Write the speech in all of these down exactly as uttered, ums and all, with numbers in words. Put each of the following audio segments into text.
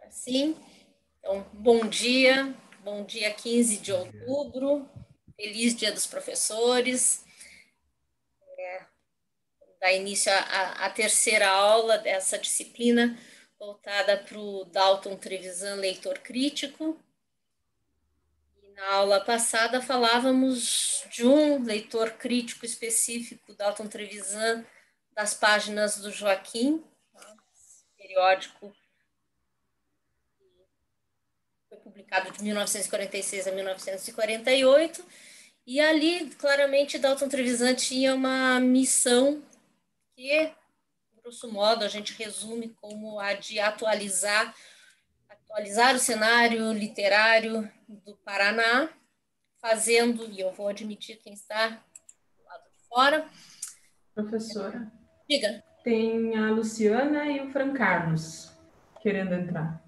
Sim, então, bom dia, bom dia quinze de outubro, feliz Dia dos Professores. É, dá início à terceira aula dessa disciplina, voltada para o Dalton Trevisan, leitor crítico. E na aula passada falávamos de um leitor crítico específico, Dalton Trevisan, das páginas do Joaquim, periódico foi publicado de mil novecentos e quarenta e seis a mil novecentos e quarenta e oito, e ali, claramente, Dalton Trevisan tinha uma missão que, grosso modo, a gente resume como a de atualizar, atualizar o cenário literário do Paraná, fazendo, e eu vou admitir quem está do lado de fora. Professora, diga. Tem a Luciana e o Fran Carlos querendo entrar.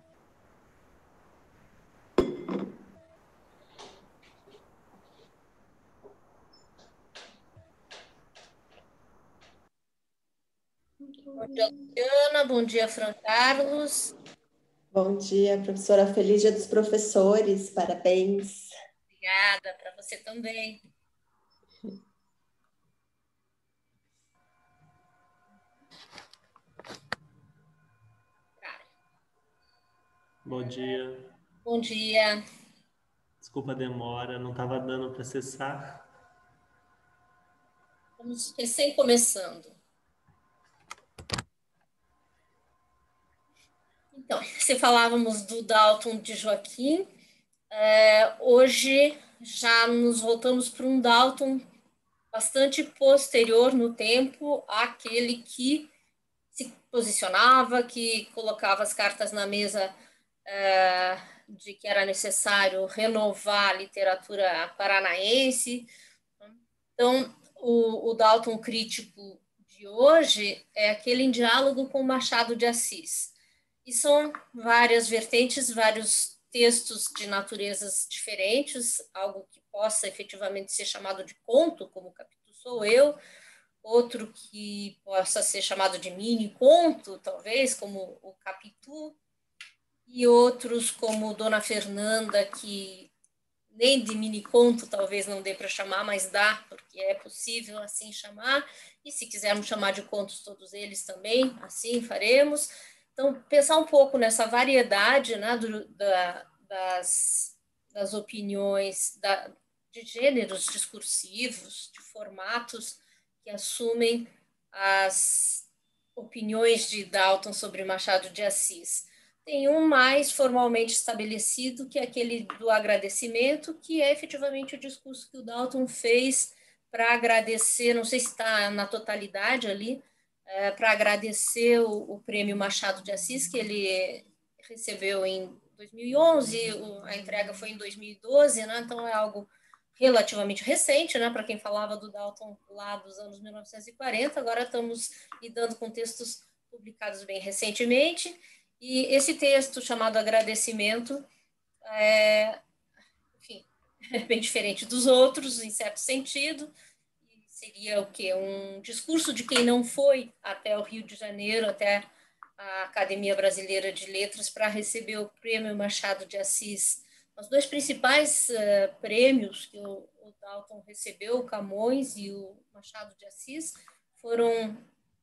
Bom dia, Luciana. Bom dia, Fran Carlos. Bom dia, professora. Feliz Dia dos Professores. Parabéns. Obrigada, para você também. Bom dia. Bom dia. Desculpa a demora, não estava dando para acessar. Estamos recém começando. Então, se falávamos do Dalton de Joaquim, é, hoje já nos voltamos para um Dalton bastante posterior no tempo àquele que se posicionava, que colocava as cartas na mesa é, de que era necessário renovar a literatura paranaense. Então, o, o Dalton crítico de hoje é aquele em diálogo com Machado de Assis. E são várias vertentes, vários textos de naturezas diferentes, algo que possa efetivamente ser chamado de conto, como o Capitu Sou Eu, outro que possa ser chamado de mini-conto, talvez, como o Capitu, e outros como Dona Fernanda, que nem de mini-conto talvez não dê para chamar, mas dá, porque é possível assim chamar, e se quisermos chamar de contos todos eles também, assim faremos. Então, pensar um pouco nessa variedade, né, do, da, das, das opiniões, da, de gêneros discursivos, de formatos que assumem as opiniões de Dalton sobre Machado de Assis. Tem um mais formalmente estabelecido, que é aquele do agradecimento, que é efetivamente o discurso que o Dalton fez para agradecer, não sei se está na totalidade ali, é, para agradecer o, o prêmio Machado de Assis, que ele recebeu em dois mil e onze, a entrega foi em dois mil e doze, né? Então é algo relativamente recente, né? Para quem falava do Dalton lá dos anos mil novecentos e quarenta, agora estamos lidando com textos publicados bem recentemente. E esse texto chamado Agradecimento é, enfim, é bem diferente dos outros, em certo sentido. E seria o quê? Um discurso de quem não foi até o Rio de Janeiro, até a Academia Brasileira de Letras, para receber o prêmio Machado de Assis. Os dois principais uh, prêmios que o, o Dalton recebeu, o Camões e o Machado de Assis, foram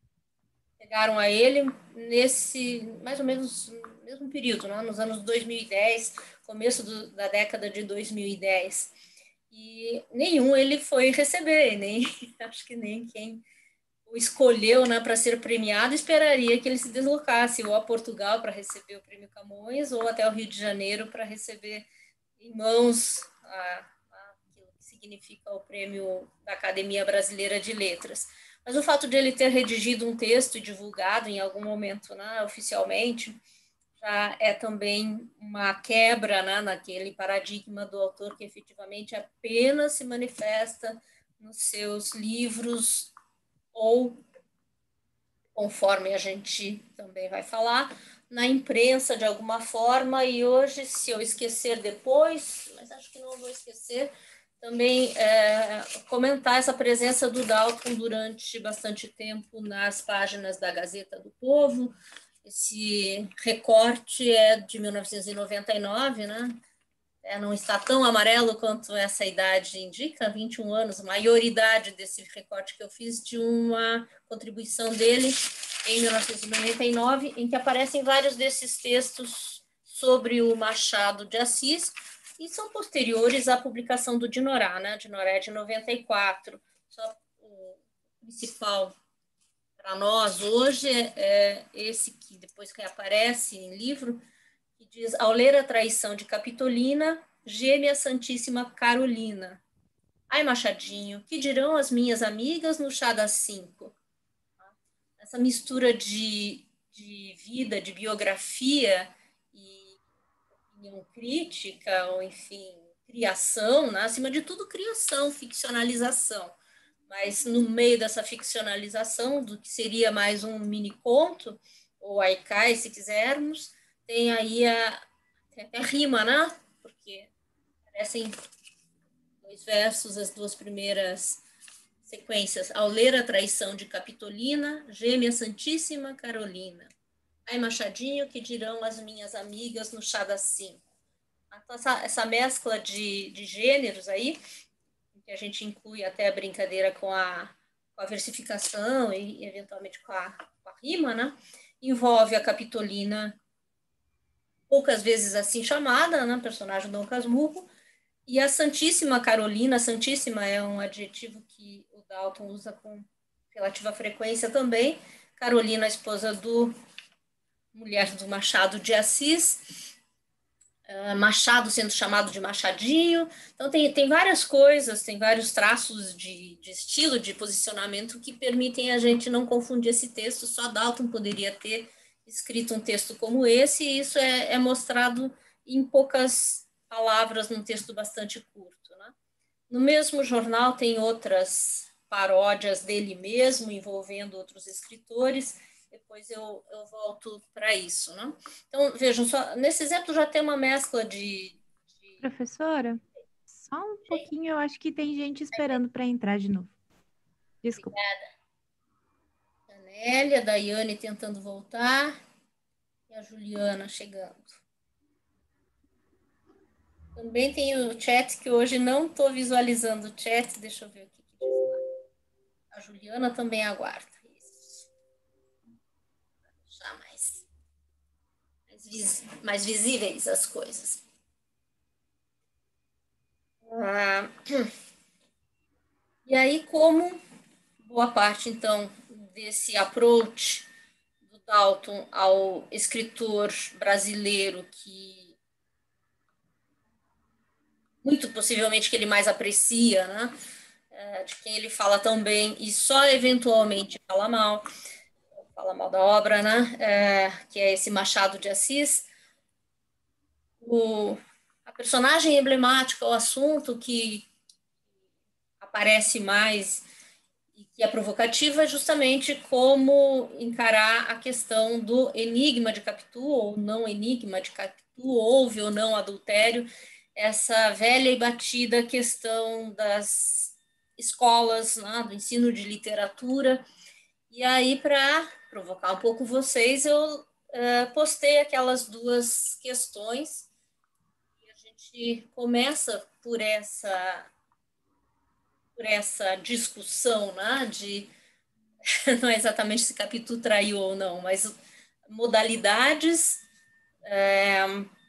chegaram a ele nesse, mais ou menos, no mesmo período, né? Nos anos dois mil e dez, começo do, da década de dois mil e dez. E nenhum ele foi receber, nem, acho que nem quem o escolheu, né, para ser premiado esperaria que ele se deslocasse ou a Portugal para receber o prêmio Camões ou até o Rio de Janeiro para receber em mãos a, a, aquilo que significa o prêmio da Academia Brasileira de Letras. Mas o fato de ele ter redigido um texto e divulgado em algum momento, né, oficialmente, já é também uma quebra, né, naquele paradigma do autor que efetivamente apenas se manifesta nos seus livros ou, conforme a gente também vai falar, na imprensa de alguma forma. E hoje, se eu esquecer depois, mas acho que não vou esquecer, também é, comentar essa presença do Dalton durante bastante tempo nas páginas da Gazeta do Povo, esse recorte é de mil novecentos e noventa e nove, né? É, não está tão amarelo quanto essa idade indica, vinte e um anos, maioridade desse recorte que eu fiz de uma contribuição dele em mil novecentos e noventa e nove, em que aparecem vários desses textos sobre o Machado de Assis, e são posteriores à publicação do Dinorá, né? Dinorá é de noventa e quatro. Só o principal para nós hoje é esse que depois que aparece em livro, que diz: ao ler a traição de Capitolina, geme a Santíssima Carolina. Ai, Machadinho, que dirão as minhas amigas no chá das cinco? Essa mistura de, de vida, de biografia e opinião crítica, ou enfim, criação, né? Acima de tudo, criação, ficcionalização. Mas no meio dessa ficcionalização, do que seria mais um mini-conto, ou haikai, se quisermos, tem aí a, tem até rima, né? Porque aparecem dois versos, as duas primeiras sequências. Ao ler a traição de Capitolina, geme a Santíssima Carolina. Ai, Machadinho, que dirão as minhas amigas no chá das cinco? Então, essa, essa mescla de, de gêneros aí, que a gente inclui até a brincadeira com a, com a versificação e, eventualmente, com a, com a rima, né? Envolve a Capitolina, poucas vezes assim chamada, né? Personagem Dom Casmurro, e a Santíssima Carolina. Santíssima é um adjetivo que o Dalton usa com relativa frequência também. Carolina, esposa do mulher do Machado de Assis, uh, Machado sendo chamado de Machadinho. Então tem, tem várias coisas, tem vários traços de, de estilo, de posicionamento que permitem a gente não confundir esse texto. Só Dalton poderia ter escrito um texto como esse, e isso é, é mostrado em poucas palavras, num texto bastante curto, né? No mesmo jornal tem outras paródias dele mesmo, envolvendo outros escritores. Depois eu, eu volto para isso, né? Então, vejam, só, nesse exemplo já tem uma mescla de... de... Professora, só um pouquinho, eu acho que tem gente esperando para entrar de novo. Desculpa. Obrigada. Anélia, a Daiane tentando voltar e a Juliana chegando. Também tem o chat, que hoje não estou visualizando o chat. Deixa eu ver o que, que diz lá. A Juliana também aguarda. Isso. Para deixar mais, mais, vis, mais visíveis as coisas. Ah, e aí, como boa parte, então, desse approach do Dalton ao escritor brasileiro que muito possivelmente que ele mais aprecia, né? É, de quem ele fala tão bem e só eventualmente fala mal, fala mal da obra, né? É, que é esse Machado de Assis. O, a personagem emblemática, o assunto que aparece mais e que é provocativa é justamente como encarar a questão do enigma de Capitu, ou não enigma de Capitu, houve ou não adultério, essa velha e batida questão das escolas, né, do ensino de literatura. E aí, para provocar um pouco vocês, eu uh, postei aquelas duas questões, e a gente começa por essa, por essa discussão, né, de não é exatamente se Capitu traiu ou não, mas modalidades é,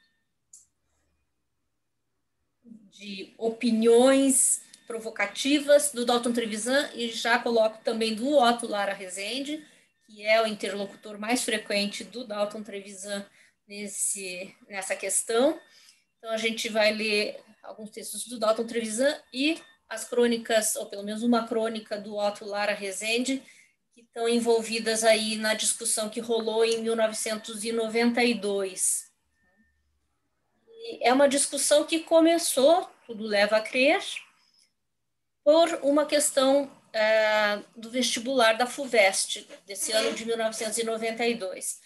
de opiniões provocativas do Dalton Trevisan, e já coloco também do Otto Lara Rezende, que é o interlocutor mais frequente do Dalton Trevisan nesse, nessa questão. Então, a gente vai ler alguns textos do Dalton Trevisan e as crônicas, ou pelo menos uma crônica do Otto Lara Rezende, que estão envolvidas aí na discussão que rolou em mil novecentos e noventa e dois. É uma discussão que começou, tudo leva a crer, por uma questão é, do vestibular da FUVEST, desse ano de mil novecentos e noventa e dois.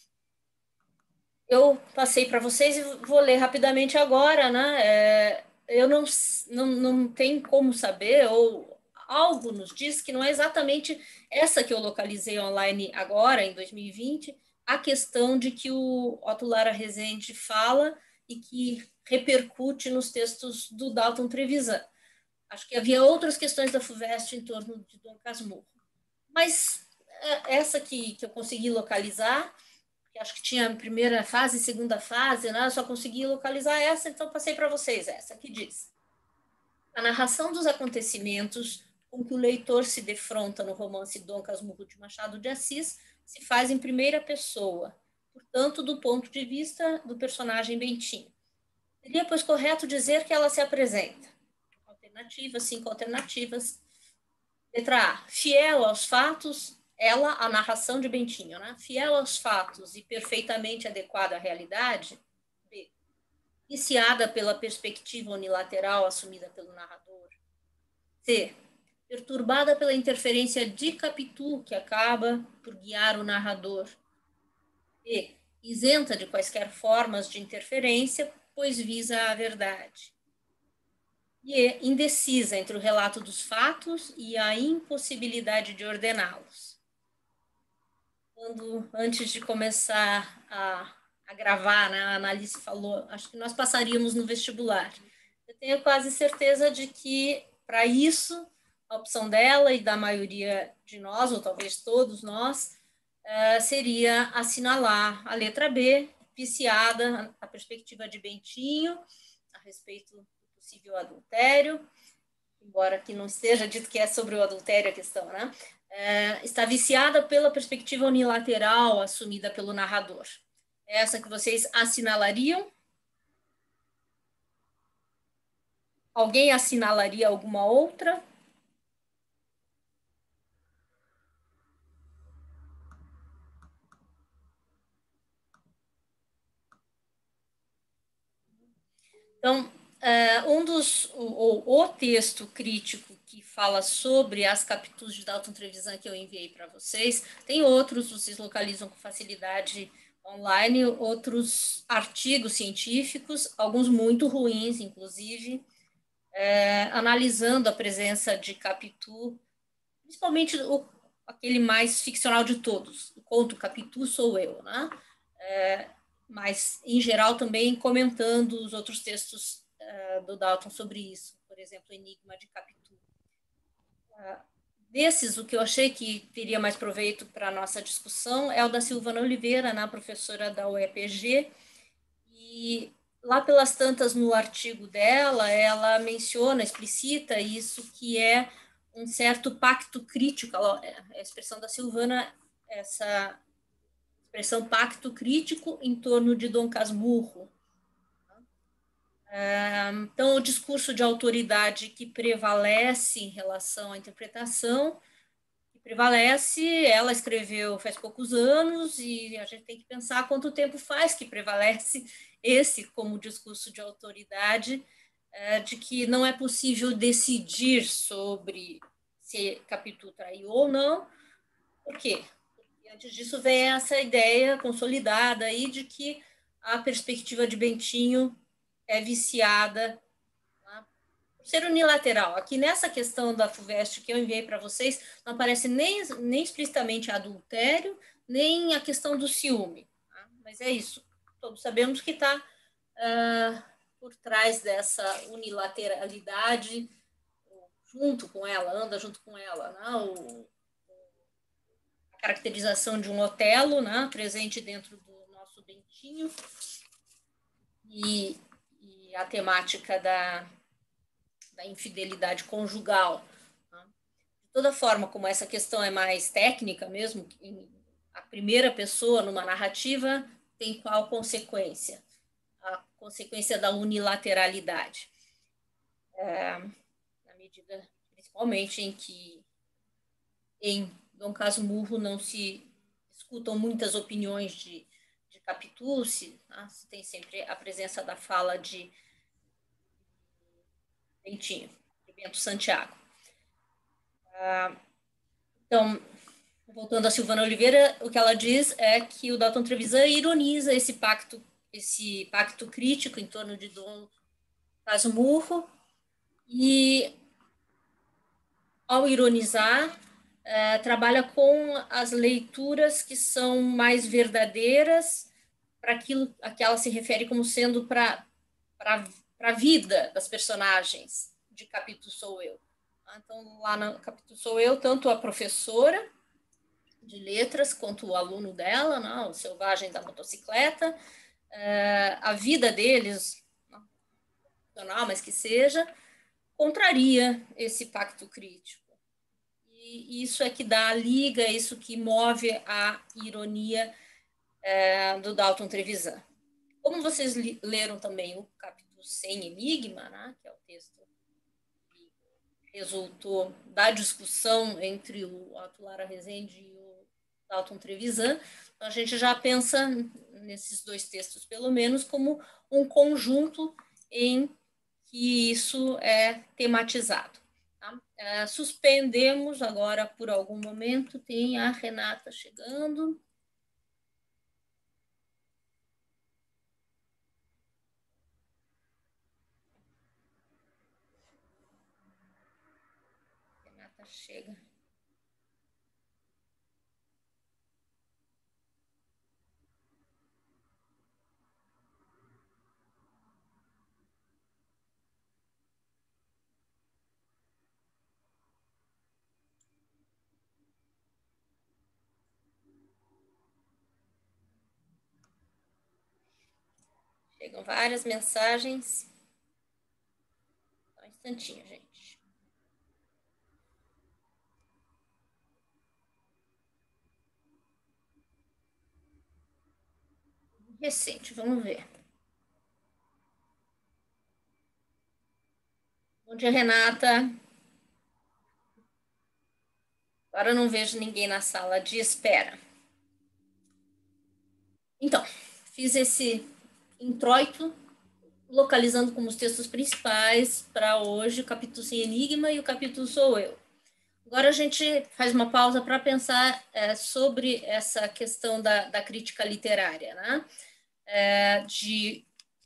Eu passei para vocês e vou ler rapidamente agora, né? É, eu não, não, não tenho como saber, ou algo nos diz que não é exatamente essa que eu localizei online agora, em dois mil e vinte, a questão de que o Otto Lara Rezende fala e que repercute nos textos do Dalton Trevisan. Acho que havia outras questões da FUVEST em torno de Dom Casmurro. Mas essa que, que eu consegui localizar, que acho que tinha a primeira fase e segunda fase, né? Eu só consegui localizar essa, então passei para vocês essa, que diz: a narração dos acontecimentos com que o leitor se defronta no romance Dom Casmurro de Machado de Assis se faz em primeira pessoa, portanto, do ponto de vista do personagem Bentinho. Seria, pois, correto dizer que ela se apresenta. Alternativas, cinco alternativas. Letra A, fiel aos fatos, ela, a narração de Bentinho, né? Fiel aos fatos e perfeitamente adequada à realidade. B, viciada pela perspectiva unilateral assumida pelo narrador. C, perturbada pela interferência de Capitu, que acaba por guiar o narrador. D, isenta de quaisquer formas de interferência, pois visa a verdade. E indecisa entre o relato dos fatos e a impossibilidade de ordená-los. Quando, antes de começar a, a gravar, né, a Annalise falou, acho que nós passaríamos no vestibular. Eu tenho quase certeza de que, para isso, a opção dela e da maioria de nós, ou talvez todos nós, uh, seria assinalar a letra B, viciada, a perspectiva de Bentinho, a respeito possível adultério, embora aqui não esteja dito que é sobre o adultério a questão, né? É, está viciada pela perspectiva unilateral assumida pelo narrador. É essa que vocês assinalariam? Alguém assinalaria alguma outra? Então, Uh, um dos, o, o, o texto crítico que fala sobre as Capitus de Dalton Trevisan que eu enviei para vocês, tem outros, vocês localizam com facilidade online, outros artigos científicos, alguns muito ruins, inclusive, é, analisando a presença de Capitu, principalmente o, aquele mais ficcional de todos, o conto Capitu sou eu, né? É, mas, em geral, também comentando os outros textos do Dalton sobre isso, por exemplo, o Enigma de Capitu. Uh, desses, o que eu achei que teria mais proveito para a nossa discussão é o da Silvana Oliveira, né, professora da U E P G, e lá pelas tantas no artigo dela, ela menciona, explicita isso que é um certo pacto crítico, a expressão da Silvana, essa expressão pacto crítico em torno de Dom Casmurro. Então, o discurso de autoridade que prevalece em relação à interpretação, que prevalece, ela escreveu faz poucos anos, e a gente tem que pensar quanto tempo faz que prevalece esse como discurso de autoridade, de que não é possível decidir sobre se Capitu traiu ou não. Por quê? Porque antes disso vem essa ideia consolidada aí de que a perspectiva de Bentinho é viciada, tá? Por ser unilateral. Aqui nessa questão da FUVEST que eu enviei para vocês, não aparece nem, nem explicitamente adultério, nem a questão do ciúme. Tá? Mas é isso. Todos sabemos que está uh, por trás dessa unilateralidade, junto com ela, anda junto com ela, né? O, a caracterização de um Otelo, né? Presente dentro do nosso Bentinho. E a temática da, da infidelidade conjugal. Tá? De toda forma, como essa questão é mais técnica mesmo, a primeira pessoa numa narrativa tem qual consequência? A consequência da unilateralidade. É, na medida, principalmente, em que em Dom Casmurro não se escutam muitas opiniões de Capitu, se, né, se tem sempre a presença da fala de Bentinho, de Bento Santiago. Ah, então, voltando a Silvana Oliveira, o que ela diz é que o Dalton Trevisan ironiza esse pacto, esse pacto crítico em torno de Dom Casmurro, e ao ironizar, é, trabalha com as leituras que são mais verdadeiras para aquilo a que ela se refere como sendo para a vida das personagens de Capítulo Sou Eu. Então, lá no Capítulo Sou Eu, tanto a professora de letras quanto o aluno dela, né, o selvagem da motocicleta, é, a vida deles, não, mas que seja, contraria esse pacto crítico. E isso é que dá a liga, isso que move a ironia é, do Dalton Trevisan. Como vocês leram também o capítulo Sem Enigma, né, que é o texto que resultou da discussão entre o Otto Lara Rezende e o Dalton Trevisan, então a gente já pensa nesses dois textos, pelo menos, como um conjunto em que isso é tematizado. Tá? É, suspendemos agora por algum momento, tem a Renata chegando. Renata chega. Chegam várias mensagens. Só um instantinho, gente. Recente, vamos ver. Bom dia, Renata. Agora eu não vejo ninguém na sala de espera. Então, fiz esse introito, localizando como os textos principais para hoje o capítulo Sem Enigma e o capítulo Sou Eu. Agora a gente faz uma pausa para pensar é, sobre essa questão da, da crítica literária, né? É, de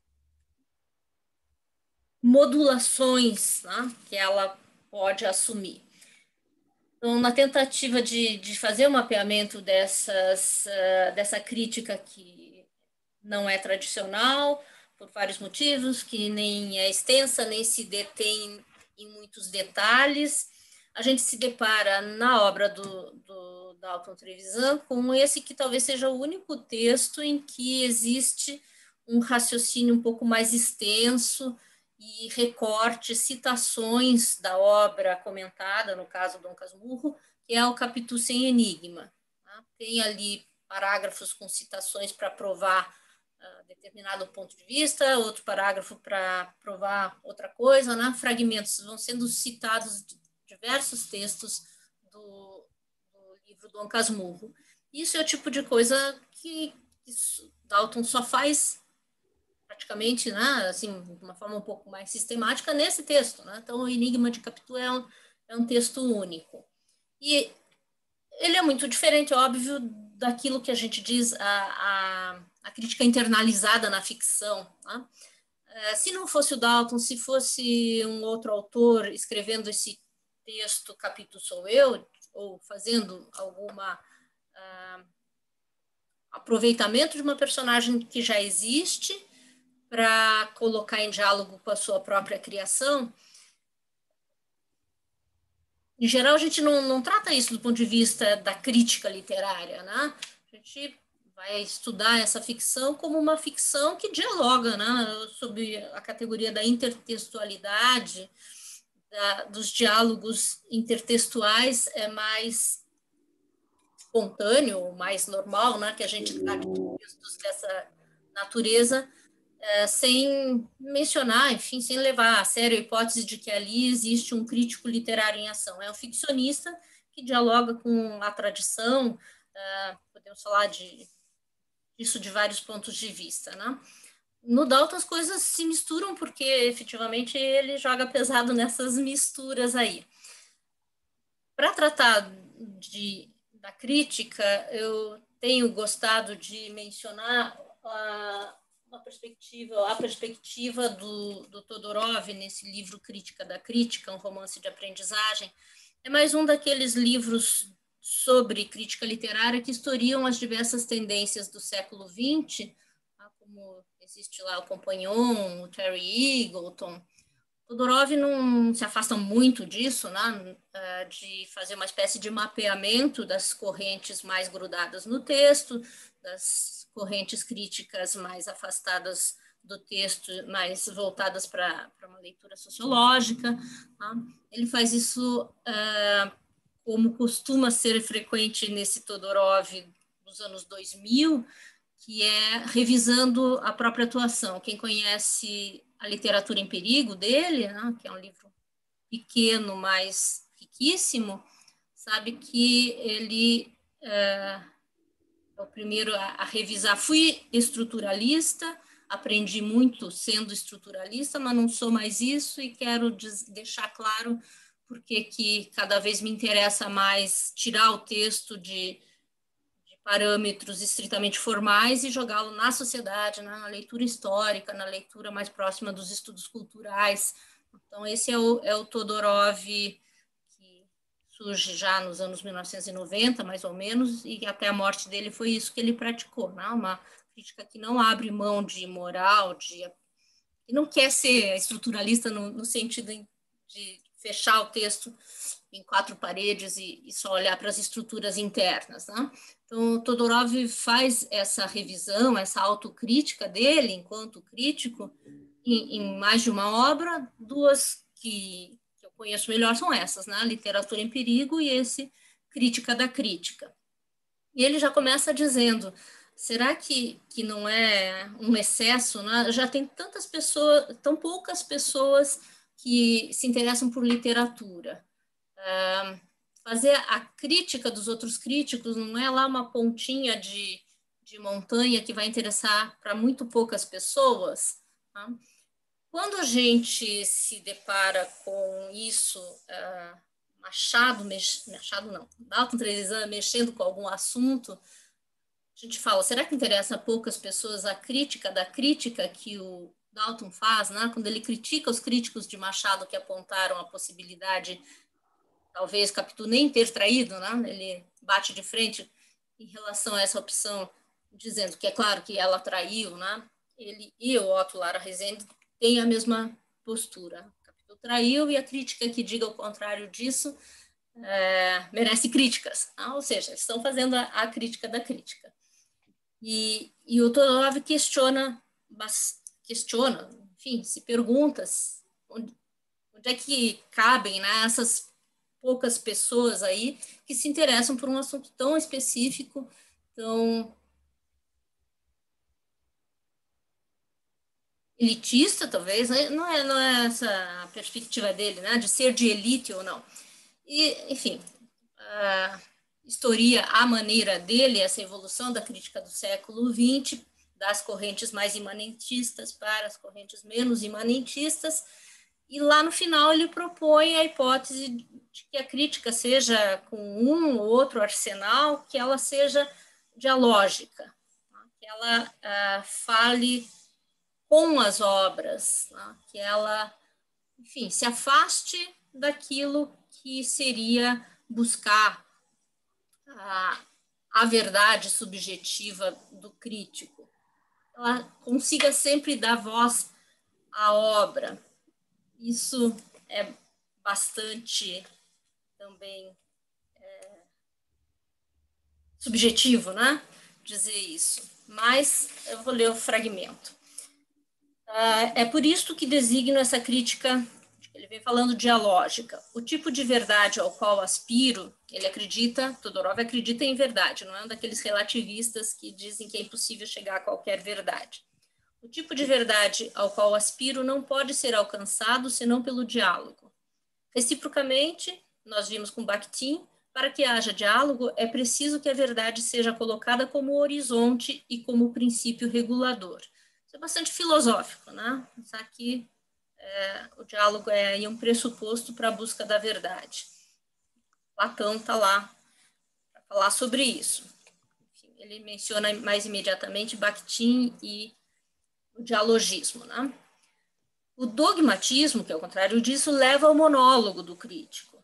modulações, né, que ela pode assumir. Então, na tentativa de, de fazer o mapeamento dessas, uh, dessa crítica que não é tradicional, por vários motivos, que nem é extensa, nem se detém em muitos detalhes, a gente se depara na obra do, do Dalton Trevisan com esse que talvez seja o único texto em que existe um raciocínio um pouco mais extenso e recortes, citações da obra comentada, no caso Dom Casmurro, que é o capítulo Sem Enigma. Tá? Tem ali parágrafos com citações para provar uh, determinado ponto de vista, outro parágrafo para provar outra coisa, né? Fragmentos vão sendo citados de diversos textos do, do livro Dom Casmurro. Isso é o tipo de coisa que, que Dalton só faz praticamente, né, assim, de uma forma um pouco mais sistemática nesse texto, né? Então, o Enigma de Capitu é um, é um texto único. E ele é muito diferente, óbvio, daquilo que a gente diz a, a, a crítica internalizada na ficção. Né? É, se não fosse o Dalton, se fosse um outro autor escrevendo esse texto, Capítulo Sou Eu, ou fazendo alguma uh, aproveitamento de uma personagem que já existe para colocar em diálogo com a sua própria criação, em geral, a gente não, não trata isso do ponto de vista da crítica literária, né? A gente vai estudar essa ficção como uma ficção que dialoga, né, sobre a categoria da intertextualidade, da, dos diálogos intertextuais, é mais espontâneo, mais normal, né, que a gente trate de textos dessa natureza, é, sem mencionar, enfim, sem levar a sério a hipótese de que ali existe um crítico literário em ação. É um ficcionista que dialoga com a tradição, é, podemos falar de, disso de vários pontos de vista, né? No Dalton as coisas se misturam porque, efetivamente, ele joga pesado nessas misturas aí. Para tratar de, da crítica, eu tenho gostado de mencionar a uma perspectiva, a perspectiva do, do Todorov nesse livro Crítica da Crítica, um romance de aprendizagem, É mais um daqueles livros sobre crítica literária que historiam as diversas tendências do século vinte, como existe lá o Compagnon, o Terry Eagleton. Todorov não se afasta muito disso, né, de fazer uma espécie de mapeamento das correntes mais grudadas no texto, das correntes críticas mais afastadas do texto, mais voltadas para uma leitura sociológica. Né? Ele faz isso uh, como costuma ser frequente nesse Todorov dos anos dois mil, que é revisando a própria atuação. Quem conhece A Literatura em Perigo dele, né, que é um livro pequeno, mas riquíssimo, sabe que ele é, é o primeiro a, a revisar. Fui estruturalista, aprendi muito sendo estruturalista, mas não sou mais isso e quero deixar claro porque que cada vez me interessa mais tirar o texto de parâmetros estritamente formais e jogá-lo na sociedade, na leitura histórica, na leitura mais próxima dos estudos culturais. Então, esse é o, é o Todorov que surge já nos anos mil novecentos e noventa, mais ou menos, e até a morte dele foi isso que ele praticou, né? Uma crítica que não abre mão de moral, de, e não quer ser estruturalista no, no sentido de fechar o texto em quatro paredes e, e só olhar para as estruturas internas, né? Então, Todorov faz essa revisão, essa autocrítica dele, enquanto crítico, em, em mais de uma obra. Duas que, que eu conheço melhor são essas, né? Literatura em Perigo e esse Crítica da Crítica. E ele já começa dizendo, será que, que não é um excesso, né? Já tem tantas pessoas, tão poucas pessoas que se interessam por literatura. Uh, fazer a crítica dos outros críticos não é lá uma pontinha de, de montanha que vai interessar para muito poucas pessoas. Tá? Quando a gente se depara com isso, uh, Machado, mex, Machado não, Dalton Trevisan mexendo com algum assunto, a gente fala, será que interessa a poucas pessoas a crítica da crítica que o Dalton faz, né? Quando ele critica os críticos de Machado que apontaram a possibilidade talvez Capitu nem ter traído, né? Ele bate de frente em relação a essa opção, dizendo que é claro que ela traiu, né? Ele e o Otto Lara Rezende têm a mesma postura. Capitu traiu e a crítica que diga o contrário disso é, merece críticas. Né? Ou seja, eles estão fazendo a, a crítica da crítica. E, e o Todorov questiona, mas questiona, enfim, se pergunta onde, onde é que cabem, né, essas poucas pessoas aí que se interessam por um assunto tão específico, tão elitista, talvez, né? não, é, não é essa a perspectiva dele, né, de ser de elite ou não. E, enfim, uh, historia a maneira dele, essa evolução da crítica do século vinte, das correntes mais imanentistas para as correntes menos imanentistas, e lá no final ele propõe a hipótese de que a crítica seja com um ou outro arsenal, que ela seja dialógica, que ela uh, fale com as obras, né? Que ela, enfim, se afaste daquilo que seria buscar a, a verdade subjetiva do crítico. Ela consiga sempre dar voz à obra. Isso é bastante também é, subjetivo, né? Dizer isso. Mas eu vou ler o fragmento. Uh, é por isto que designo essa crítica, ele vem falando dialógica. O tipo de verdade ao qual aspiro, ele acredita, Todorov acredita em verdade, não é um daqueles relativistas que dizem que é impossível chegar a qualquer verdade. O tipo de verdade ao qual aspiro não pode ser alcançado senão pelo diálogo. Reciprocamente, nós vimos com Bakhtin, para que haja diálogo, é preciso que a verdade seja colocada como horizonte e como princípio regulador. Isso é bastante filosófico, né? Pensar que é, o diálogo é aí um pressuposto para a busca da verdade. Platão está lá para falar sobre isso. Enfim, ele menciona mais imediatamente Bakhtin e o dialogismo, né? O dogmatismo, que é o contrário disso, leva ao monólogo do crítico.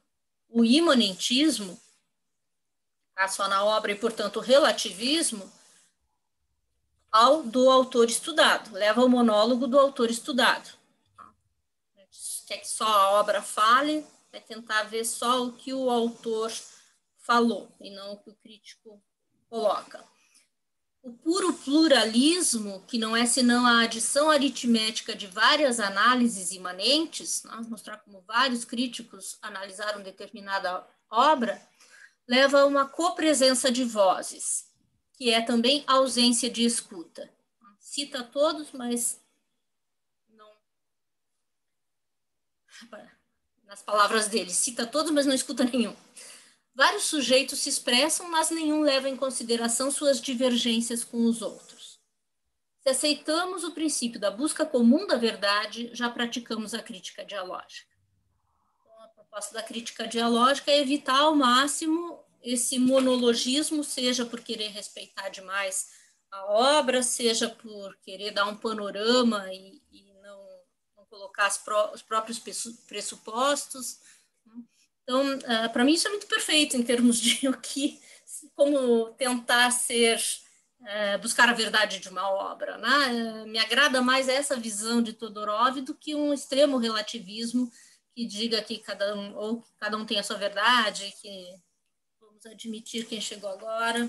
o imanentismo, só na obra, e, portanto, o relativismo, ao do autor estudado, leva ao monólogo do autor estudado. Quer que só a obra fale, vai tentar ver só o que o autor falou, e não o que o crítico coloca. O puro pluralismo, que não é senão a adição aritmética de várias análises imanentes, né, mostrar como vários críticos analisaram determinada obra, leva a uma copresença de vozes, que é também ausência de escuta. Cita todos, mas não... Nas palavras dele, cita todos, mas não escuta nenhum. Vários sujeitos se expressam, mas nenhum leva em consideração suas divergências com os outros. Se aceitamos o princípio da busca comum da verdade, já praticamos a crítica dialógica. Então, a proposta da crítica dialógica é evitar ao máximo esse monologismo, seja por querer respeitar demais a obra, seja por querer dar um panorama e, e não, não colocar as pró, os próprios pressupostos. Então, uh, para mim isso é muito perfeito em termos de o que, como tentar ser, uh, buscar a verdade de uma obra, né? Uh, me agrada mais essa visão de Todorov do que um extremo relativismo que diga que cada um, ou que cada um tem a sua verdade, que vamos admitir quem chegou agora.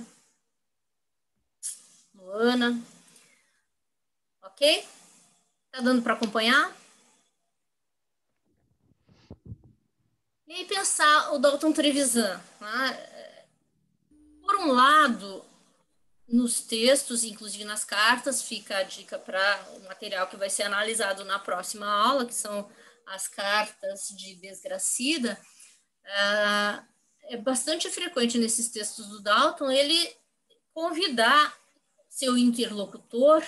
Luana. Ok? Tá dando para acompanhar? E aí pensar o Dalton Trevisan. Né? Por um lado, nos textos, inclusive nas cartas, fica a dica para o material que vai ser analisado na próxima aula, que são as cartas de Desgracida. É bastante frequente nesses textos do Dalton ele convidar seu interlocutor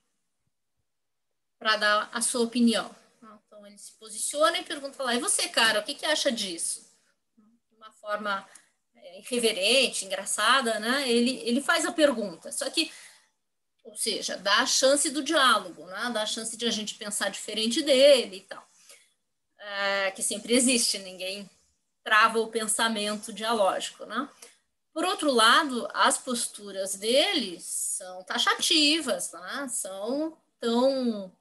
para dar a sua opinião. Então, ele se posiciona e pergunta lá, e você, cara, o que, que acha disso? De uma forma é, irreverente, engraçada, né? Ele, ele faz a pergunta, só que, ou seja, dá a chance do diálogo, né? Dá a chance de a gente pensar diferente dele e tal. É, que sempre existe, ninguém trava o pensamento dialógico, né? Por outro lado, as posturas dele são taxativas, né? São tão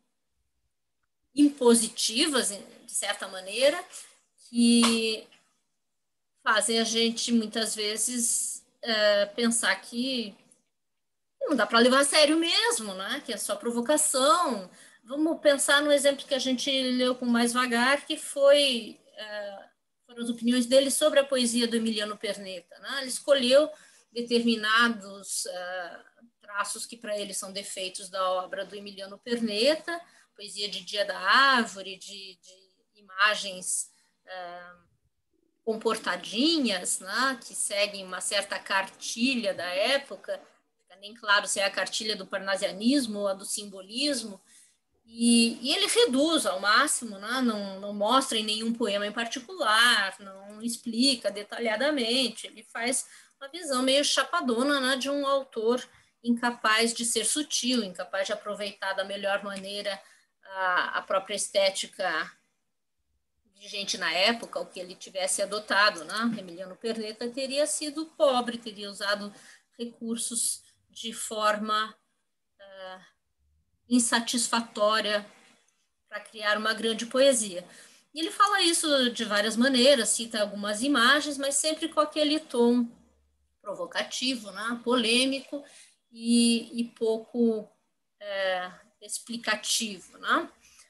impositivas, de certa maneira, que fazem a gente, muitas vezes, é, pensar que não dá para levar a sério mesmo, né? Que é só provocação. Vamos pensar no exemplo que a gente leu com mais vagar, que foi, é, foram as opiniões dele sobre a poesia do Emiliano Perneta. Né? Ele escolheu determinados é, traços que para ele são defeitos da obra do Emiliano Perneta, poesia de Dia da Árvore, de, de imagens é, comportadinhas, né, que seguem uma certa cartilha da época, fica nem claro se é a cartilha do parnasianismo ou a do simbolismo, e, e ele reduz ao máximo, né, não, não mostra em nenhum poema em particular, não explica detalhadamente, ele faz uma visão meio chapadona, né, de um autor incapaz de ser sutil, incapaz de aproveitar da melhor maneira a, a própria estética vigente na época, o que ele tivesse adotado, né? Emiliano Perneta teria sido pobre, teria usado recursos de forma uh, insatisfatória para criar uma grande poesia. E ele fala isso de várias maneiras, cita algumas imagens, mas sempre com aquele tom provocativo, né? Polêmico e, e pouco é, explicativo, né?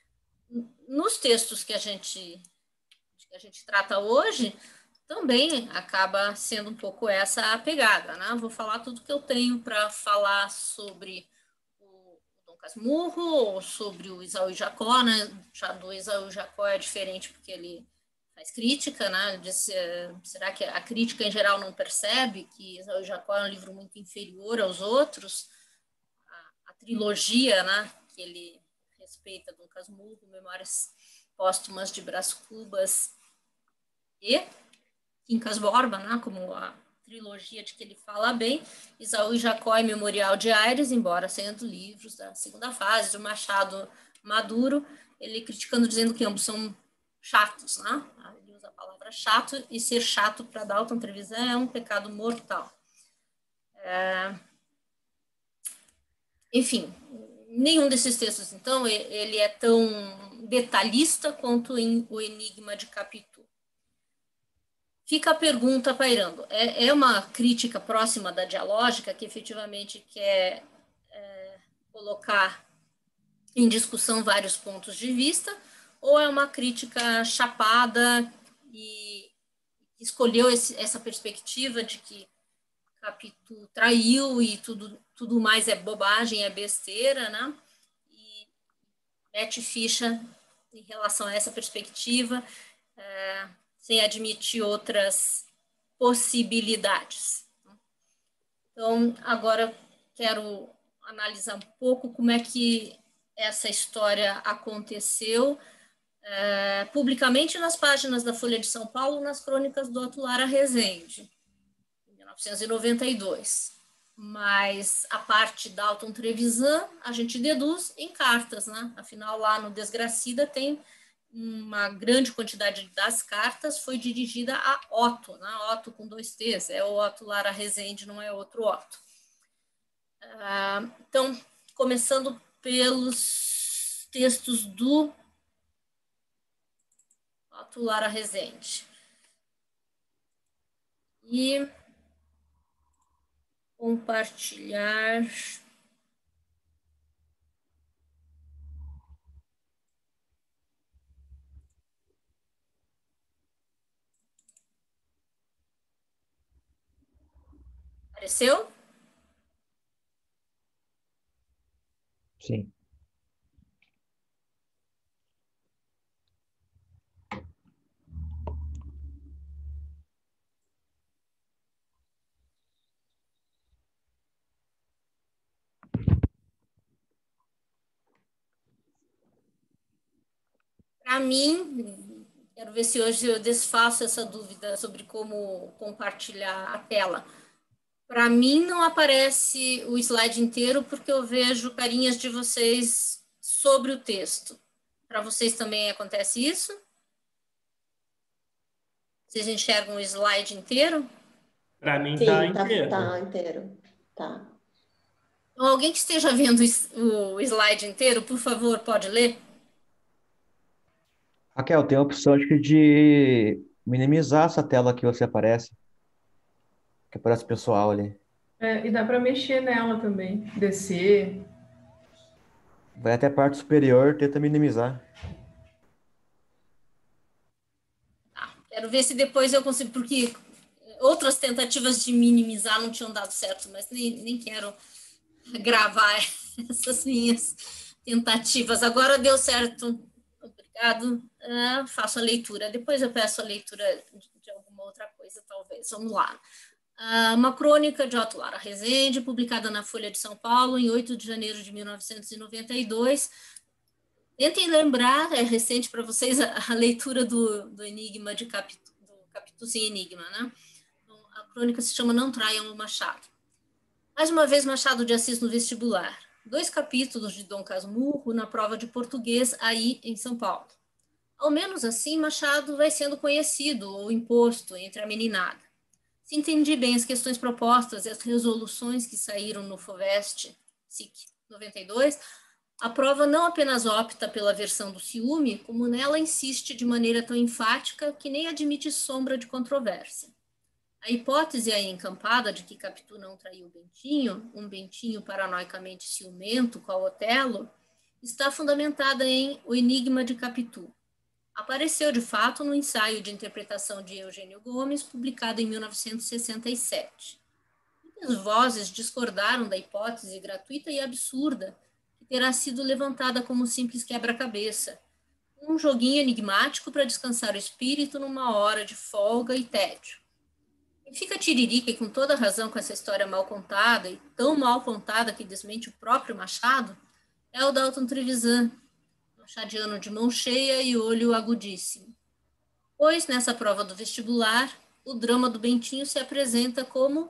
Nos textos que a gente que a gente trata hoje, também acaba sendo um pouco essa a pegada, né? Vou falar tudo que eu tenho para falar sobre o Dom Casmurro, ou sobre o Isaú e Jacó, né? Já do Isaú e Jacó é diferente porque ele faz crítica, né? Ele diz, será que a crítica em geral não percebe que Isaú e Jacó é um livro muito inferior aos outros? A, a trilogia, né? Que ele respeita, Dom Casmurro, Memórias Póstumas de Brás Cubas e Quincas Borba, né, como a trilogia de que ele fala bem, Isaú e Jacó e Memorial de Aires, embora sendo livros da segunda fase, do Machado Maduro, ele criticando, dizendo que ambos são chatos, né? Ele usa a palavra chato, e ser chato para Dalton Trevisan é um pecado mortal. É... Enfim, nenhum desses textos, então, ele é tão detalhista quanto em O Enigma de Capitu. Fica a pergunta pairando. É, é uma crítica próxima da dialógica, que efetivamente quer é, colocar em discussão vários pontos de vista, ou é uma crítica chapada e escolheu esse, essa perspectiva de que Capitu traiu e tudo, tudo mais é bobagem, é besteira, né? E mete ficha em relação a essa perspectiva, é, sem admitir outras possibilidades. Então, agora quero analisar um pouco como é que essa história aconteceu é, publicamente nas páginas da Folha de São Paulo, nas crônicas do Otto Lara Rezende, em mil novecentos e noventa e dois. Mas a parte da Dalton Trevisan a gente deduz em cartas, né? Afinal, lá no Desgracida tem uma grande quantidade das cartas foi dirigida a Otto, né? Otto com dois T's, é o Otto Lara Rezende, não é outro Otto. Ah, então, começando pelos textos do Otto Lara Rezende. E compartilhar. Apareceu? Sim. Para mim, quero ver se hoje eu desfaço essa dúvida sobre como compartilhar a tela. Para mim, não aparece o slide inteiro, porque eu vejo carinhas de vocês sobre o texto. Para vocês também acontece isso? Vocês enxergam o slide inteiro? Para mim Sim, tá tá, inteiro. tá inteiro. Tá. Então, alguém que esteja vendo o slide inteiro, por favor, pode ler? Raquel, tem a opção acho que de minimizar essa tela que você aparece, que aparece o pessoal ali. É, e dá para mexer nela também, descer. Vai até a parte superior, tenta minimizar. Ah, quero ver se depois eu consigo, porque outras tentativas de minimizar não tinham dado certo, mas nem, nem quero gravar essas minhas tentativas. Agora deu certo. Obrigado. Uh, faço a leitura. Depois eu peço a leitura de, de alguma outra coisa, talvez. Vamos lá. Uh, uma crônica de Otto Lara Rezende, publicada na Folha de São Paulo em oito de janeiro de mil novecentos e noventa e dois. Tentem lembrar, é recente para vocês, a, a leitura do, do Enigma de Capitu, do Capitu sem Enigma, né? Então, a crônica se chama Não Traiam o Machado. Mais uma vez, Machado de Assis no vestibular. Dois capítulos de Dom Casmurro na prova de português aí em São Paulo. Ao menos assim, Machado vai sendo conhecido ou imposto entre a meninada. Se entendi bem as questões propostas e as resoluções que saíram no FOVEST S I C noventa e dois, a prova não apenas opta pela versão do ciúme, como nela insiste de maneira tão enfática que nem admite sombra de controvérsia. A hipótese aí encampada de que Capitu não traiu Bentinho, um Bentinho paranoicamente ciumento, qual Otelo, está fundamentada em O Enigma de Capitu. Apareceu, de fato, no ensaio de interpretação de Eugênio Gomes, publicado em mil novecentos e sessenta e sete. Muitas vozes discordaram da hipótese gratuita e absurda que terá sido levantada como simples quebra-cabeça, um joguinho enigmático para descansar o espírito numa hora de folga e tédio. Quem fica tiririca e com toda razão com essa história mal contada, e tão mal contada que desmente o próprio Machado, é o Dalton Trevisan, machadiano de mão cheia e olho agudíssimo. Pois, nessa prova do vestibular, o drama do Bentinho se apresenta como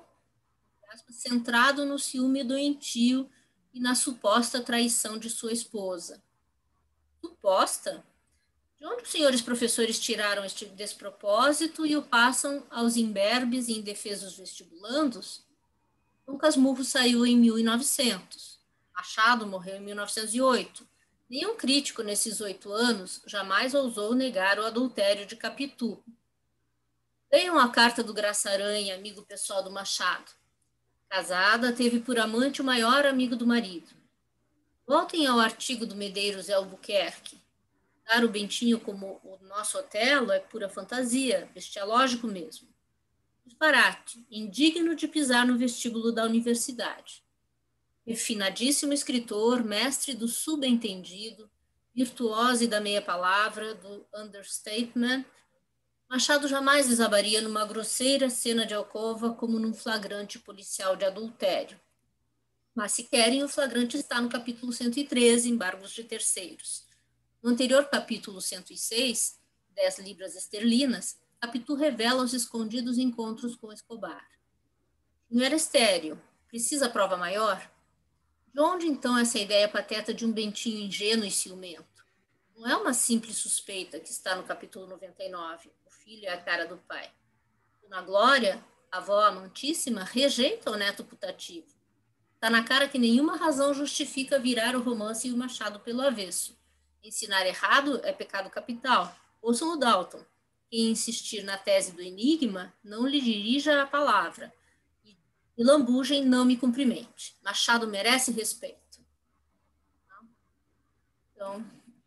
centrado no ciúme doentio e na suposta traição de sua esposa. Suposta? De onde os senhores professores tiraram este despropósito e o passam aos imberbes e indefesos vestibulandos? Dom Casmurro saiu em mil e novecentos. Machado morreu em mil novecentos e oito. Nenhum crítico nesses oito anos jamais ousou negar o adultério de Capitu. Leiam a carta do Graça Aranha, amigo pessoal do Machado. Casada, teve por amante o maior amigo do marido. Voltem ao artigo do Medeiros Albuquerque. Dar o Bentinho como o nosso Otelo é pura fantasia, bestialógico mesmo. Disparate, indigno de pisar no vestíbulo da universidade. Refinadíssimo escritor, mestre do subentendido, virtuose da meia palavra, do understatement, Machado jamais desabaria numa grosseira cena de alcova como num flagrante policial de adultério. Mas se querem, o flagrante está no capítulo cento e treze, Embargos de Terceiros. No anterior capítulo cento e seis, dez libras esterlinas, Capitu revela os escondidos encontros com Escobar. Não era estéril. Precisa prova maior? De onde, então, essa ideia pateta de um Bentinho ingênuo e ciumento? Não é uma simples suspeita que está no capítulo noventa e nove. O filho é a cara do pai. Dona Glória, a avó amantíssima, rejeita o neto putativo. Está na cara que nenhuma razão justifica virar o romance e o Machado pelo avesso. Ensinar errado é pecado capital. Ouçam o Dalton. Quem insistir na tese do enigma, não lhe dirija a palavra. E lambugem, não me cumprimente. Machado merece respeito. Então...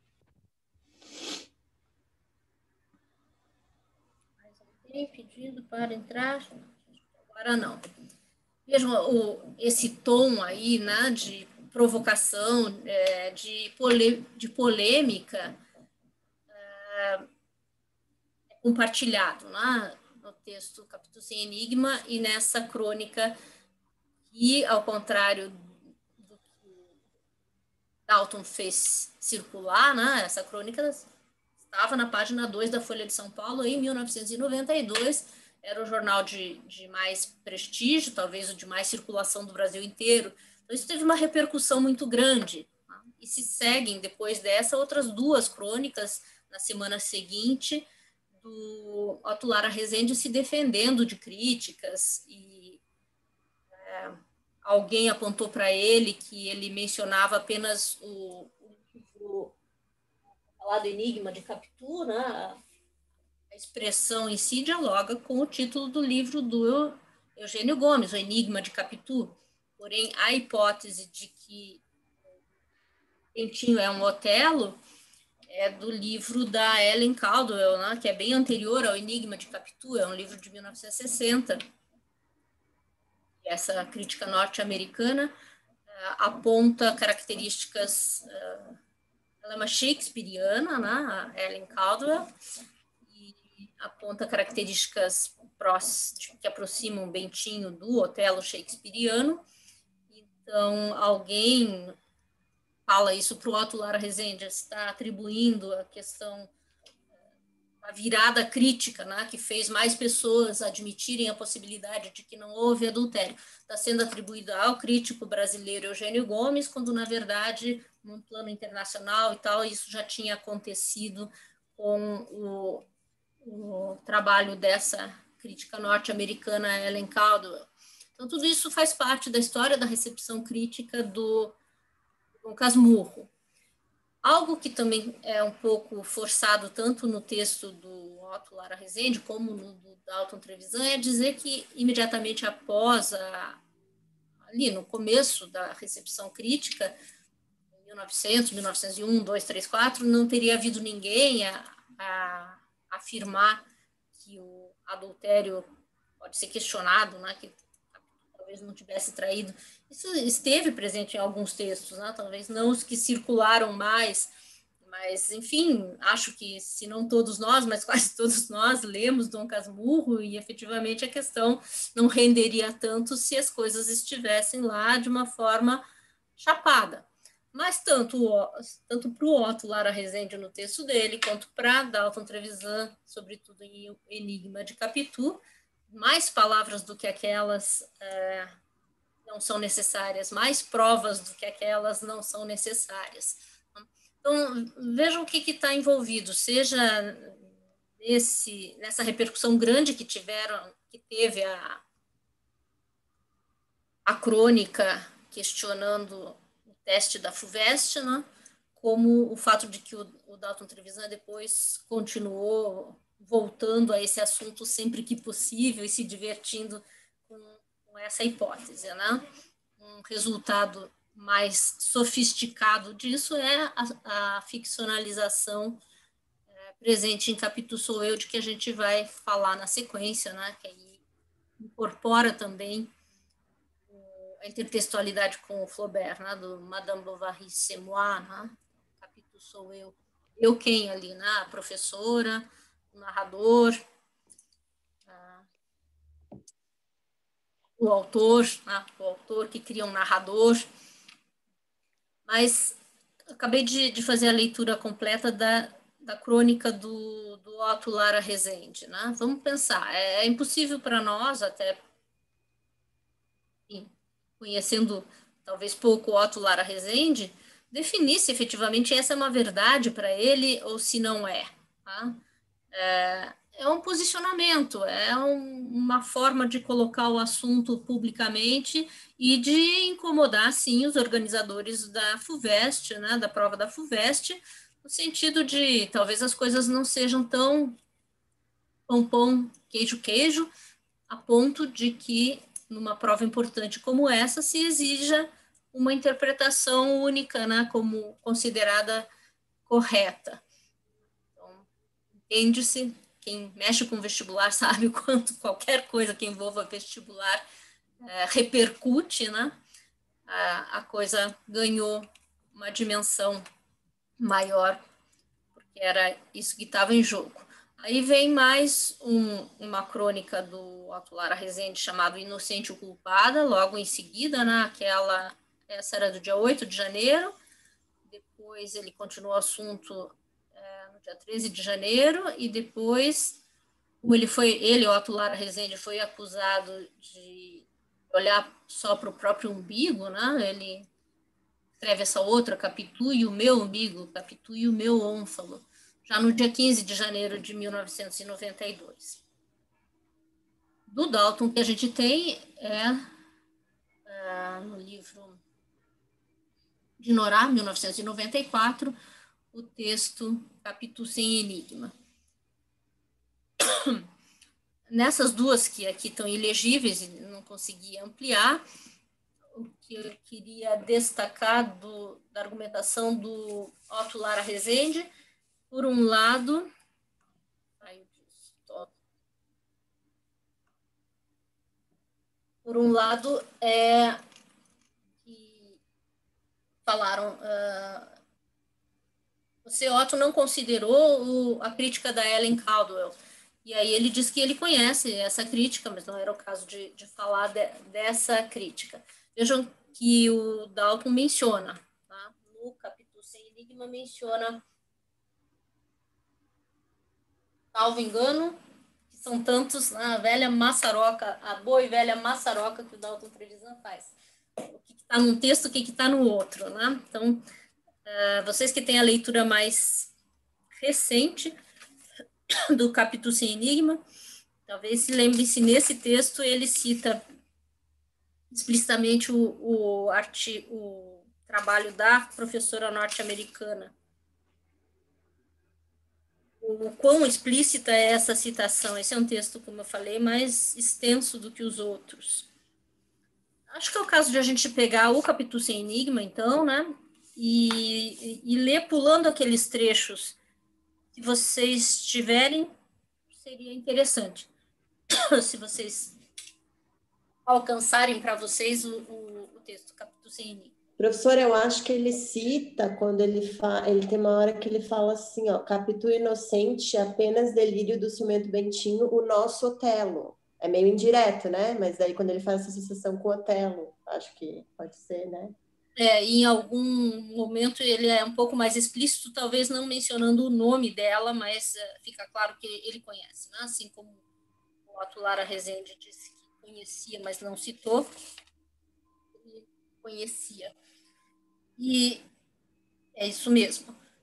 mais alguém pedindo para entrar? Agora não. Vejam o, esse tom aí, né, de provocação, é, de, pole, de polêmica é, compartilhado, né, no texto Capitu sem Enigma e nessa crônica que, ao contrário do que Dalton fez circular, né, essa crônica estava na página dois da Folha de São Paulo em mil novecentos e noventa e dois, era o jornal de, de mais prestígio, talvez o de mais circulação do Brasil inteiro. Então, isso teve uma repercussão muito grande. Tá? E se seguem, depois dessa, outras duas crônicas, na semana seguinte, do Otto Lara Rezende se defendendo de críticas. E é, alguém apontou para ele que ele mencionava apenas o, o livro falado Enigma de Capitu, né? A expressão em si dialoga com o título do livro do Eugênio Gomes, O Enigma de Capitu. Porém, a hipótese de que Bentinho é um Otelo é do livro da Ellen Caldwell, né, que é bem anterior ao Enigma de Capitu, é um livro de mil novecentos e sessenta. Essa crítica norte-americana uh, aponta características... Uh, ela é uma shakespeariana, né, a Ellen Caldwell, aponta características que aproximam Bentinho do Otelo shakespeariano. Então, alguém fala isso para o Otto Lara Rezende, está atribuindo a questão, a virada crítica, né, que fez mais pessoas admitirem a possibilidade de que não houve adultério. Está sendo atribuída ao crítico brasileiro Eugênio Gomes, quando, na verdade, num plano internacional e tal, isso já tinha acontecido com o o trabalho dessa crítica norte-americana Ellen Caldwell. Então, tudo isso faz parte da história da recepção crítica do Dom Casmurro. Algo que também é um pouco forçado tanto no texto do Otto Lara Rezende como no do Dalton Trevisan é dizer que imediatamente após, a, ali no começo da recepção crítica, em mil e novecentos, mil novecentos e um, dois, três, quatro, não teria havido ninguém a, a afirmar que o adultério pode ser questionado, né, que talvez não tivesse traído. Isso esteve presente em alguns textos, né, talvez não os que circularam mais, mas, enfim, acho que, se não todos nós, mas quase todos nós, lemos Dom Casmurro e, efetivamente, a questão não renderia tanto se as coisas estivessem lá de uma forma chapada. Mas tanto, tanto para o Otto Lara Rezende no texto dele, quanto para Dalton Trevisan, sobretudo em Enigma de Capitu, mais palavras do que aquelas é, não são necessárias, mais provas do que aquelas não são necessárias. Então, vejam o que está envolvido, seja nesse, nessa repercussão grande que tiveram, que teve a, a crônica questionando o teste da FUVEST, né? Como o fato de que o, o Dalton Trevisan depois continuou voltando a esse assunto sempre que possível e se divertindo com, com essa hipótese, né? Um resultado mais sofisticado disso é a, a ficcionalização é, presente em Capitu Sou Eu, de que a gente vai falar na sequência, né? Que aí incorpora também o, a intertextualidade com o Flaubert, né? Do Madame Bovary, c'est moi, né? Capitu Sou Eu. Eu quem ali, né? A professora, o narrador, a, o autor, né? O autor que cria um narrador. Mas acabei de, de fazer a leitura completa da, da crônica do, do Otto Lara Rezende, né? Vamos pensar, é, é impossível para nós, até enfim, conhecendo talvez pouco o Otto Lara Rezende, definir se efetivamente essa é uma verdade para ele ou se não é. Tá? É, é um posicionamento, é um, uma forma de colocar o assunto publicamente e de incomodar, sim, os organizadores da FUVEST, né, da prova da FUVEST, no sentido de talvez as coisas não sejam tão pão, pão, queijo, queijo, a ponto de que, numa prova importante como essa, se exija uma interpretação única, né, como considerada correta. Então, entende-se, quem mexe com vestibular sabe o quanto qualquer coisa que envolva vestibular é, repercute, né? A, a coisa ganhou uma dimensão maior, porque era isso que estava em jogo. Aí vem mais um, uma crônica do Otto Lara Rezende chamado Inocente ou Culpada, logo em seguida, né? Aquela, essa era do dia oito de janeiro, depois ele continua o assunto é, no dia treze de janeiro, e depois, como ele foi, ele, Otto Lara Rezende, foi acusado de olhar só para o próprio umbigo, né? Ele escreve essa outra, Capitu e o meu umbigo, Capitu e o meu ônfalo, já no dia quinze de janeiro de mil novecentos e noventa e dois. Do Dalton, que a gente tem é, é no livro de Norá, mil novecentos e noventa e quatro, o texto Capitu sem Enigma. Nessas duas que aqui estão ilegíveis e não consegui ampliar, o que eu queria destacar do, da argumentação do Otto Lara Rezende, por um lado, por um lado, é que falaram, uh, você, Otto, não considerou o, a crítica da Ellen Caldwell. E aí ele diz que ele conhece essa crítica, mas não era o caso de, de falar de, dessa crítica. Vejam que o Dalton menciona, tá? No Capitu Sem Enigma, menciona, salvo engano, que são tantos, a velha maçaroca, a boa e velha maçaroca que o Dalton Trevisan faz. O que está num texto, o que está no outro, né? Então, uh, vocês que têm a leitura mais recente do Capitu Sem Enigma, talvez se lembre-se, nesse texto ele cita explicitamente o, o, arti, o trabalho da professora norte-americana. O quão explícita é essa citação? Esse é um texto, como eu falei, mais extenso do que os outros. Acho que é o caso de a gente pegar o Capitu Sem Enigma, então, né, e, e, e ler pulando aqueles trechos que vocês tiverem, seria interessante. Se vocês alcançarem para vocês o, o, o texto Capitu Sem Enigma. Professor, eu acho que ele cita, quando ele fala, ele tem uma hora que ele fala assim, ó, Capitu inocente, apenas delírio do ciumento Bentinho, o nosso Otelo. É meio indireto, né? Mas daí quando ele faz essa associação com o Otelo, acho que pode ser, né? É, em algum momento ele é um pouco mais explícito, talvez não mencionando o nome dela, mas uh, fica claro que ele conhece, né? Assim como o Otto Lara Rezende disse que conhecia, mas não citou, ele conhecia. E é isso mesmo.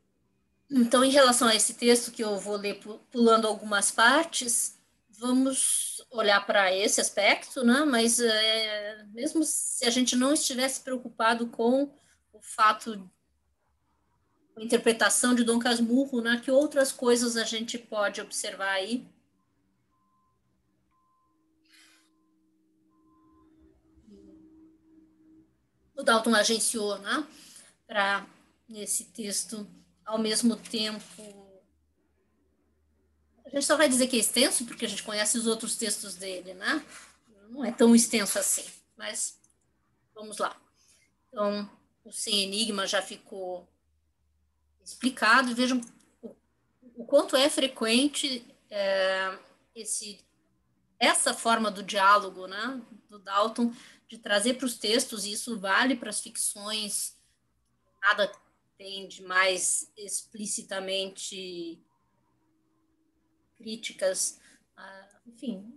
Então, em relação a esse texto, que eu vou ler pulando algumas partes, vamos olhar para esse aspecto, né? Mas é, mesmo se a gente não estivesse preocupado com o fato, a interpretação de Dom Casmurro, né? Que outras coisas a gente pode observar aí? O Dalton agenciou, né? Para, nesse texto, ao mesmo tempo... A gente só vai dizer que é extenso, porque a gente conhece os outros textos dele, né? Não é tão extenso assim, mas vamos lá. Então, o Sem Enigma já ficou explicado. Vejam o, o quanto é frequente é, esse, essa forma do diálogo, né, do Dalton, de trazer para os textos, e isso vale para as ficções, nada tem de mais explicitamente críticas, enfim,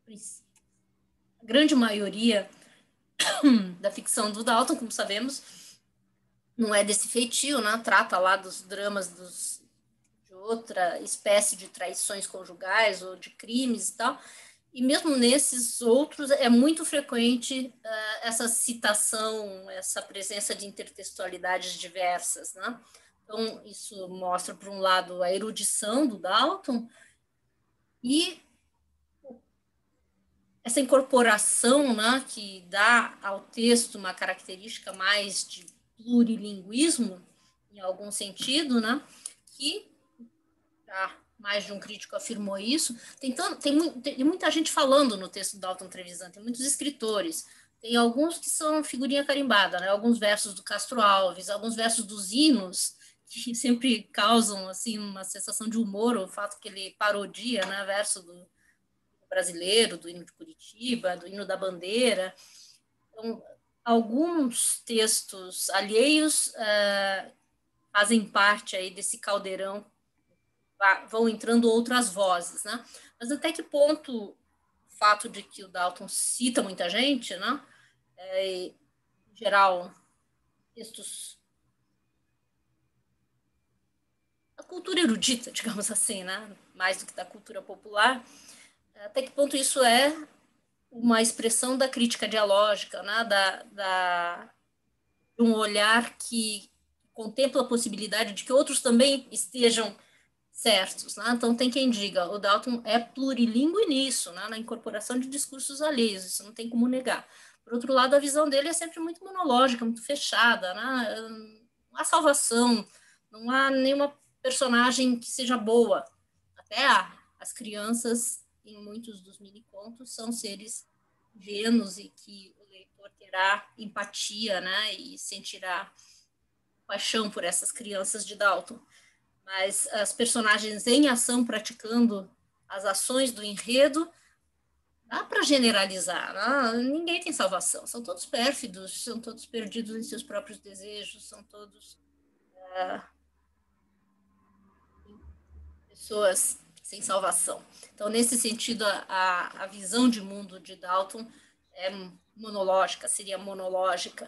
a grande maioria da ficção do Dalton, como sabemos, não é desse feitio, né? Trata lá dos dramas dos, de outra espécie de traições conjugais ou de crimes e tal, e mesmo nesses outros é muito frequente uh, essa citação, essa presença de intertextualidades diversas, né? Então, isso mostra, por um lado, a erudição do Dalton, e essa incorporação, né, que dá ao texto uma característica mais de plurilinguismo, em algum sentido, né, que já mais de um crítico afirmou isso. Tem, tanto, tem, tem muita gente falando no texto do Dalton Trevisan, tem muitos escritores, tem alguns que são figurinha carimbada, né, alguns versos do Castro Alves, alguns versos dos hinos, que sempre causam assim, uma sensação de humor, o fato que ele parodia, né, verso do brasileiro, do hino de Curitiba, do hino da bandeira. Então, alguns textos alheios uh, fazem parte aí desse caldeirão, vão entrando outras vozes, né? Mas até que ponto o fato de que o Dalton cita muita gente, né? É, em geral, textos da cultura erudita, digamos assim, né? Mais do que da cultura popular, até que ponto isso é uma expressão da crítica dialógica, né? da, da, de um olhar que contempla a possibilidade de que outros também estejam certos. Né? Então, tem quem diga, o Dalton é plurilingüe nisso, né? Na incorporação de discursos alheios, isso não tem como negar. Por outro lado, a visão dele é sempre muito monológica, muito fechada, né? Não há salvação, não há nenhuma personagem que seja boa. Até há. As crianças, em muitos dos mini-contos, são seres ingênuos e que o leitor terá empatia, né, e sentirá paixão por essas crianças de Dalton. Mas as personagens em ação, praticando as ações do enredo, dá para generalizar, né? Ninguém tem salvação, são todos pérfidos, são todos perdidos em seus próprios desejos, são todos é, pessoas sem salvação. Então, nesse sentido, a, a visão de mundo de Dalton é monológica, seria monológica.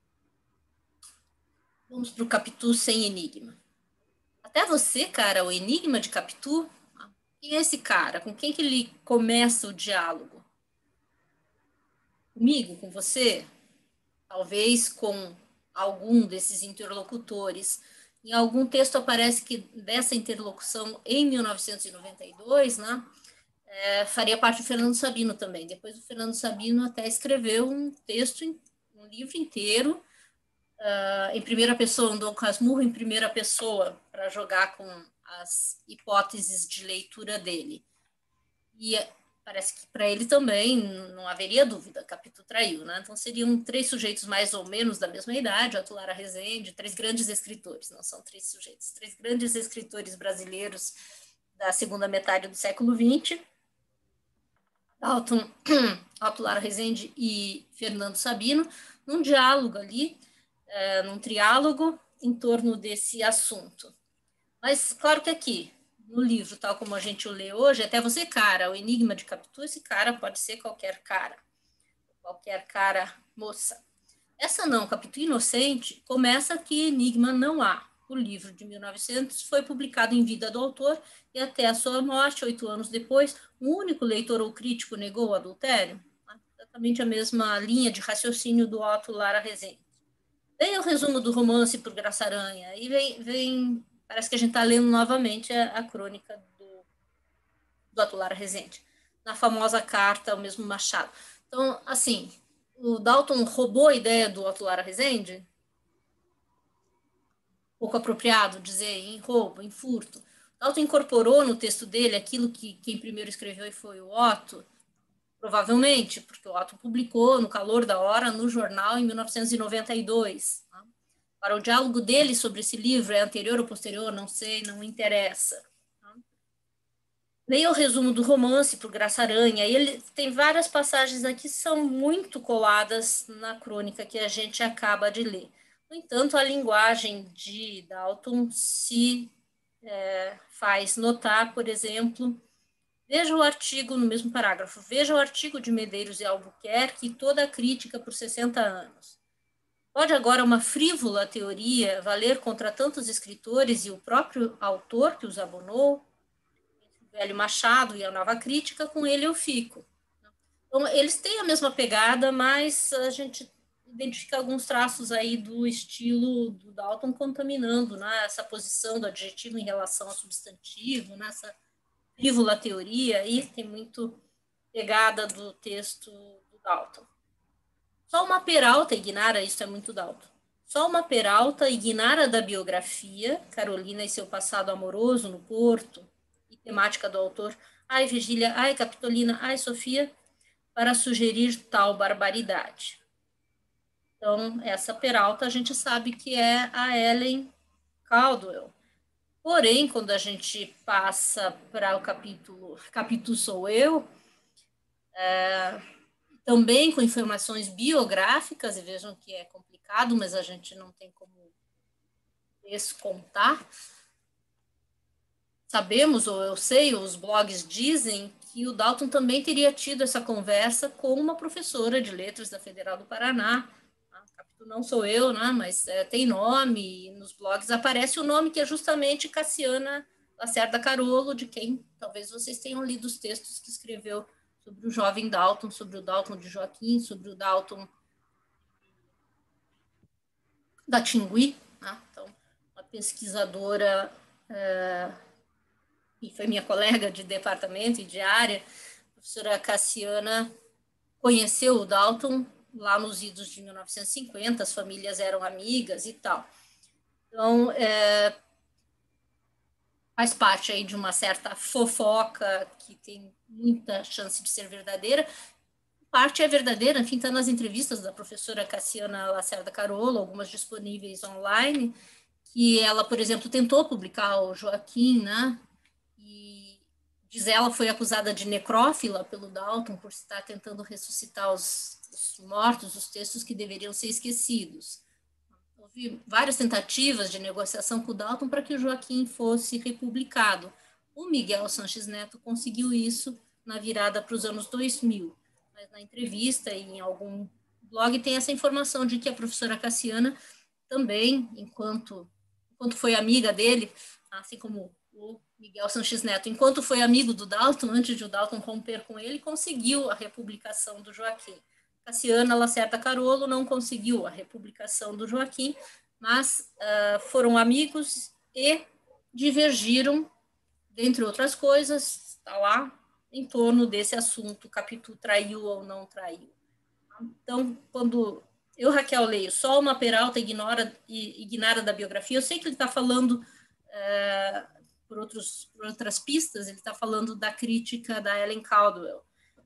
Vamos para o Capitu sem enigma. Até você, cara, o enigma de Capitu, quem é esse cara? Com quem que ele começa o diálogo? Comigo? Com você? Talvez com algum desses interlocutores. Em algum texto aparece que dessa interlocução, em mil novecentos e noventa e dois, né, é, faria parte do Fernando Sabino também. Depois o Fernando Sabino até escreveu um texto, um livro inteiro, uh, em primeira pessoa, um Dom Casmurro em primeira pessoa, para jogar com as hipóteses de leitura dele. E parece que para ele também não haveria dúvida, Capitu traiu, né? Então seriam três sujeitos mais ou menos da mesma idade, Otto Lara Rezende, três grandes escritores, não são três sujeitos, três grandes escritores brasileiros da segunda metade do século vinte, Otto, Otto Lara Rezende e Fernando Sabino, num diálogo ali, é, num triálogo em torno desse assunto. Mas claro que aqui, no livro, tal como a gente o lê hoje, até você, cara, o enigma de Capitu, esse cara pode ser qualquer cara, qualquer cara moça. Essa não, Capitu inocente, começa que enigma não há. o livro de mil e novecentos foi publicado em vida do autor e até a sua morte, oito anos depois, um único leitor ou crítico negou o adultério. Exatamente a mesma linha de raciocínio do Otto Lara Rezende. Vem o resumo do romance por Graça Aranha, e vem, vem parece que a gente está lendo novamente a, a crônica do, do Otto Lara Rezende, na famosa carta ao mesmo Machado. Então, assim, o Dalton roubou a ideia do Otto Lara Rezende? Pouco apropriado dizer em roubo, em furto. Dalton incorporou no texto dele aquilo que quem primeiro escreveu foi o Otto, provavelmente, porque o Otto publicou no calor da hora no jornal em mil novecentos e noventa e dois. Tá? Para o diálogo dele sobre esse livro, é anterior ou posterior, não sei, não interessa. Tá? Leia o resumo do romance por Graça Aranha. Ele tem várias passagens aqui que são muito coladas na crônica que a gente acaba de ler. No entanto, a linguagem de Dalton se é, faz notar, por exemplo, veja o artigo, no mesmo parágrafo, veja o artigo de Medeiros e Albuquerque e toda a crítica por sessenta anos. Pode agora uma frívola teoria valer contra tantos escritores e o próprio autor que os abonou? O velho Machado e a nova crítica, com ele eu fico. Então, eles têm a mesma pegada, mas a gente identifica alguns traços aí do estilo do Dalton contaminando, né, essa posição do adjetivo em relação ao substantivo, nessa né, frívola teoria, aí tem muito pegada do texto do Dalton. Só uma peralta ignara, isso é muito Dalton, só uma peralta ignara da biografia, Carolina e seu passado amoroso no Porto, e temática do autor, ai Virgília, ai Capitolina, ai Sofia, para sugerir tal barbaridade. Então, essa peralta a gente sabe que é a Ellen Caldwell. Porém, quando a gente passa para o capítulo, capítulo Sou Eu, é, também com informações biográficas, e vejam que é complicado, mas a gente não tem como descontar. Sabemos, ou eu sei, os blogs dizem que o Dalton também teria tido essa conversa com uma professora de letras da Federal do Paraná. Não sou eu, né? Mas é, tem nome, e nos blogs aparece o nome que é justamente Cassiana Lacerda Carolo, de quem talvez vocês tenham lido os textos que escreveu sobre o jovem Dalton, sobre o Dalton de Joaquim, sobre o Dalton da Tingui, né? Então, uma pesquisadora, é, e foi minha colega de departamento e de área, a professora Cassiana, conheceu o Dalton lá nos idos de mil novecentos e cinquenta, as famílias eram amigas e tal. Então, é, faz parte aí de uma certa fofoca que tem muita chance de ser verdadeira. Parte é verdadeira, enfim, está nas entrevistas da professora Cassiana Lacerda Carolo, algumas disponíveis online, que ela, por exemplo, tentou publicar o Joaquim, né? E diz ela foi acusada de necrófila pelo Dalton por estar tentando ressuscitar os os mortos, os textos que deveriam ser esquecidos. Houve várias tentativas de negociação com o Dalton para que o Joaquim fosse republicado. O Miguel Sanches Neto conseguiu isso na virada para os anos dois mil. Mas na entrevista e em algum blog tem essa informação de que a professora Cassiana também, enquanto, enquanto foi amiga dele, assim como o Miguel Sanches Neto, enquanto foi amigo do Dalton, antes de o Dalton romper com ele, conseguiu a republicação do Joaquim. Cassiana Lacerda Carolo não conseguiu a republicação do Joaquim, mas uh, foram amigos e divergiram, dentre outras coisas, está lá, em torno desse assunto, Capitu traiu ou não traiu. Então, quando eu, Raquel, leio só uma peralta ignora, ignara da biografia, eu sei que ele está falando, uh, por, outros, por outras pistas, ele está falando da crítica da Ellen Caldwell.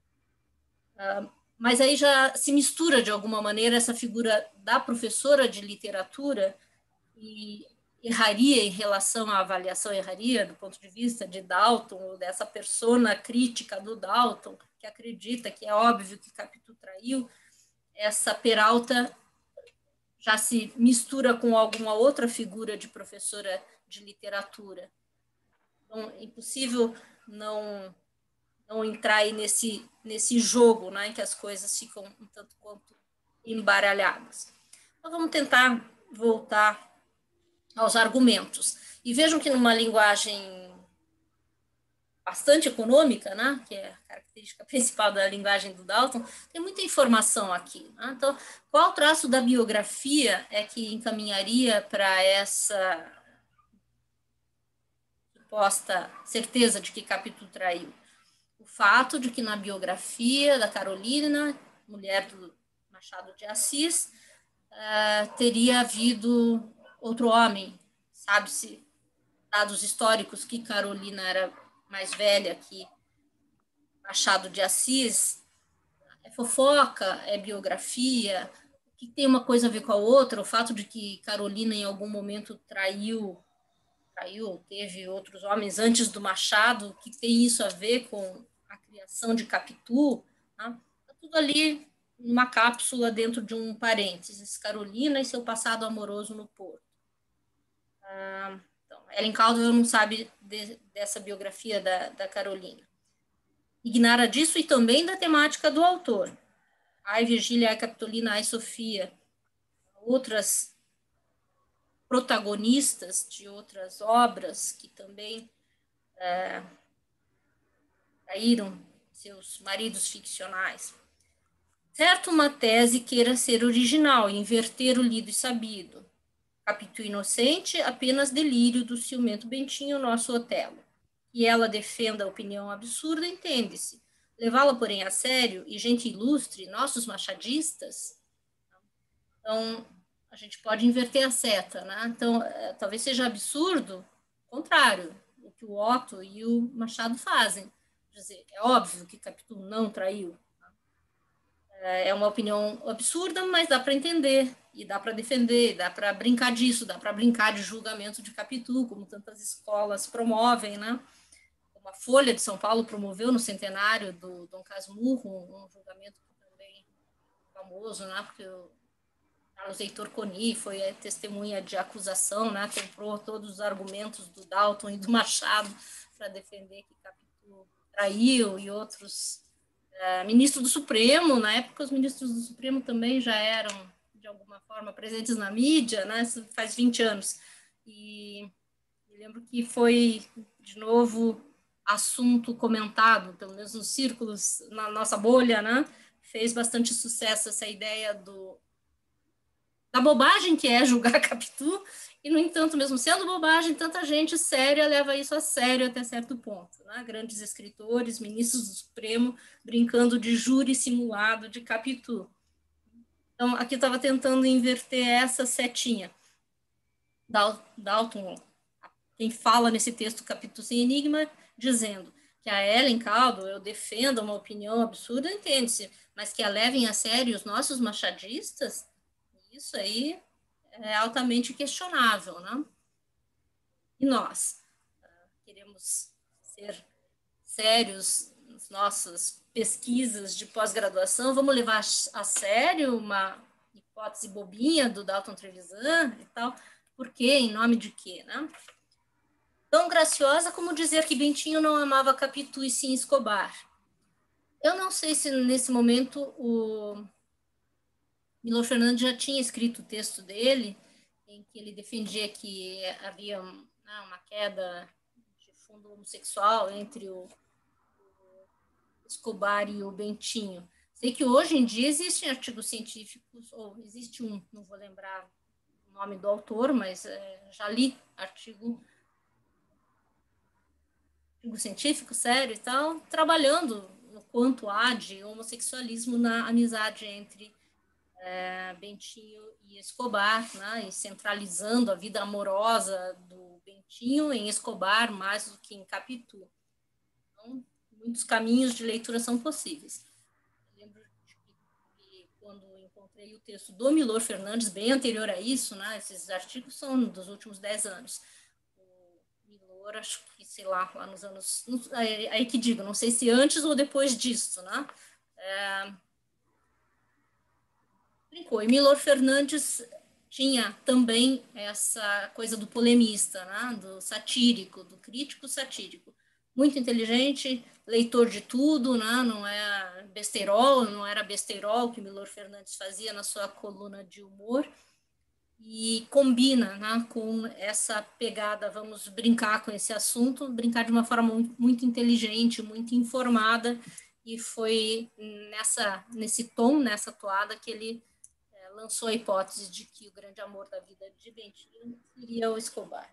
Uh, Mas aí já se mistura, de alguma maneira, essa figura da professora de literatura e erraria em relação à avaliação, erraria do ponto de vista de Dalton, ou dessa persona crítica do Dalton, que acredita que é óbvio que Capitu traiu. Essa peralta já se mistura com alguma outra figura de professora de literatura. Então, é impossível não... não entrar aí nesse, nesse jogo, né, em que as coisas ficam um tanto quanto embaralhadas. Então, vamos tentar voltar aos argumentos. E vejam que numa linguagem bastante econômica, né, que é a característica principal da linguagem do Dalton, tem muita informação aqui. Né? Então, qual traço da biografia é que encaminharia para essa suposta certeza de que Capitu traiu? O fato de que na biografia da Carolina, mulher do Machado de Assis, uh, teria havido outro homem. Sabe-se, dados históricos, que Carolina era mais velha que Machado de Assis. É fofoca, é biografia, que tem uma coisa a ver com a outra. O fato de que Carolina em algum momento traiu, traiu, teve outros homens antes do Machado, que tem isso a ver com a criação de Capitu, tá? Tá tudo ali numa cápsula dentro de um parênteses, Carolina e seu passado amoroso no Porto. Ah, então, Ellen Caldwell não sabe de, dessa biografia da, da Carolina. Ignara disso e também da temática do autor. Ai, Virgília, ai, Capitolina, ai, Sofia. Outras protagonistas de outras obras que também é, traíram seus maridos ficcionais. Certo, uma tese queira ser original, inverter o lido e sabido. Capitu inocente, apenas delírio do ciumento Bentinho, nosso Otelo. E ela defenda a opinião absurda, entende-se. Levá-la, porém, a sério, e gente ilustre, nossos machadistas, então, a gente pode inverter a seta, né? Então, é, talvez seja absurdo, contrário, o que o Otto e o Machado fazem. Quer dizer, é óbvio que Capitu não traiu. É uma opinião absurda, mas dá para entender, e dá para defender, dá para brincar disso, dá para brincar de julgamento de Capitu, como tantas escolas promovem, né? Como a Folha de São Paulo promoveu no centenário do Dom Casmurro, um, um julgamento também famoso, né? Porque o Carlos Heitor Coni foi testemunha de acusação, né? Comprou todos os argumentos do Dalton e do Machado para defender que Capitu traiu, e outros Uh, ministro do Supremo, na época os ministros do Supremo também já eram, de alguma forma, presentes na mídia, né? Isso faz vinte anos. E me lembro que foi, de novo, assunto comentado, pelo menos nos círculos, na nossa bolha, né? Fez bastante sucesso essa ideia do, da bobagem que é julgar Capitu, e, no entanto, mesmo sendo bobagem, tanta gente séria leva isso a sério até certo ponto. Né? Grandes escritores, ministros do Supremo, brincando de júri simulado de Capitu. Então, aqui eu estava tentando inverter essa setinha. Dalton, quem fala nesse texto Capitu sem enigma, dizendo que a Ellen Caldwell defenda uma opinião absurda, entende-se, mas que a levem a sério os nossos machadistas, isso aí é altamente questionável, né? E nós uh, queremos ser sérios nas nossas pesquisas de pós-graduação, vamos levar a sério uma hipótese bobinha do Dalton Trevisan e tal, por quê? Em nome de quê, né? Tão graciosa como dizer que Bentinho não amava Capitu e sim Escobar. Eu não sei se nesse momento o Milor Fernandes já tinha escrito o texto dele, em que ele defendia que havia né, uma queda de fundo homossexual entre o, o Escobar e o Bentinho. Sei que hoje em dia existem artigos científicos, ou existe um, não vou lembrar o nome do autor, mas é, já li artigo, artigo científico sério e tal, trabalhando no quanto há de homossexualismo na amizade entre É, Bentinho e Escobar, né, e centralizando a vida amorosa do Bentinho em Escobar mais do que em Capitu. Então, muitos caminhos de leitura são possíveis. Eu lembro de que, que quando encontrei o texto do Milor Fernandes, bem anterior a isso, né, esses artigos são dos últimos dez anos. O Milor, acho que, sei lá, lá nos anos... Aí, aí que digo, não sei se antes ou depois disso, né? É, E Milor Fernandes tinha também essa coisa do polemista, né? Do satírico, do crítico satírico. Muito inteligente, leitor de tudo, né? Não é besteirol, não era besteirol que Milor Fernandes fazia na sua coluna de humor. e combina, né, com essa pegada, vamos brincar com esse assunto, brincar de uma forma muito, muito inteligente, muito informada, e foi nessa, nesse tom, nessa toada, que ele é, lançou a hipótese de que o grande amor da vida de Bentinho seria o Escobar.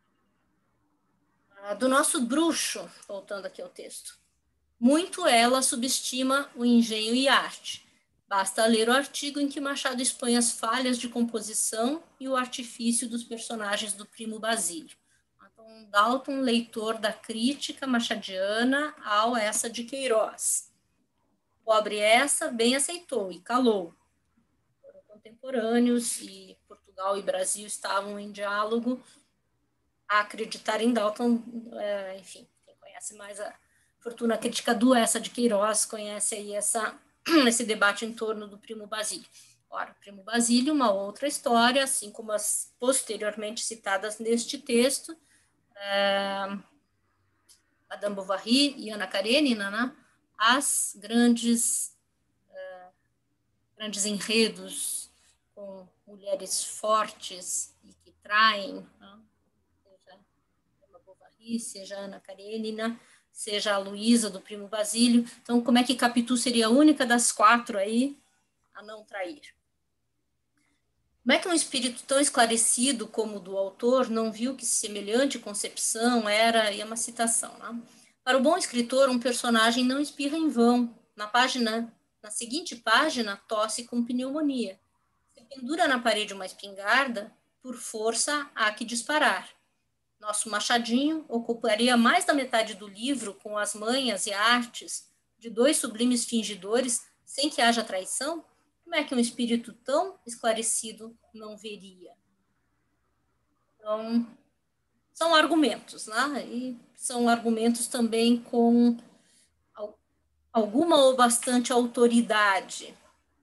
Ah, do nosso bruxo, voltando aqui ao texto, muito ela subestima o engenho e arte. Basta ler o artigo em que Machado expõe as falhas de composição e o artifício dos personagens do Primo Basílio. Então, Dalton, leitor da crítica machadiana ao essa de Queiroz. Pobre essa, bem aceitou e calou. Foram contemporâneos e Portugal e Brasil estavam em diálogo a acreditar em Dalton, é, enfim, quem conhece mais a fortuna crítica do essa de Queiroz conhece aí essa... esse debate em torno do Primo Basílio. Ora, o Primo Basílio, uma outra história, assim como as posteriormente citadas neste texto, é, Madame Bovary e Ana Karenina, né, as grandes, é, grandes enredos com mulheres fortes e que traem, né, seja Madame Bovary, seja Ana Karenina, seja a Luísa do Primo Basílio. Então, como é que Capitu seria a única das quatro aí a não trair? Como é que um espírito tão esclarecido como o do autor não viu que semelhante concepção era, e é uma citação, né? Para o bom escritor, um personagem não espirra em vão. Na página, na seguinte página, tosse com pneumonia. Se pendura na parede uma espingarda, por força há que disparar. Nosso Machadinho ocuparia mais da metade do livro com as manhas e artes de dois sublimes fingidores sem que haja traição? Como é que um espírito tão esclarecido não veria? Então, são argumentos, né? E são argumentos também com alguma ou bastante autoridade.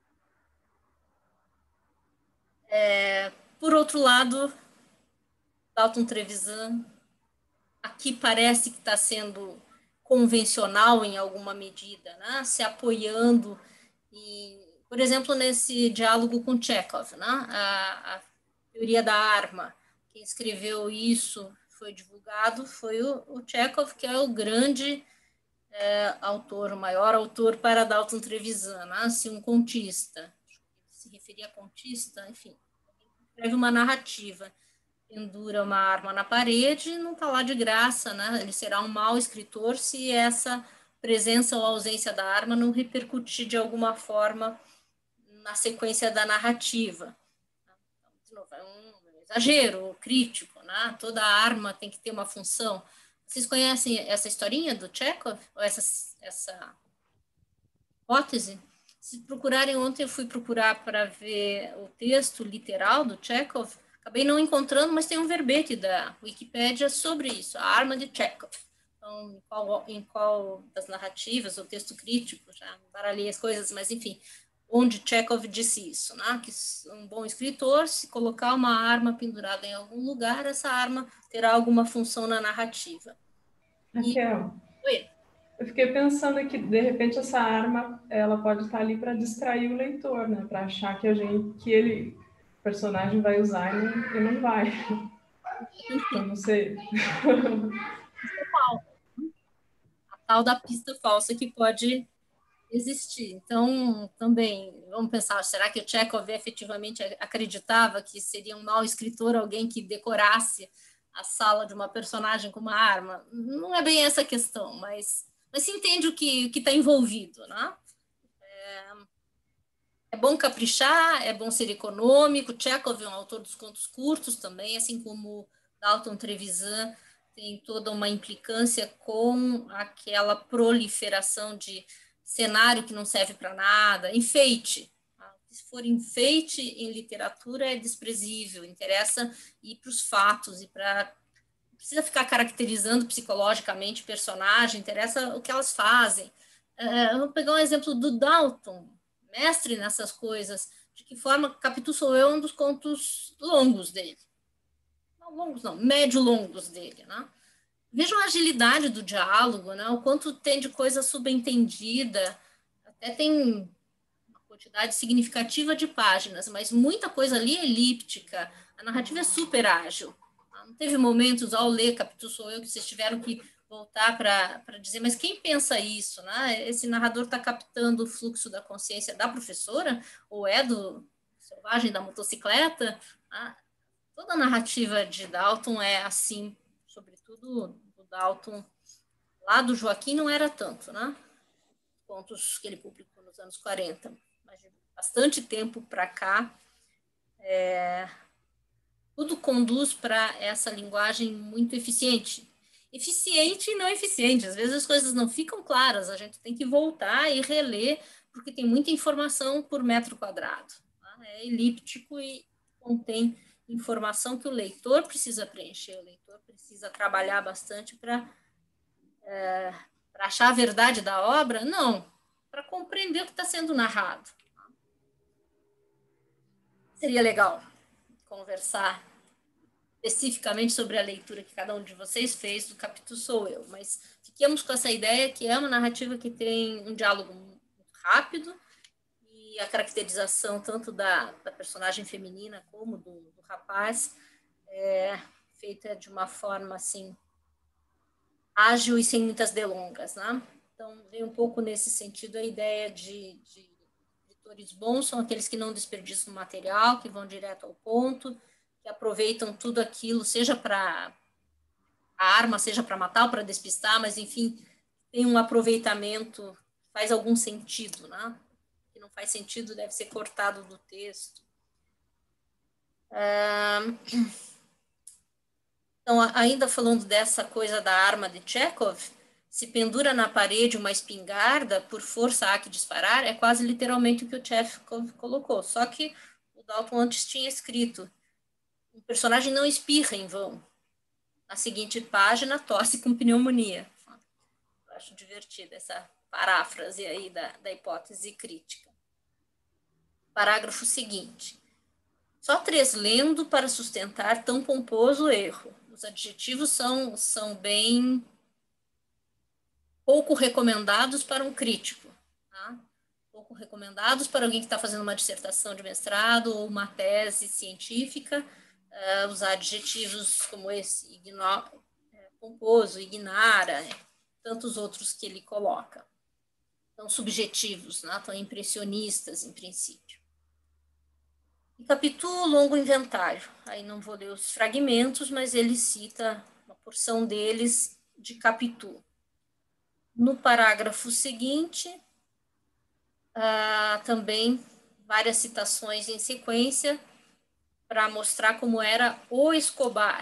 É, por outro lado, Dalton Trevisan aqui parece que está sendo convencional em alguma medida, né? Se apoiando, em, por exemplo, nesse diálogo com Chekhov, né? a, a teoria da arma. Quem escreveu isso, foi divulgado, foi o, o Chekhov, que é o grande é, autor, o maior autor para Dalton Trevisan, né? Assim, um contista, se referia a contista, enfim, escreve uma narrativa. Pendura uma arma na parede e não está lá de graça, né? Ele será um mau escritor se essa presença ou ausência da arma não repercutir de alguma forma na sequência da narrativa. De novo, é um exagero crítico, né? Toda arma tem que ter uma função. Vocês conhecem essa historinha do Chekhov? Ou essa, essa hipótese? Se procurarem, ontem eu fui procurar para ver o texto literal do Chekhov, acabei não encontrando, mas tem um verbete da Wikipédia sobre isso, a arma de Chekhov. Então, em qual, em qual das narrativas, ou texto crítico, já baralhei as coisas, mas enfim, onde Chekhov disse isso, né? Que um bom escritor, se colocar uma arma pendurada em algum lugar, essa arma terá alguma função na narrativa. Raquel, E... Oi? Eu fiquei pensando que, de repente, essa arma ela pode estar ali para distrair o leitor, né? Para achar que a gente, que ele... o personagem vai usar e não, e não vai. Eu não sei. A tal da pista falsa que pode existir. Então, também, vamos pensar, será que o Chekhov efetivamente acreditava que seria um mau escritor alguém que decorasse a sala de uma personagem com uma arma? Não é bem essa a questão, mas, mas se entende o que está envolvido, né? É, É bom caprichar, é bom ser econômico. Chekhov é um autor dos contos curtos também, assim como Dalton Trevisan tem toda uma implicância com aquela proliferação de cenário que não serve para nada, enfeite. Se for enfeite em literatura é desprezível, interessa ir para os fatos e para precisa ficar caracterizando psicologicamente personagem, interessa o que elas fazem. Uh, eu vou pegar um exemplo do Dalton, mestre nessas coisas. De que forma Capitu Sou Eu é um dos contos longos dele. Não longos, não, médio-longos dele, né? Vejam a agilidade do diálogo, né? O quanto tem de coisa subentendida. Até tem uma quantidade significativa de páginas, mas muita coisa ali é elíptica. A narrativa é super ágil. Não teve momentos, ao ler Capitu Sou Eu, que vocês tiveram que voltar para dizer, mas quem pensa isso? Né? Esse narrador está captando o fluxo da consciência da professora, ou é do selvagem da motocicleta? Né? Toda a narrativa de Dalton é assim, sobretudo o Dalton lá do Joaquim não era tanto, né? Contos que ele publicou nos anos quarenta, mas de bastante tempo para cá, é, tudo conduz para essa linguagem muito eficiente. Eficiente e não eficiente, às vezes as coisas não ficam claras, a gente tem que voltar e reler, porque tem muita informação por metro quadrado. Tá? É elíptico e contém informação que o leitor precisa preencher, o leitor precisa trabalhar bastante para é, para achar a verdade da obra? Não, para compreender o que está sendo narrado. Seria legal conversar especificamente sobre a leitura que cada um de vocês fez do Capitu Sou Eu, mas fiquemos com essa ideia que é uma narrativa que tem um diálogo muito rápido e a caracterização tanto da, da personagem feminina como do, do rapaz é feita de uma forma assim ágil e sem muitas delongas, né? Então, vem um pouco nesse sentido a ideia de, de editores bons, são aqueles que não desperdiçam material, que vão direto ao ponto, que aproveitam tudo aquilo, seja para a arma, seja para matar ou para despistar, mas, enfim, tem um aproveitamento que faz algum sentido, né? O que não faz sentido deve ser cortado do texto. Ah, então, ainda falando dessa coisa da arma de Chekhov, se pendura na parede uma espingarda, por força há que disparar, é quase literalmente o que o Chekhov colocou. Só que o Dalton antes tinha escrito, o personagem não espirra em vão. Na seguinte página, tosse com pneumonia. Eu acho divertida essa paráfrase aí da, da hipótese crítica. Parágrafo seguinte. Só três lendo para sustentar tão pomposo erro. Os adjetivos são, são bem pouco recomendados para um crítico. Tá? Pouco recomendados para alguém que está fazendo uma dissertação de mestrado ou uma tese científica. Uh, usar adjetivos como esse, igno, é, pomposo, ignara, é, tantos outros que ele coloca. Tão subjetivos, né? Tão impressionistas, em princípio. E Capitu, longo inventário. Aí não vou ler os fragmentos, mas ele cita uma porção deles de Capitu. No parágrafo seguinte, uh, também várias citações em sequência, para mostrar como era o Escobar.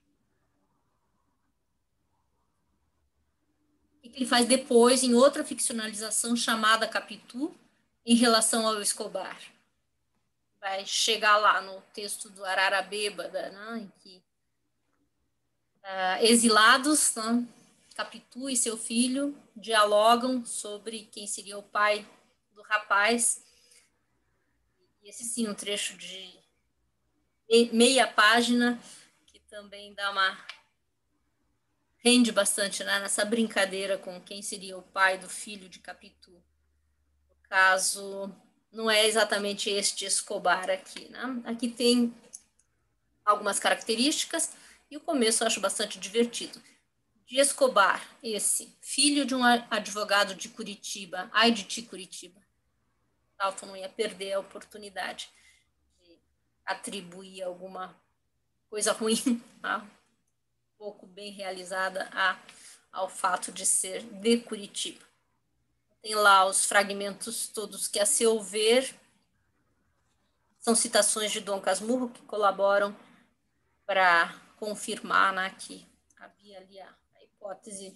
O que ele faz depois, em outra ficcionalização chamada Capitu, em relação ao Escobar. Vai chegar lá no texto do Arara Bêbada, né, em que uh, exilados, né, Capitu e seu filho dialogam sobre quem seria o pai do rapaz. E esse sim, um trecho de meia página, que também dá uma... rende bastante, né, nessa brincadeira com quem seria o pai do filho de Capitu. No caso, não é exatamente este Escobar aqui, né? Aqui tem algumas características, e o começo eu acho bastante divertido. De Escobar, esse, filho de um advogado de Curitiba, ai de ti, Curitiba. Dalton não ia perder a oportunidade atribuir alguma coisa ruim, tá? Pouco bem realizada a, ao fato de ser de Curitiba. Tem lá os fragmentos todos que, a seu ver, são citações de Dom Casmurro, que colaboram para confirmar, né, que havia ali a, a hipótese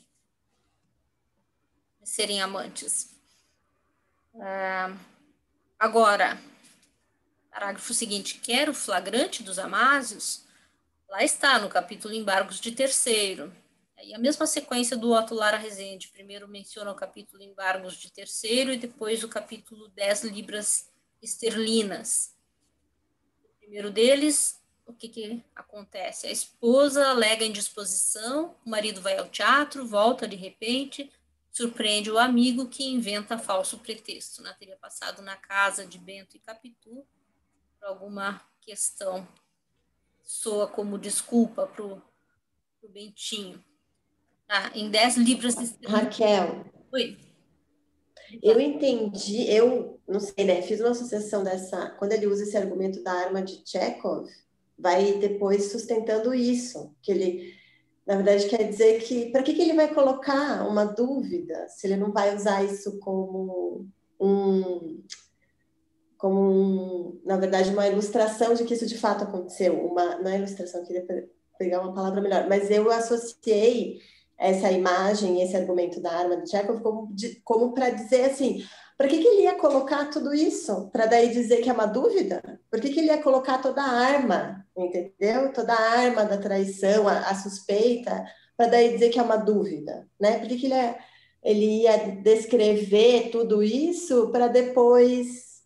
de serem amantes. Ah, agora... Parágrafo seguinte, quer o flagrante dos Amásios? Lá está, no capítulo Embargos de Terceiro. E a mesma sequência do Otto Lara Rezende. Primeiro menciona o capítulo Embargos de Terceiro e depois o capítulo dez libras esterlinas. O primeiro deles, o que, que acontece? A esposa alega indisposição, o marido vai ao teatro, volta de repente, surpreende o amigo que inventa falso pretexto, né? Teria passado na casa de Bento e Capitu por alguma questão. Soa como desculpa para o Bentinho. Ah, em dez libras... Raquel, Oi. eu entendi, eu não sei, né? Fiz uma associação dessa. Quando ele usa esse argumento da arma de Chekhov, vai depois sustentando isso, que ele, na verdade, quer dizer que para que, que ele vai colocar uma dúvida se ele não vai usar isso como um, como um, na verdade, uma ilustração de que isso de fato aconteceu. Uma, não é ilustração, eu queria pegar uma palavra melhor, mas eu associei essa imagem, esse argumento da arma de Chekhov como, como para dizer assim, para que, que ele ia colocar tudo isso? Para daí dizer que é uma dúvida? Por que, que ele ia colocar toda a arma, entendeu? Toda a arma da traição, a, a suspeita, para daí dizer que é uma dúvida, né? Por que, que ele, ia, ele ia descrever tudo isso para depois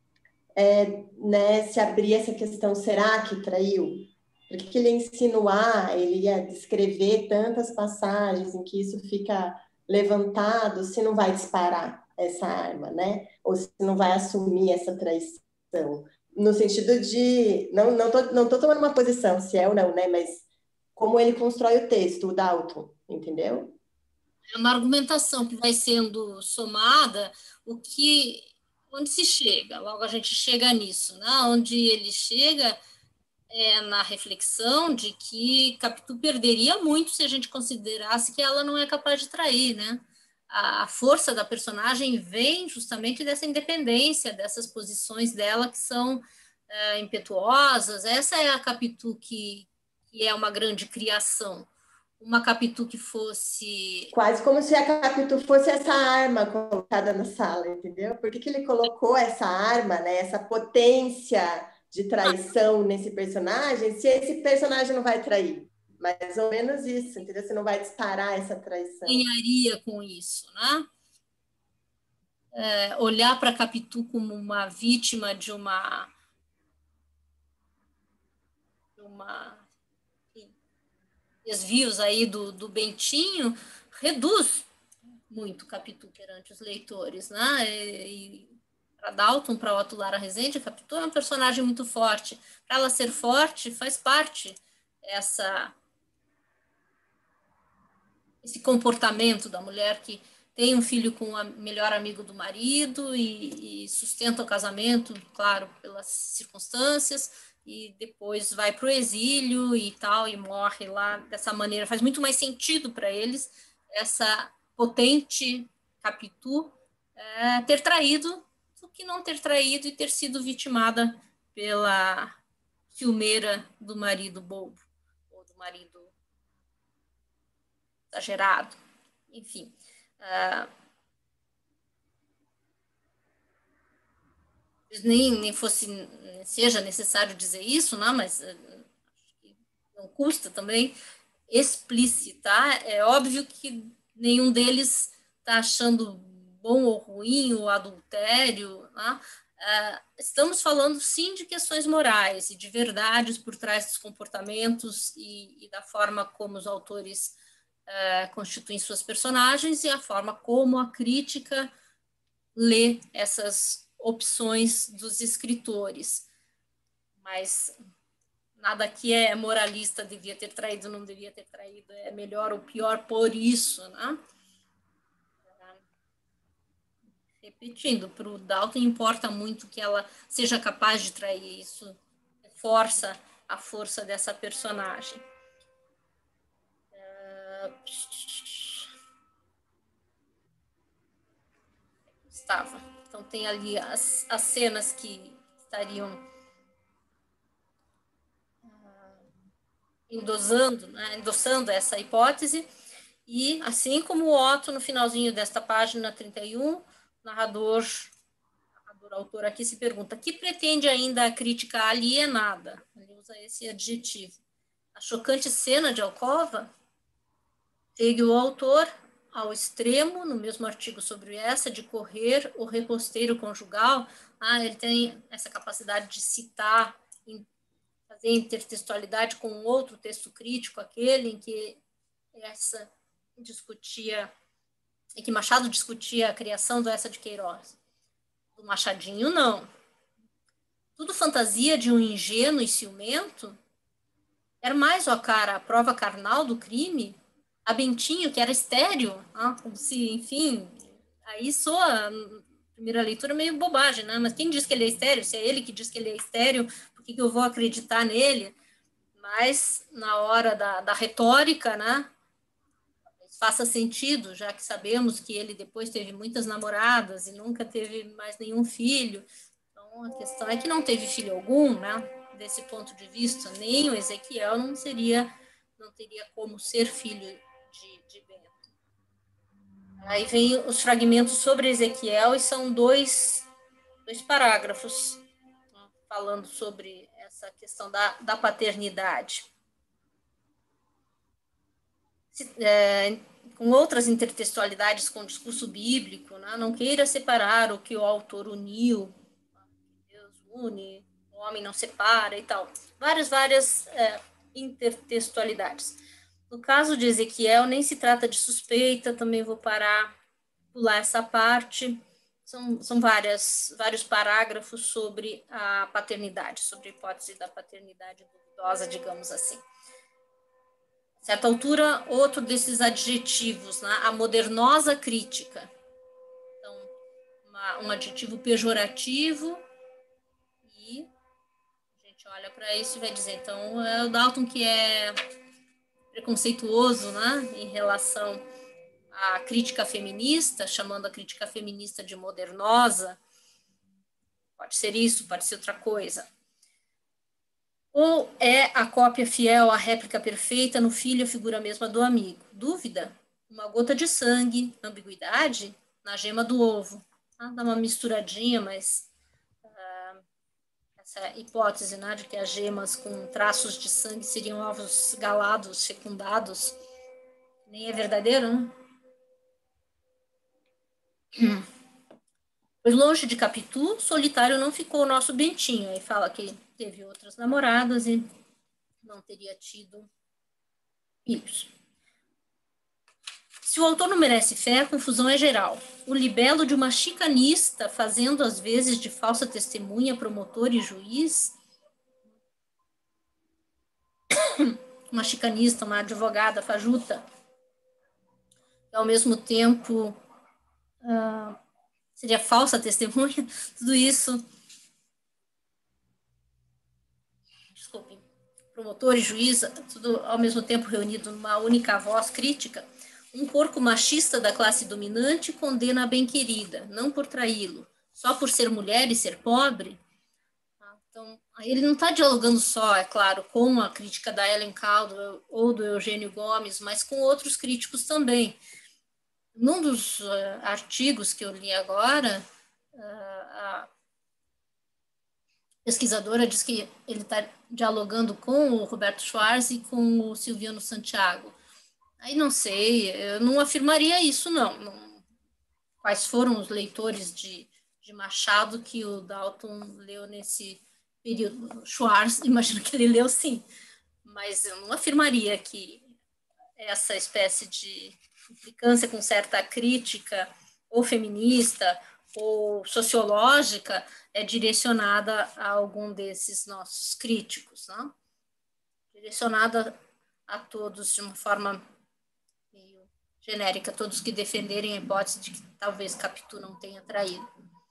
é, né, se abrir essa questão, será que traiu? Por que, que ele ia insinuar, ele ia descrever tantas passagens em que isso fica levantado se não vai disparar essa arma, né? Ou se não vai assumir essa traição? No sentido de... Não, não, tô, não tô tomando uma posição, se é ou não, né? Mas como ele constrói o texto, o Dalton, entendeu? É uma argumentação que vai sendo somada, o que... Onde se chega? Logo a gente chega nisso, né? Onde ele chega... É, na reflexão de que Capitu perderia muito se a gente considerasse que ela não é capaz de trair, né? A, a força da personagem vem justamente dessa independência, dessas posições dela que são é, impetuosas. Essa é a Capitu que, que é uma grande criação. Uma Capitu que fosse... Quase como se a Capitu fosse essa arma colocada na sala, entendeu? Por que, que ele colocou essa arma, né? Essa potência de traição nesse personagem, se esse personagem não vai trair? Mais ou menos isso, entendeu? Você não vai disparar essa traição. Ganharia com isso, né? É, olhar para Capitu como uma vítima de uma... De uma enfim, desvios aí do, do Bentinho, reduz muito Capitu perante os leitores, né? E, e para Dalton, para Otto Lara Rezende, a Capitu é um personagem muito forte. Para ela ser forte, faz parte essa, esse comportamento da mulher que tem um filho com o melhor amigo do marido e, e sustenta o casamento, claro, pelas circunstâncias, e depois vai para o exílio e tal, e morre lá dessa maneira. Faz muito mais sentido para eles essa potente Capitu é, ter traído do que não ter traído e ter sido vitimada pela ciumeira do marido bobo, ou do marido exagerado, enfim. Uh, nem, nem fosse, seja necessário dizer isso, não, mas uh, não custa também explicitar. É óbvio que nenhum deles está achando bom ou ruim o adultério, né? Uh, estamos falando, sim, de questões morais e de verdades por trás dos comportamentos e, e da forma como os autores uh, constituem suas personagens e a forma como a crítica lê essas opções dos escritores. Mas nada aqui é moralista, devia ter traído, não devia ter traído, é melhor ou pior por isso, né? Repetindo, para o Dalton importa muito que ela seja capaz de trair, isso reforça a força dessa personagem. Uh... Estava. Então tem ali as, as cenas que estariam uh, endosando, né, endossando essa hipótese, e assim como o Otto, no finalzinho desta página trinta e um, narrador, narrador, autor aqui se pergunta, que pretende ainda a crítica alienada? Ele usa esse adjetivo. A chocante cena de alcova? Segue o autor ao extremo, no mesmo artigo sobre essa, de correr o reposteiro conjugal. Ah, ele tem essa capacidade de citar, fazer intertextualidade com outro texto crítico, aquele em que essa discutia e que Machado discutia a criação do Eça de Queiroz. Do Machadinho, não. Tudo fantasia de um ingênuo e ciumento. Era mais, ó cara, a prova carnal do crime. A Bentinho, que era estéril, ah, como se, enfim, aí soa, primeira leitura, meio bobagem, né? Mas quem diz que ele é estéril? Se é ele que diz que ele é estéril, por que, que eu vou acreditar nele? Mas, na hora da, da retórica, né? Faça sentido, já que sabemos que ele depois teve muitas namoradas e nunca teve mais nenhum filho. Então, a questão é que não teve filho algum, né? Desse ponto de vista, nem o Ezequiel não seria, não teria como ser filho de, de Bento. Aí vem os fragmentos sobre Ezequiel e são dois, dois parágrafos, né, falando sobre essa questão da, da paternidade. Se, é, com outras intertextualidades com o discurso bíblico, né, não queira separar o que o autor uniu, Deus une, o homem não separa e tal. Várias, várias é, intertextualidades. No caso de Ezequiel, nem se trata de suspeita, também vou parar, pular essa parte. São, são várias, vários parágrafos sobre a paternidade, sobre a hipótese da paternidade duvidosa, digamos assim. A certa altura, outro desses adjetivos, né? A modernosa crítica. Então, uma, um adjetivo pejorativo e a gente olha para isso e vai dizer, então, é o Dalton que é preconceituoso, né, em relação à crítica feminista, chamando a crítica feminista de modernosa. Pode ser isso, pode ser outra coisa. Ou é a cópia fiel, a réplica perfeita, no filho a figura mesma do amigo? Dúvida? Uma gota de sangue, ambiguidade, na gema do ovo. Ah, dá uma misturadinha, mas uh, essa hipótese, né, de que as gemas com traços de sangue seriam ovos galados, fecundados, nem é verdadeiro, né? Hum. Pois longe de Capitu, solitário não ficou o nosso Bentinho. Aí fala que teve outras namoradas e não teria tido filhos. Se o autor não merece fé, a confusão é geral. O libelo de uma chicanista fazendo às vezes de falsa testemunha, promotor e juiz. Uma chicanista, uma advogada fajuta, que ao mesmo tempo uh, seria falsa testemunha, tudo isso. Desculpe, promotor e juiz, tudo ao mesmo tempo reunido numa única voz crítica. Um porco machista da classe dominante condena a bem-querida, não por traí-lo, só por ser mulher e ser pobre. Então, ele não está dialogando só, é claro, com a crítica da Ellen Caldwell ou do Eugênio Gomes, mas com outros críticos também. Num dos uh, artigos que eu li agora, uh, a pesquisadora diz que ele está dialogando com o Roberto Schwarz e com o Silviano Santiago. Aí não sei, eu não afirmaria isso, não. não. Quais foram os leitores de, de Machado que o Dalton leu nesse período? Schwarz, imagino que ele leu sim, mas eu não afirmaria que essa espécie de implicância com certa crítica, ou feminista, ou sociológica, é direcionada a algum desses nossos críticos, né? Direcionada a todos de uma forma meio genérica, todos que defenderem a hipótese de que talvez Capitu não tenha traído.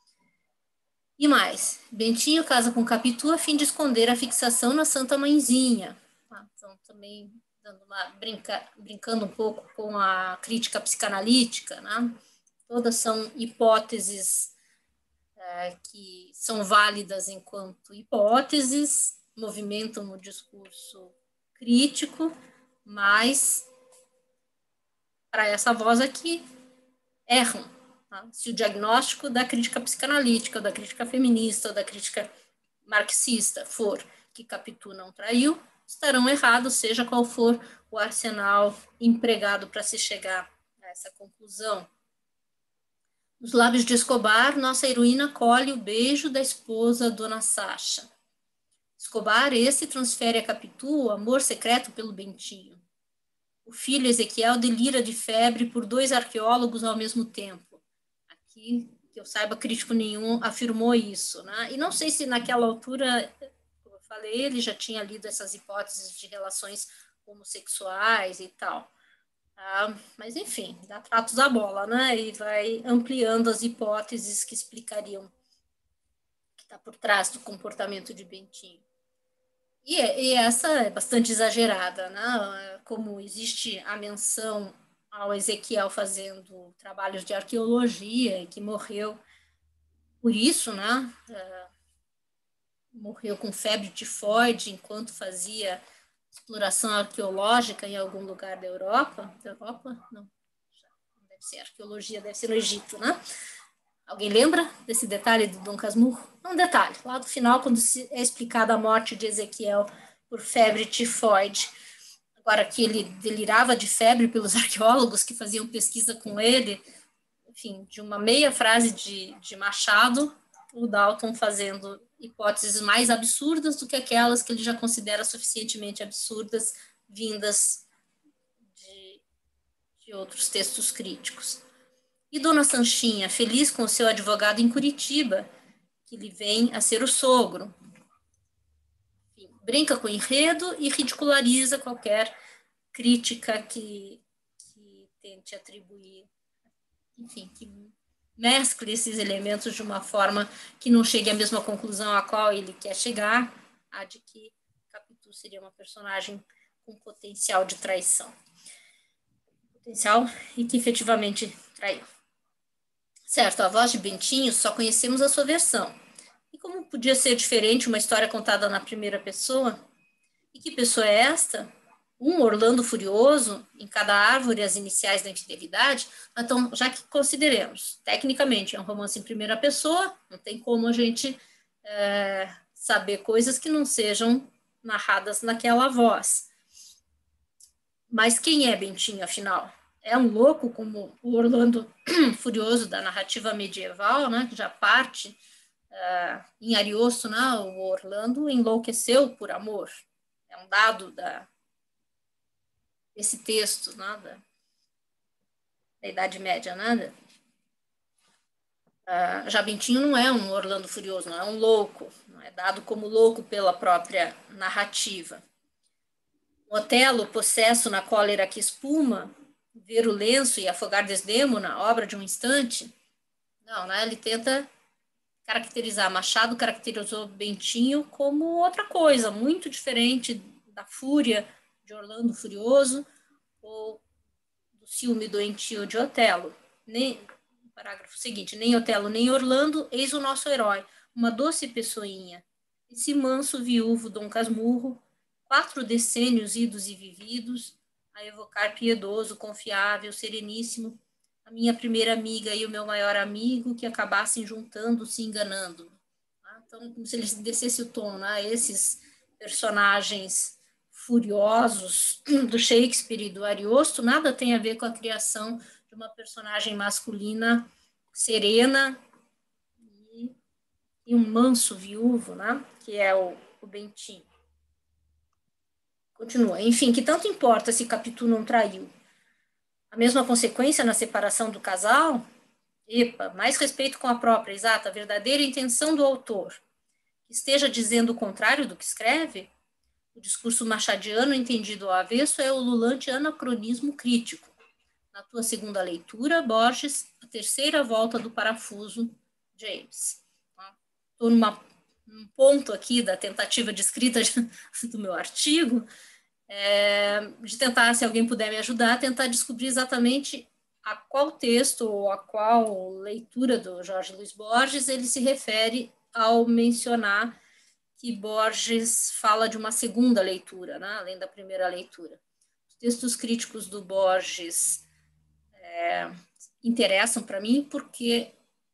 E mais, Bentinho casa com Capitu a fim de esconder a fixação na Santa Mãezinha. Ah, então, também dando uma brinca, brincando um pouco com a crítica psicanalítica, né? Todas são hipóteses é, que são válidas enquanto hipóteses, movimentam o discurso crítico, mas para essa voz aqui erram. Tá? Se o diagnóstico da crítica psicanalítica, ou da crítica feminista, ou da crítica marxista for que Capitu não traiu, estarão errados, seja qual for o arsenal empregado para se chegar a essa conclusão. Nos lábios de Escobar, nossa heroína colhe o beijo da esposa, Dona Sacha. Escobar, esse transfere a Capitu o amor secreto pelo Bentinho. o filho Ezequiel delira de febre por dois arqueólogos ao mesmo tempo. Aqui, que eu saiba, crítico nenhum afirmou isso, né? E não sei se naquela altura, como eu falei, ele já tinha lido essas hipóteses de relações homossexuais e tal. Ah, mas, enfim, dá tratos à bola, né? E vai ampliando as hipóteses que explicariam o que está por trás do comportamento de Bentinho. E, e essa é bastante exagerada, né? Como existe a menção ao Ezequiel fazendo trabalhos de arqueologia, que morreu por isso, né? Uh, morreu com febre tifoide enquanto fazia exploração arqueológica em algum lugar da Europa. Da Europa? Não, não deve ser arqueologia, deve ser no Egito, né? Alguém lembra desse detalhe do Dom Casmurro? Um detalhe, lá do final, quando é explicada a morte de Ezequiel por febre tifoide. Agora, que ele delirava de febre pelos arqueólogos que faziam pesquisa com ele, enfim, de uma meia frase de, de Machado, o Dalton fazendo hipóteses mais absurdas do que aquelas que ele já considera suficientemente absurdas, vindas de, de outros textos críticos. E Dona Sanchinha, feliz com o seu advogado em Curitiba, que lhe vem a ser o sogro. Enfim, brinca com o enredo e ridiculariza qualquer crítica que, que tente atribuir, enfim, que mescle esses elementos de uma forma que não chegue à mesma conclusão a qual ele quer chegar, a de que Capitu seria uma personagem com potencial de traição. Potencial e que efetivamente traiu. Certo, a voz de Bentinho, só conhecemos a sua versão. E como podia ser diferente uma história contada na primeira pessoa? E que pessoa é esta? Um Orlando Furioso, em cada árvore as iniciais da infidelidade? Então, já que consideremos, tecnicamente, é um romance em primeira pessoa, não tem como a gente é, saber coisas que não sejam narradas naquela voz. Mas quem é Bentinho, afinal? É um louco como o Orlando Furioso da narrativa medieval, né, que já parte uh, em Ariosto, né, o Orlando enlouqueceu por amor. É um dado da, desse texto, né, da, da Idade Média. Né? Uh, já Bentinho não é um Orlando Furioso, não é um louco, não é dado como louco pela própria narrativa. O Otelo, possesso na cólera que espuma, ver o lenço e afogar Desdémona, obra de um instante? Não, né? Ele tenta caracterizar, Machado caracterizou Bentinho como outra coisa, muito diferente da fúria de Orlando Furioso ou do ciúme doentio de Otelo. Nem, no parágrafo seguinte, nem Otelo nem Orlando, eis o nosso herói, uma doce pessoinha, esse manso viúvo Dom Casmurro, quatro decênios idos e vividos, a evocar piedoso, confiável, sereníssimo, a minha primeira amiga e o meu maior amigo que acabassem juntando, se enganando. Então, como se eles descesse o tom, né? Esses personagens furiosos do Shakespeare e do Ariosto, nada tem a ver com a criação de uma personagem masculina serena e, e um manso viúvo, né? Que é o, o Bentinho. Continua. Enfim, que tanto importa se Capitu não traiu? A mesma consequência na separação do casal? Epa, mais respeito com a própria, exata, verdadeira intenção do autor. Que esteja dizendo o contrário do que escreve? O discurso machadiano entendido ao avesso é o ululante anacronismo crítico. Na tua segunda leitura, Borges, a terceira volta do parafuso, James. Estou num ponto aqui da tentativa de escrita de, do meu artigo, É, de tentar, se alguém puder me ajudar, tentar descobrir exatamente a qual texto ou a qual leitura do Jorge Luiz Borges ele se refere ao mencionar que Borges fala de uma segunda leitura, né, além da primeira leitura. Os textos críticos do Borges é, interessam para mim porque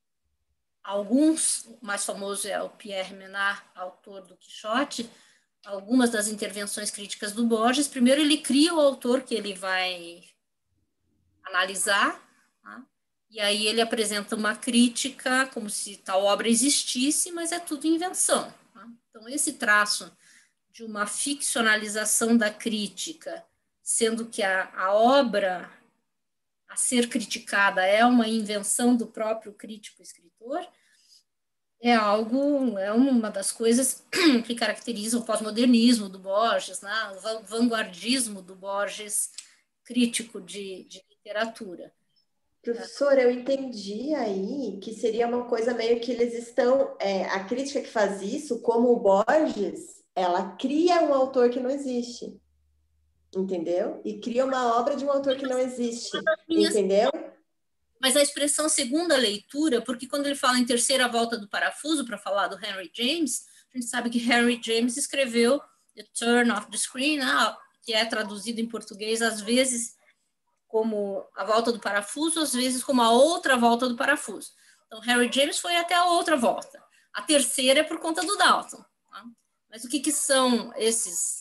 alguns, o mais famoso é o Pierre Menard, autor do Quixote, algumas das intervenções críticas do Borges. Primeiro, ele cria o autor que ele vai analisar, tá? E aí ele apresenta uma crítica como se tal obra existisse, mas é tudo invenção. Tá? Então, esse traço de uma ficcionalização da crítica sendo que a, a obra a ser criticada é uma invenção do próprio crítico-escritor, é algo, é uma das coisas que caracteriza o pós-modernismo do Borges, né? O vanguardismo do Borges crítico de, de literatura. Professora, eu entendi aí que seria uma coisa meio que eles estão... É, a crítica que faz isso, como o Borges, ela cria um autor que não existe, entendeu? E cria uma obra de um autor que não existe, entendeu? Mas a expressão segunda leitura, porque quando ele fala em terceira volta do parafuso, para falar do Henry James, a gente sabe que Henry James escreveu The Turn of the Screen, né, que é traduzido em português, às vezes como a volta do parafuso, às vezes como a outra volta do parafuso. Então, Henry James foi até a outra volta. A terceira é por conta do Dalton. Tá? Mas o que, que são esses?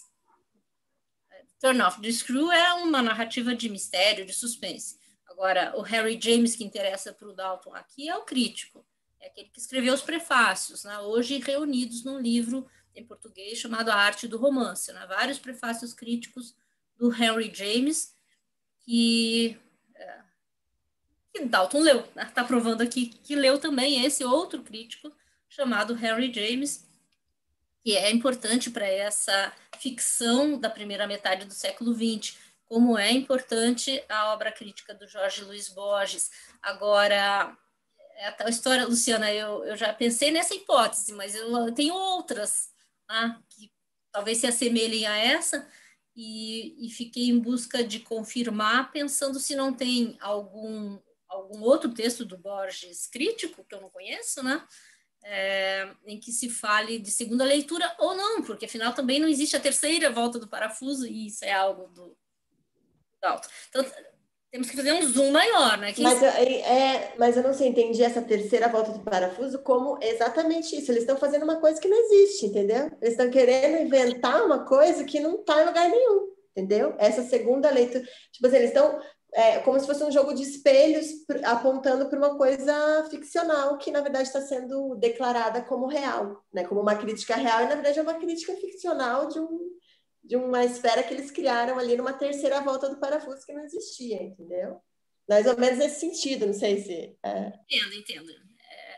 Turn off the Screw é uma narrativa de mistério, de suspense. Agora, o Henry James que interessa para o Dalton aqui é o crítico. É aquele que escreveu os prefácios, né? Hoje reunidos num livro em português chamado A Arte do Romance. Né? Vários prefácios críticos do Henry James, que, é, que Dalton leu, está né? provando aqui que leu também esse outro crítico chamado Henry James, que é importante para essa ficção da primeira metade do século vinte, como é importante a obra crítica do Jorge Luiz Borges. Agora, é a tal história, Luciana, eu, eu já pensei nessa hipótese, mas eu, eu tenho outras, né, que talvez se assemelhem a essa, E, e fiquei em busca de confirmar, pensando se não tem algum, algum outro texto do Borges crítico, que eu não conheço, né? É, em que se fale de segunda leitura ou não, porque afinal também não existe a terceira volta do parafuso, e isso é algo do Dalton. Então, temos que fazer um zoom maior, né? Mas eu, é, mas eu não sei, entendi essa terceira volta do parafuso como exatamente isso. Eles estão fazendo uma coisa que não existe, entendeu? Eles estão querendo inventar uma coisa que não está em lugar nenhum, entendeu? Essa segunda leitura, tipo assim, eles estão é, como se fosse um jogo de espelhos apontando para uma coisa ficcional que, na verdade, está sendo declarada como real, né? Como uma crítica real, e, na verdade, é uma crítica ficcional de um de uma esfera que eles criaram ali numa terceira volta do parafuso que não existia, entendeu? Mais ou menos nesse sentido, não sei se... É... Entendo, entendo. É...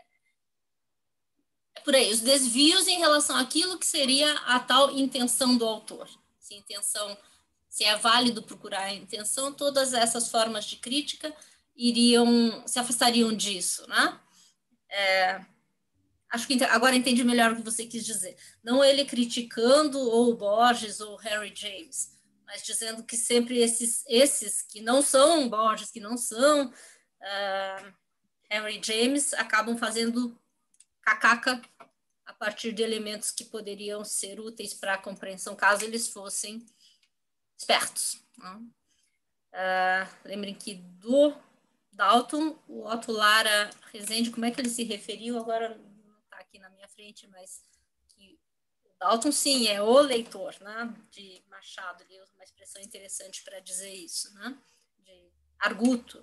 é por aí, os desvios em relação àquilo que seria a tal intenção do autor. Se a intenção, se é válido procurar a intenção, todas essas formas de crítica iriam, se afastariam disso, né? É... Acho que agora entendi melhor o que você quis dizer. Não ele criticando ou Borges ou Henry James, mas dizendo que sempre esses, esses que não são Borges, que não são uh, Henry James, acabam fazendo cacaca a partir de elementos que poderiam ser úteis para a compreensão, caso eles fossem espertos. Né? Uh, lembrem que do Dalton, o Otto Lara Rezende, como é que ele se referiu agora? Aqui na minha frente, mas que o Dalton, sim, é o leitor, né, de Machado, ele usa uma expressão interessante para dizer isso, né, de arguto.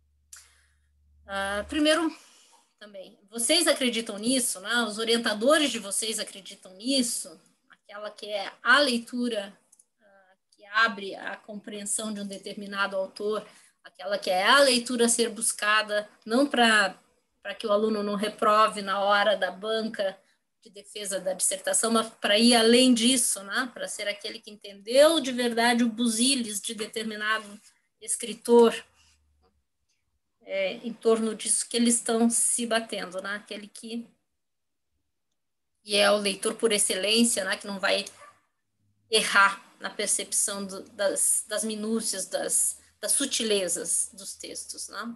Uh, primeiro, também, vocês acreditam nisso, né, os orientadores de vocês acreditam nisso, aquela que é a leitura uh, que abre a compreensão de um determinado autor, aquela que é a leitura a ser buscada, não para para que o aluno não reprove na hora da banca de defesa da dissertação, mas para ir além disso, né? Para ser aquele que entendeu de verdade o busilis de determinado escritor, é, em torno disso que eles estão se batendo, né? Aquele que, que é o leitor por excelência, né? Que não vai errar na percepção do, das, das minúcias, das, das sutilezas dos textos, né?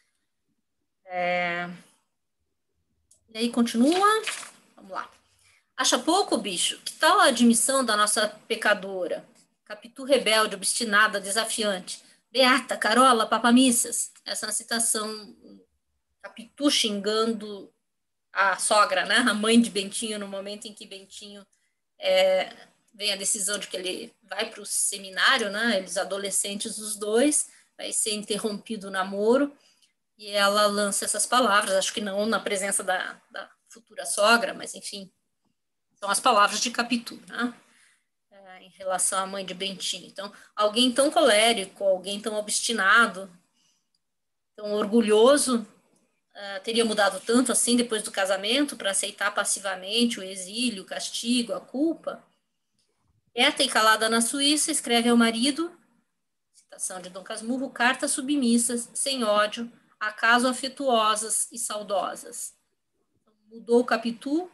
É... E aí continua, vamos lá. Acha pouco, bicho? Que tal a admissão da nossa pecadora? Capitu rebelde, obstinada, desafiante. Beata, Carola, papamissas. Essa é uma citação, Capitu xingando a sogra, né? A mãe de Bentinho, no momento em que Bentinho é, vem a decisão de que ele vai para o seminário, né? Eles adolescentes, os dois, vai ser interrompido o namoro. E ela lança essas palavras, acho que não na presença da, da futura sogra, mas, enfim, são as palavras de Capitu. Né? né, em relação à mãe de Bentinho. Então, alguém tão colérico, alguém tão obstinado, tão orgulhoso, uh, teria mudado tanto assim depois do casamento para aceitar passivamente o exílio, o castigo, a culpa? Quieta e calada na Suíça, escreve ao marido, citação de Dom Casmurro, cartas submissas, sem ódio, acaso afetuosas e saudosas. Mudou Capitu.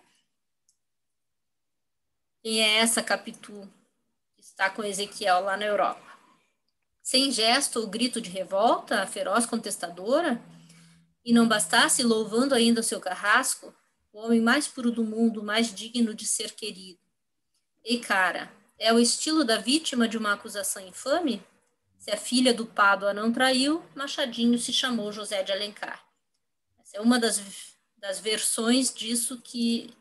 Quem é essa Capitu que está com Ezequiel lá na Europa? Sem gesto ou grito de revolta, a feroz contestadora? E não bastasse, louvando ainda o seu carrasco, o homem mais puro do mundo, mais digno de ser querido. Ei, cara, é o estilo da vítima de uma acusação infame? Se a filha do Pádua não traiu, Machadinho se chamou José de Alencar. Essa é uma das, das versões disso que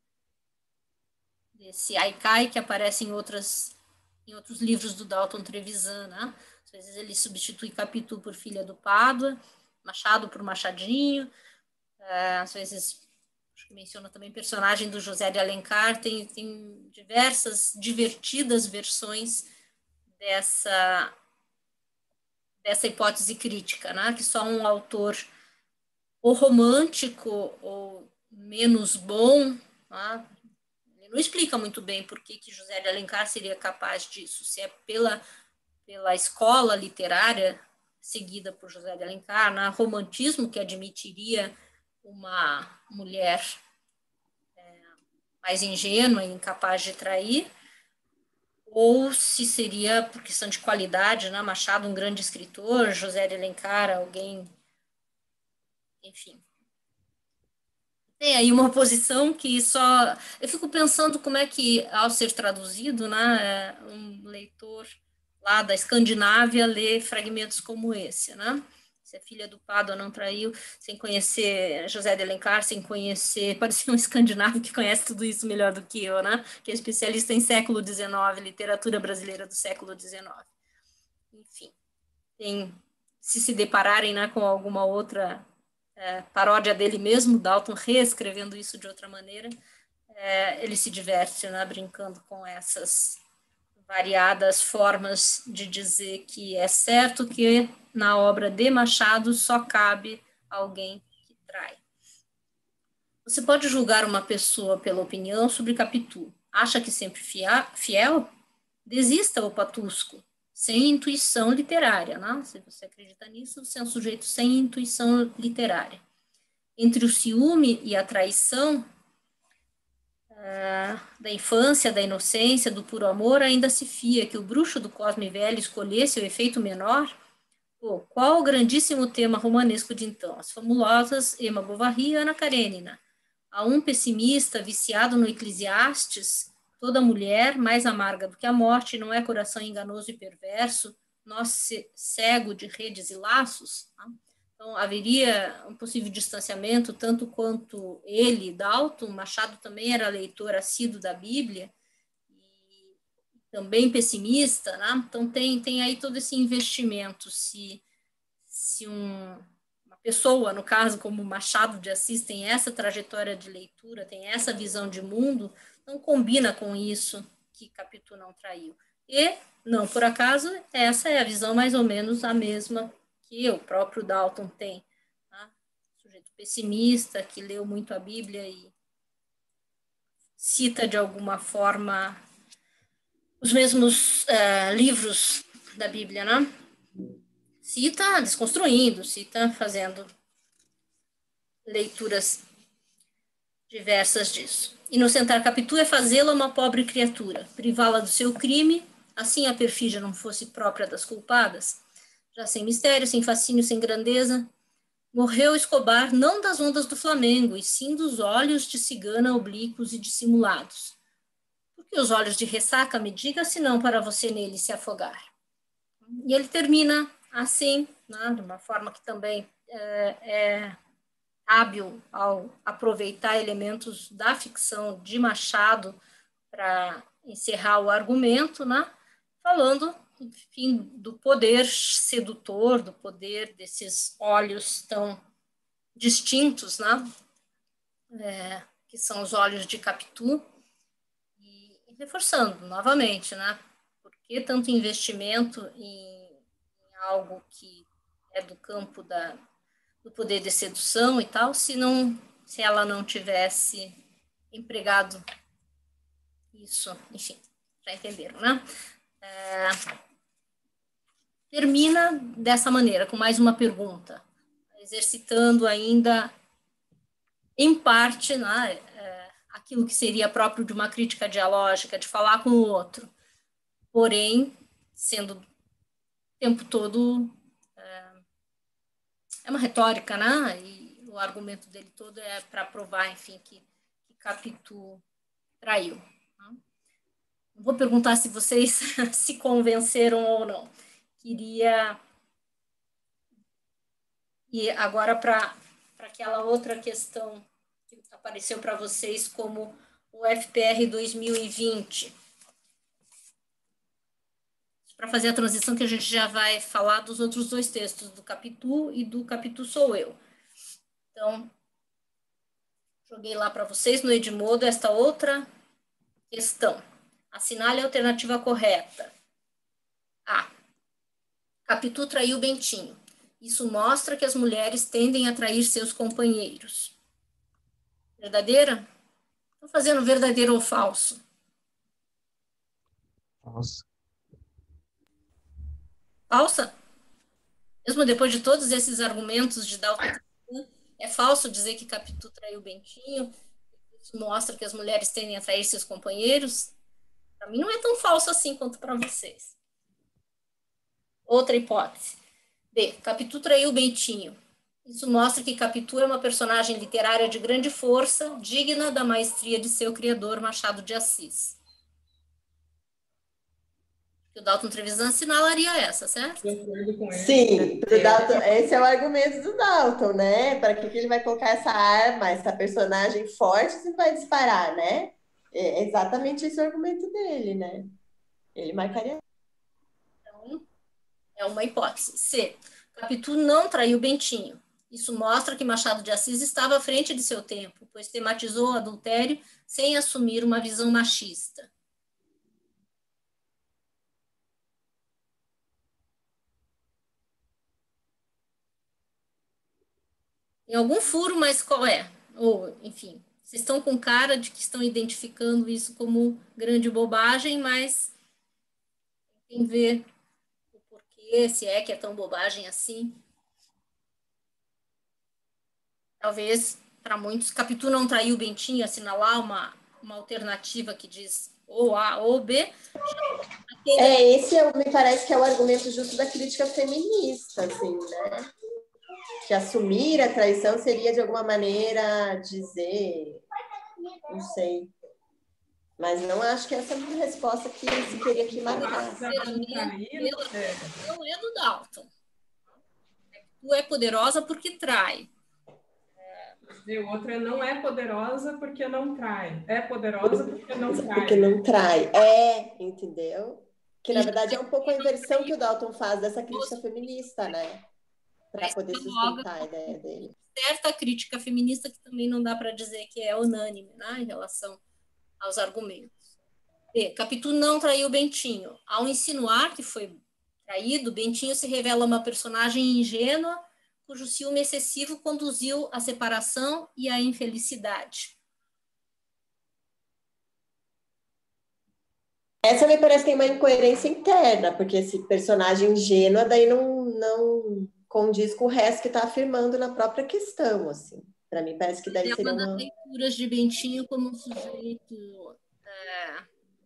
desse Haikai que aparece em, outras, em outros livros do Dalton Trevisan, né? Às vezes ele substitui Capitu por filha do Pádua, Machado por Machadinho, é, às vezes acho que menciona também personagem do José de Alencar, tem, tem diversas divertidas versões dessa, dessa hipótese crítica, né? Que só um autor ou romântico ou menos bom, né? Não explica muito bem por que, que José de Alencar seria capaz disso, se é pela, pela escola literária seguida por José de Alencar, né? Romantismo que admitiria uma mulher é, mais ingênua e incapaz de trair, ou se seria por questão de qualidade, né? Machado, um grande escritor, José de Alencar, alguém, enfim. Tem aí uma oposição que só... Eu fico pensando como é que, ao ser traduzido, né, um leitor lá da Escandinávia lê fragmentos como esse, né? Se a filha do Pádua não traiu, sem conhecer José de Alencar, sem conhecer... Parece um escandinavo que conhece tudo isso melhor do que eu, né? Que é especialista em século dezenove, literatura brasileira do século dezenove. Enfim, tem, se se depararem, né, com alguma outra... É, paródia dele mesmo, Dalton reescrevendo isso de outra maneira, é, ele se diverte, né, brincando com essas variadas formas de dizer que é certo que na obra de Machado só cabe alguém que trai. Você pode julgar uma pessoa pela opinião sobre Capitu. Acha que sempre fiel? Desista, ô patusco, sem intuição literária, né? Se você acredita nisso, você é um sujeito sem intuição literária. Entre o ciúme e a traição uh, da infância, da inocência, do puro amor, ainda se fia que o bruxo do Cosme Velho escolhesse o efeito menor? Pô, qual o grandíssimo tema romanesco de então? As famosas Emma Bovary e Ana Karenina. A um pessimista viciado no Eclesiastes, toda mulher, mais amarga do que a morte, não é coração enganoso e perverso, nós cego de redes e laços? Então, haveria um possível distanciamento, tanto quanto ele, Dalton. Machado também era leitor assíduo da Bíblia, e também pessimista, né? Então, tem, tem aí todo esse investimento. Se, se um, uma pessoa, no caso, como Machado de Assis, tem essa trajetória de leitura, tem essa visão de mundo, não combina com isso que Capitu não traiu. E, não por acaso, essa é a visão mais ou menos a mesma que o próprio Dalton tem. Tá? Sujeito pessimista, que leu muito a Bíblia e cita, de alguma forma, os mesmos uh, livros da Bíblia, né? Cita desconstruindo, cita fazendo leituras diversas disso. Inocentar Capitu é fazê-la uma pobre criatura, privá-la do seu crime, assim a perfídia não fosse própria das culpadas. Já sem mistério, sem fascínio, sem grandeza, morreu Escobar não das ondas do Flamengo, e sim dos olhos de cigana oblíquos e dissimulados. Por que os olhos de ressaca, me diga, senão para você nele se afogar? E ele termina assim, né, de uma forma que também é, é hábil ao aproveitar elementos da ficção de Machado para encerrar o argumento, né, falando, enfim, do poder sedutor, do poder desses olhos tão distintos, né, é, que são os olhos de Capitu. E reforçando novamente, né? Por que tanto investimento em, em algo que é do campo da, do poder de sedução e tal, se, não, se ela não tivesse empregado isso, enfim, já entenderam, né? É, termina dessa maneira, com mais uma pergunta, exercitando ainda, em parte, né, é, aquilo que seria próprio de uma crítica dialógica, de falar com o outro, porém, sendo o tempo todo, é, é uma retórica, né? E o argumento dele todo é para provar, enfim, que, que Capitu traiu. Né? Não vou perguntar se vocês se convenceram ou não. Queria ir agora para aquela outra questão que apareceu para vocês como o F P R dois mil e vinte. Para fazer a transição que a gente já vai falar dos outros dois textos, do Capitu e do Capitu Sou Eu. Então, joguei lá para vocês no Edmodo esta outra questão. Assinale a alternativa correta. A. Capitu traiu Bentinho. Isso mostra que as mulheres tendem a trair seus companheiros. Verdadeira? Estou fazendo verdadeiro ou falso? Nossa. Falsa? Mesmo depois de todos esses argumentos de Dalton, é falso dizer que Capitu traiu Bentinho? Isso mostra que as mulheres tendem a trair seus companheiros? Para mim não é tão falso assim quanto para vocês. Outra hipótese. B. Capitu traiu Bentinho. Isso mostra que Capitu é uma personagem literária de grande força, digna da maestria de seu criador, Machado de Assis. O Dalton Trevisan assinalaria essa, certo? Sim, pro Dalton, esse é o argumento do Dalton, né? Para que, que ele vai colocar essa arma, essa personagem forte, se vai disparar, né? É exatamente esse o argumento dele, né? Ele marcaria. Então, é uma hipótese. C. Capitu não traiu Bentinho. Isso mostra que Machado de Assis estava à frente de seu tempo, pois tematizou o adultério sem assumir uma visão machista. Tem algum furo, mas qual é? Ou, enfim, vocês estão com cara de que estão identificando isso como grande bobagem, mas tem que ver o porquê, se é que é tão bobagem assim. Talvez, para muitos, Capitu não traiu Bentinho, assinalar uma, uma alternativa que diz ou A ou B. É, esse é, me parece que é o argumento justo da crítica feminista, assim, né? Que assumir a traição seria, de alguma maneira, dizer... Não sei. Mas não acho que essa é a resposta que se queria aqui marcar. Não é do Dalton. Tu é poderosa porque trai. E o outro é não é poderosa porque não trai. É poderosa porque não trai. Porque não trai. É, entendeu? Que, na verdade, é um pouco a inversão que o Dalton faz dessa crítica feminista, né? Para poder sustentar a ideia dele. Certa crítica feminista que também não dá para dizer que é unânime, né, em relação aos argumentos. B. Capitu não traiu Bentinho. Ao insinuar que foi traído, Bentinho se revela uma personagem ingênua cujo ciúme excessivo conduziu à separação e à infelicidade. Essa me parece que tem uma incoerência interna, porque esse personagem ingênua daí não, não condiz com o resto que está afirmando na própria questão, assim. Para mim parece que daí é seria uma das uma... leituras de Bentinho como um sujeito é,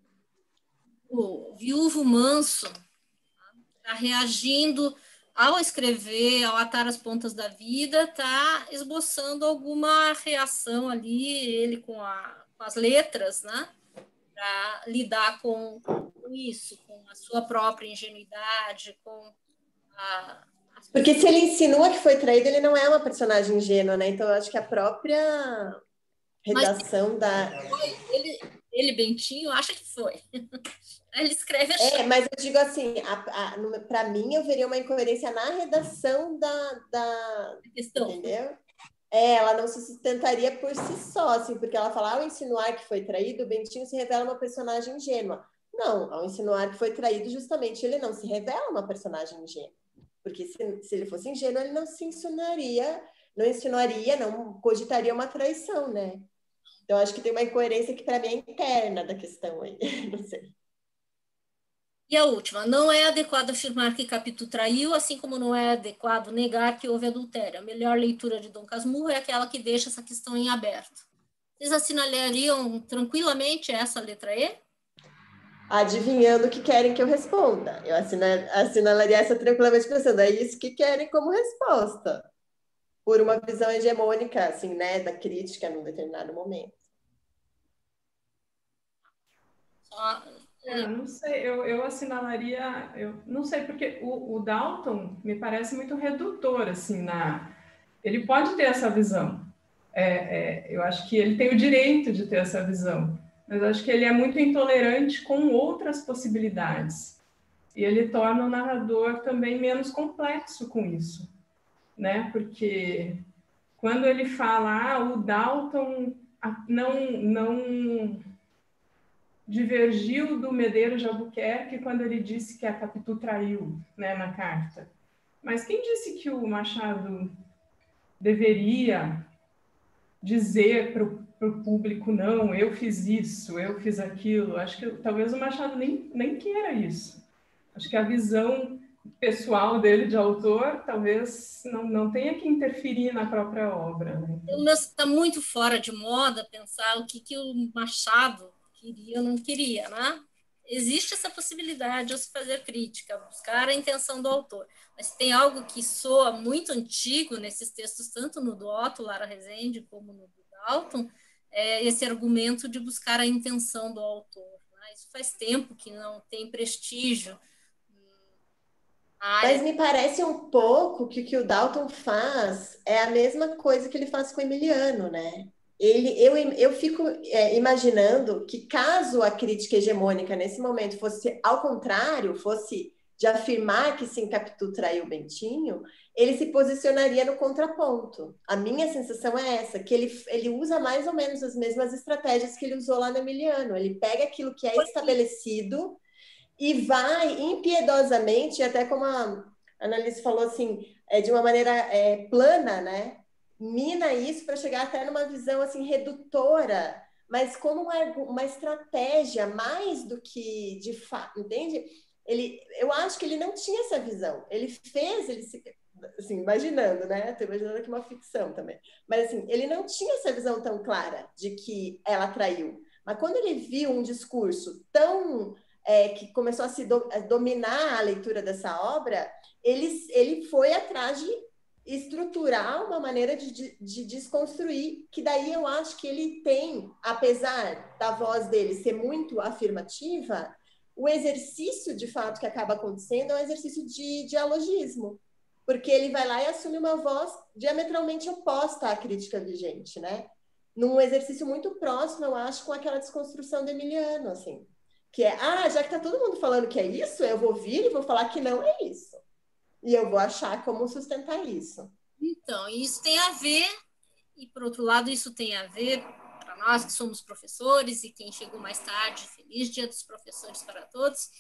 o viúvo manso, está reagindo ao escrever, ao atar as pontas da vida, está esboçando alguma reação ali, ele com, a, com as letras, né? Para lidar com, com isso, com a sua própria ingenuidade, com a... Porque se ele insinua que foi traído, ele não é uma personagem ingênua, né? Então, eu acho que a própria redação mas, da... Ele, ele, Bentinho, acha que foi. Ele escreve... É, mas eu digo assim, para mim, eu veria uma incoerência na redação da... da... questão. Entendeu? É, ela não se sustentaria por si só, assim, porque ela fala, ao insinuar que foi traído, o Bentinho se revela uma personagem ingênua. Não, ao insinuar que foi traído, justamente ele não se revela uma personagem ingênua. Porque se, se ele fosse ingênuo, ele não se insinuaria, não insinuaria, não cogitaria uma traição, né? Então, acho que tem uma incoerência que, para mim, é interna da questão aí. Não sei. E a última, não é adequado afirmar que Capitu traiu, assim como não é adequado negar que houve adultério. A melhor leitura de Dom Casmurro é aquela que deixa essa questão em aberto. Vocês assinalariam tranquilamente essa letra E? Adivinhando o que querem que eu responda. Eu assina, assinalaria essa tranquilamente pensando, é isso que querem como resposta. Por uma visão hegemônica, assim, né, da crítica num determinado momento. Só... É, não sei, eu, eu assinalaria, eu não sei, porque o, o Dalton me parece muito redutor, assim, na... Ele pode ter essa visão. É, é, eu acho que ele tem o direito de ter essa visão, mas acho que ele é muito intolerante com outras possibilidades. E ele torna o narrador também menos complexo com isso, né? Porque quando ele fala, ah, o Dalton não... não divergiu do Medeiros de Albuquerque quando ele disse que a Capitu traiu, né, na carta. Mas quem disse que o Machado deveria dizer para o público, não, eu fiz isso, eu fiz aquilo? Acho que talvez o Machado nem, nem queira isso. Acho que a visão pessoal dele de autor talvez não, não tenha que interferir na própria obra. Né? Está muito fora de moda pensar o que, que o Machado queria ou não queria, né? Existe essa possibilidade de se fazer crítica, buscar a intenção do autor. Mas tem algo que soa muito antigo nesses textos, tanto no do Otto Lara Rezende como no do Dalton, é esse argumento de buscar a intenção do autor. Né? Isso faz tempo que não tem prestígio. Mas me parece um pouco que o que o Dalton faz é a mesma coisa que ele faz com o Emiliano, né? Ele, eu, eu fico é, imaginando que caso a crítica hegemônica nesse momento fosse ao contrário, fosse de afirmar que sim, Capitu traiu o Bentinho, ele se posicionaria no contraponto. A minha sensação é essa, que ele, ele usa mais ou menos as mesmas estratégias que ele usou lá no Emiliano. Ele pega aquilo que é estabelecido e vai impiedosamente, até como a Annalise falou assim, é, de uma maneira é, plana, né? Mina isso para chegar até numa visão assim redutora, mas como uma, uma estratégia mais do que de fato, entende? Ele, eu acho que ele não tinha essa visão. Ele fez, ele se, assim, imaginando, né? Estou imaginando aqui uma ficção também. Mas assim, ele não tinha essa visão tão clara de que ela traiu. Mas quando ele viu um discurso tão é, que começou a se do, a dominar a leitura dessa obra, ele, ele foi atrás de estruturar uma maneira de, de, de desconstruir, que daí eu acho que ele tem, apesar da voz dele ser muito afirmativa, o exercício de fato que acaba acontecendo é um exercício de dialogismo, porque ele vai lá e assume uma voz diametralmente oposta à crítica vigente, né? Num exercício muito próximo, eu acho, com aquela desconstrução do Emiliano, assim, que é, ah, já que tá todo mundo falando que é isso, eu vou vir e vou falar que não é isso. E eu vou achar como sustentar isso. Então, isso tem a ver, e por outro lado, isso tem a ver, para nós que somos professores e quem chegou mais tarde, feliz Dia dos Professores para todos,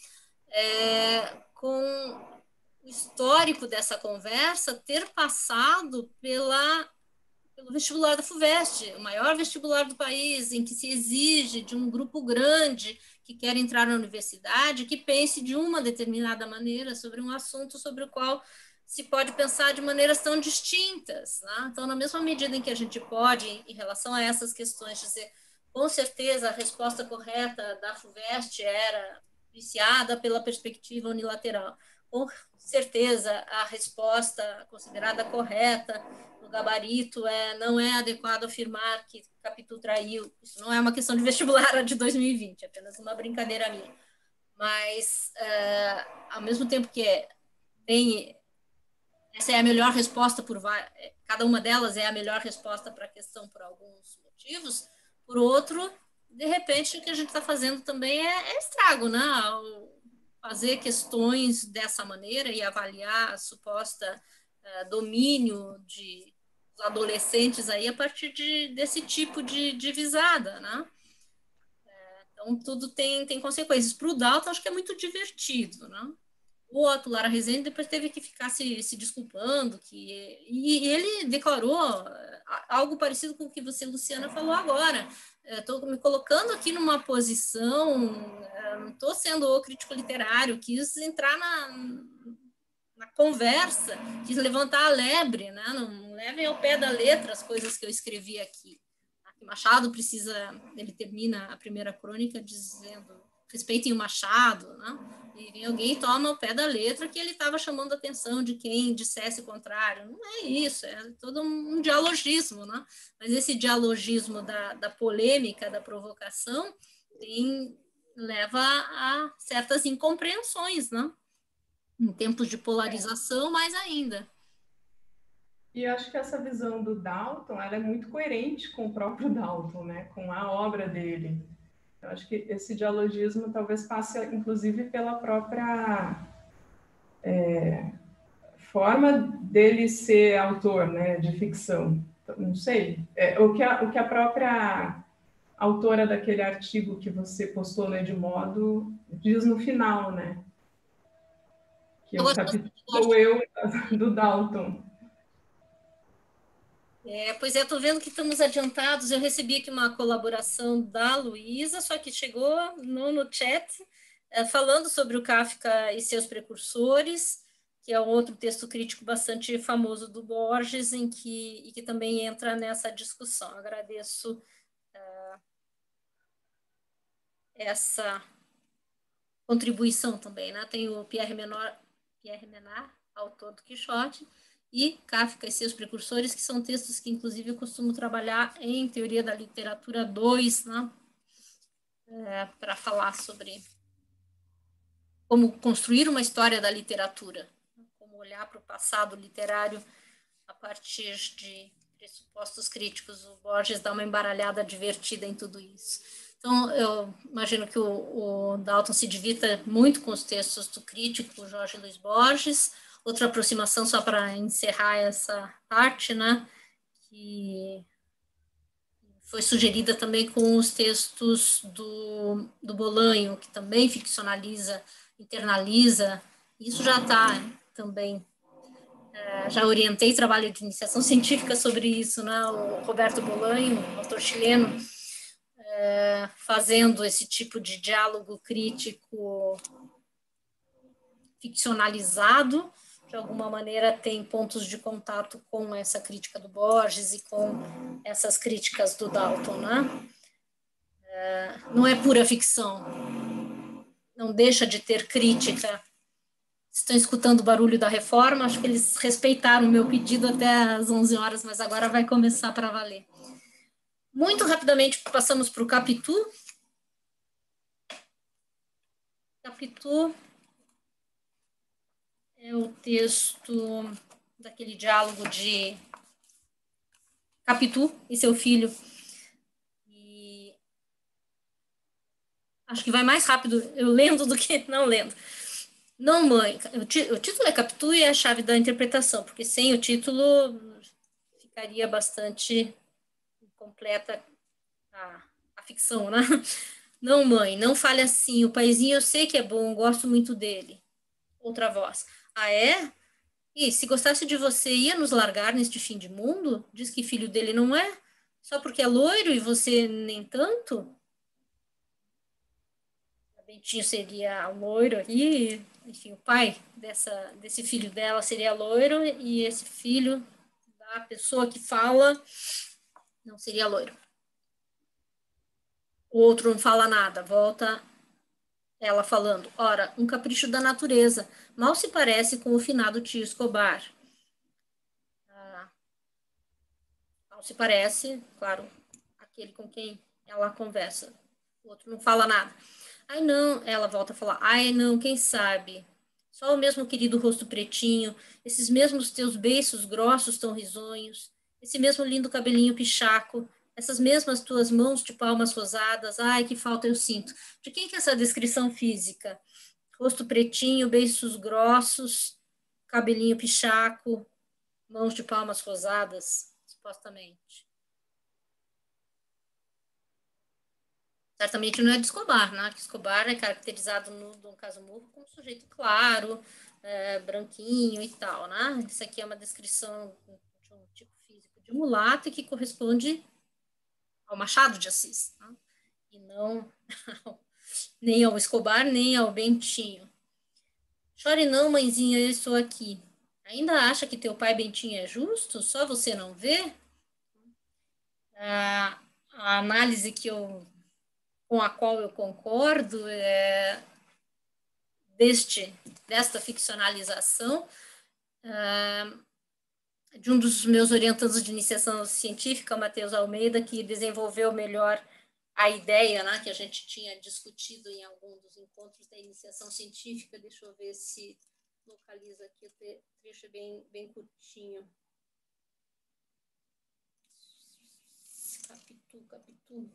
é, com o histórico dessa conversa ter passado pela, pelo vestibular da FUVEST, o maior vestibular do país, em que se exige de um grupo grande que quer entrar na universidade, que pense de uma determinada maneira sobre um assunto sobre o qual se pode pensar de maneiras tão distintas. Né? Então, na mesma medida em que a gente pode, em relação a essas questões, dizer, com certeza a resposta correta da FUVEST era viciada pela perspectiva unilateral. Com certeza a resposta considerada correta no gabarito é não é adequado afirmar que Capitu traiu. Isso não é uma questão de vestibular de dois mil e vinte, é apenas uma brincadeira minha. Mas, uh, ao mesmo tempo que tem... Essa é a melhor resposta por cada uma delas é a melhor resposta para a questão por alguns motivos. Por outro, de repente, o que a gente está fazendo também é, é estrago, né? Ao fazer questões dessa maneira e avaliar a suposta uh, domínio de adolescentes aí a partir de, desse tipo de, de visada, né? Então, tudo tem, tem consequências. Para o Dalton, acho que é muito divertido, né? O Otto Lara Rezende depois teve que ficar se, se desculpando, que, e, e ele declarou algo parecido com o que você, Luciana, falou agora. Estou me colocando aqui numa posição, não estou sendo o crítico literário, quis entrar na, na conversa, quis levantar a lebre, né? Não levem ao pé da letra as coisas que eu escrevi aqui. Machado precisa, ele termina a primeira crônica dizendo, respeitem o Machado, né? E vem alguém e toma o pé da letra que ele estava chamando a atenção de quem dissesse o contrário. Não é isso, é todo um dialogismo, né? Mas esse dialogismo da, da polêmica, da provocação, tem, leva a certas incompreensões, né? Em tempos de polarização, mais ainda. E eu acho que essa visão do Dalton, ela é muito coerente com o próprio Dalton, né? Com a obra dele. Eu acho que esse dialogismo talvez passe, inclusive, pela própria é, forma dele ser autor, né? De ficção. Não sei. É, o, que a, o que a própria autora daquele artigo que você postou no Edmodo diz no final, né? Que é o capítulo eu do Dalton. É, pois é, estou vendo que estamos adiantados. Eu recebi aqui uma colaboração da Luísa, só que chegou no, no chat, é, falando sobre o Kafka e seus precursores, que é um outro texto crítico bastante famoso do Borges, em que, e que também entra nessa discussão. Agradeço é, essa contribuição também, né? Tem o Pierre Menor, Pierre Menard, autor do Quixote, e Kafka e seus precursores, que são textos que, inclusive, eu costumo trabalhar em Teoria da Literatura dois, né? É, para falar sobre como construir uma história da literatura, como olhar para o passado literário a partir de pressupostos críticos. O Borges dá uma embaralhada divertida em tudo isso. Então, eu imagino que o, o Dalton se divirta muito com os textos do crítico Jorge Luiz Borges. Outra aproximação, só para encerrar essa parte, né, que foi sugerida também com os textos do, do Bolanho, que também ficcionaliza, internaliza. Isso já está também, é, já orientei trabalho de iniciação científica sobre isso, né, o Roberto Bolanho, autor chileno, é, fazendo esse tipo de diálogo crítico ficcionalizado, de alguma maneira tem pontos de contato com essa crítica do Borges e com essas críticas do Dalton, né? É, não é pura ficção, não deixa de ter crítica. Estão escutando o barulho da reforma, acho que eles respeitaram o meu pedido até às onze horas, mas agora vai começar para valer. Muito rapidamente passamos para o Capitu. Capitu é o texto daquele diálogo de Capitu e seu filho. E acho que vai mais rápido eu lendo do que não lendo. Não, mãe. O, o título é Capitu e é a chave da interpretação, porque sem o título ficaria bastante incompleta a, a ficção, né? Não, mãe, não fale assim. O paizinho eu sei que é bom, gosto muito dele. Outra voz. Ah, é? E se gostasse de você, ia nos largar neste fim de mundo? Diz que filho dele não é? Só porque é loiro e você nem tanto? O Bentinho seria loiro aqui, enfim, o pai dessa, desse filho dela seria loiro e esse filho da pessoa que fala não seria loiro. O outro não fala nada, volta ela falando, ora, um capricho da natureza, mal se parece com o finado tio Escobar. Ah, mal se parece, claro, aquele com quem ela conversa. O outro não fala nada. Ai, não, ela volta a falar, ai, não, quem sabe? Só o mesmo querido rosto pretinho, esses mesmos teus beiços grossos tão risonhos, esse mesmo lindo cabelinho pichaco, essas mesmas tuas mãos de palmas rosadas, ai, que falta eu sinto. De quem que é essa descrição física? Rosto pretinho, beiços grossos, cabelinho pichaco, mãos de palmas rosadas. supostamente. Certamente não é de Escobar, né? Que Escobar é caracterizado no Dom Casmurro como sujeito claro, é, branquinho e tal, né? Isso aqui é uma descrição de um tipo físico de mulato que corresponde ao Machado de Assis, né? E não nem ao Escobar, nem ao Bentinho. Chore não, mãezinha, eu estou aqui. Ainda acha que teu pai Bentinho é justo? Só você não vê? A, a análise que eu, com a qual eu concordo é deste, desta ficcionalização uh, de um dos meus orientandos de iniciação científica, Matheus Almeida, que desenvolveu melhor a ideia, né, que a gente tinha discutido em algum dos encontros da iniciação científica. Deixa eu ver se localiza aqui, o trecho é bem, bem curtinho. Capitu, Capitu.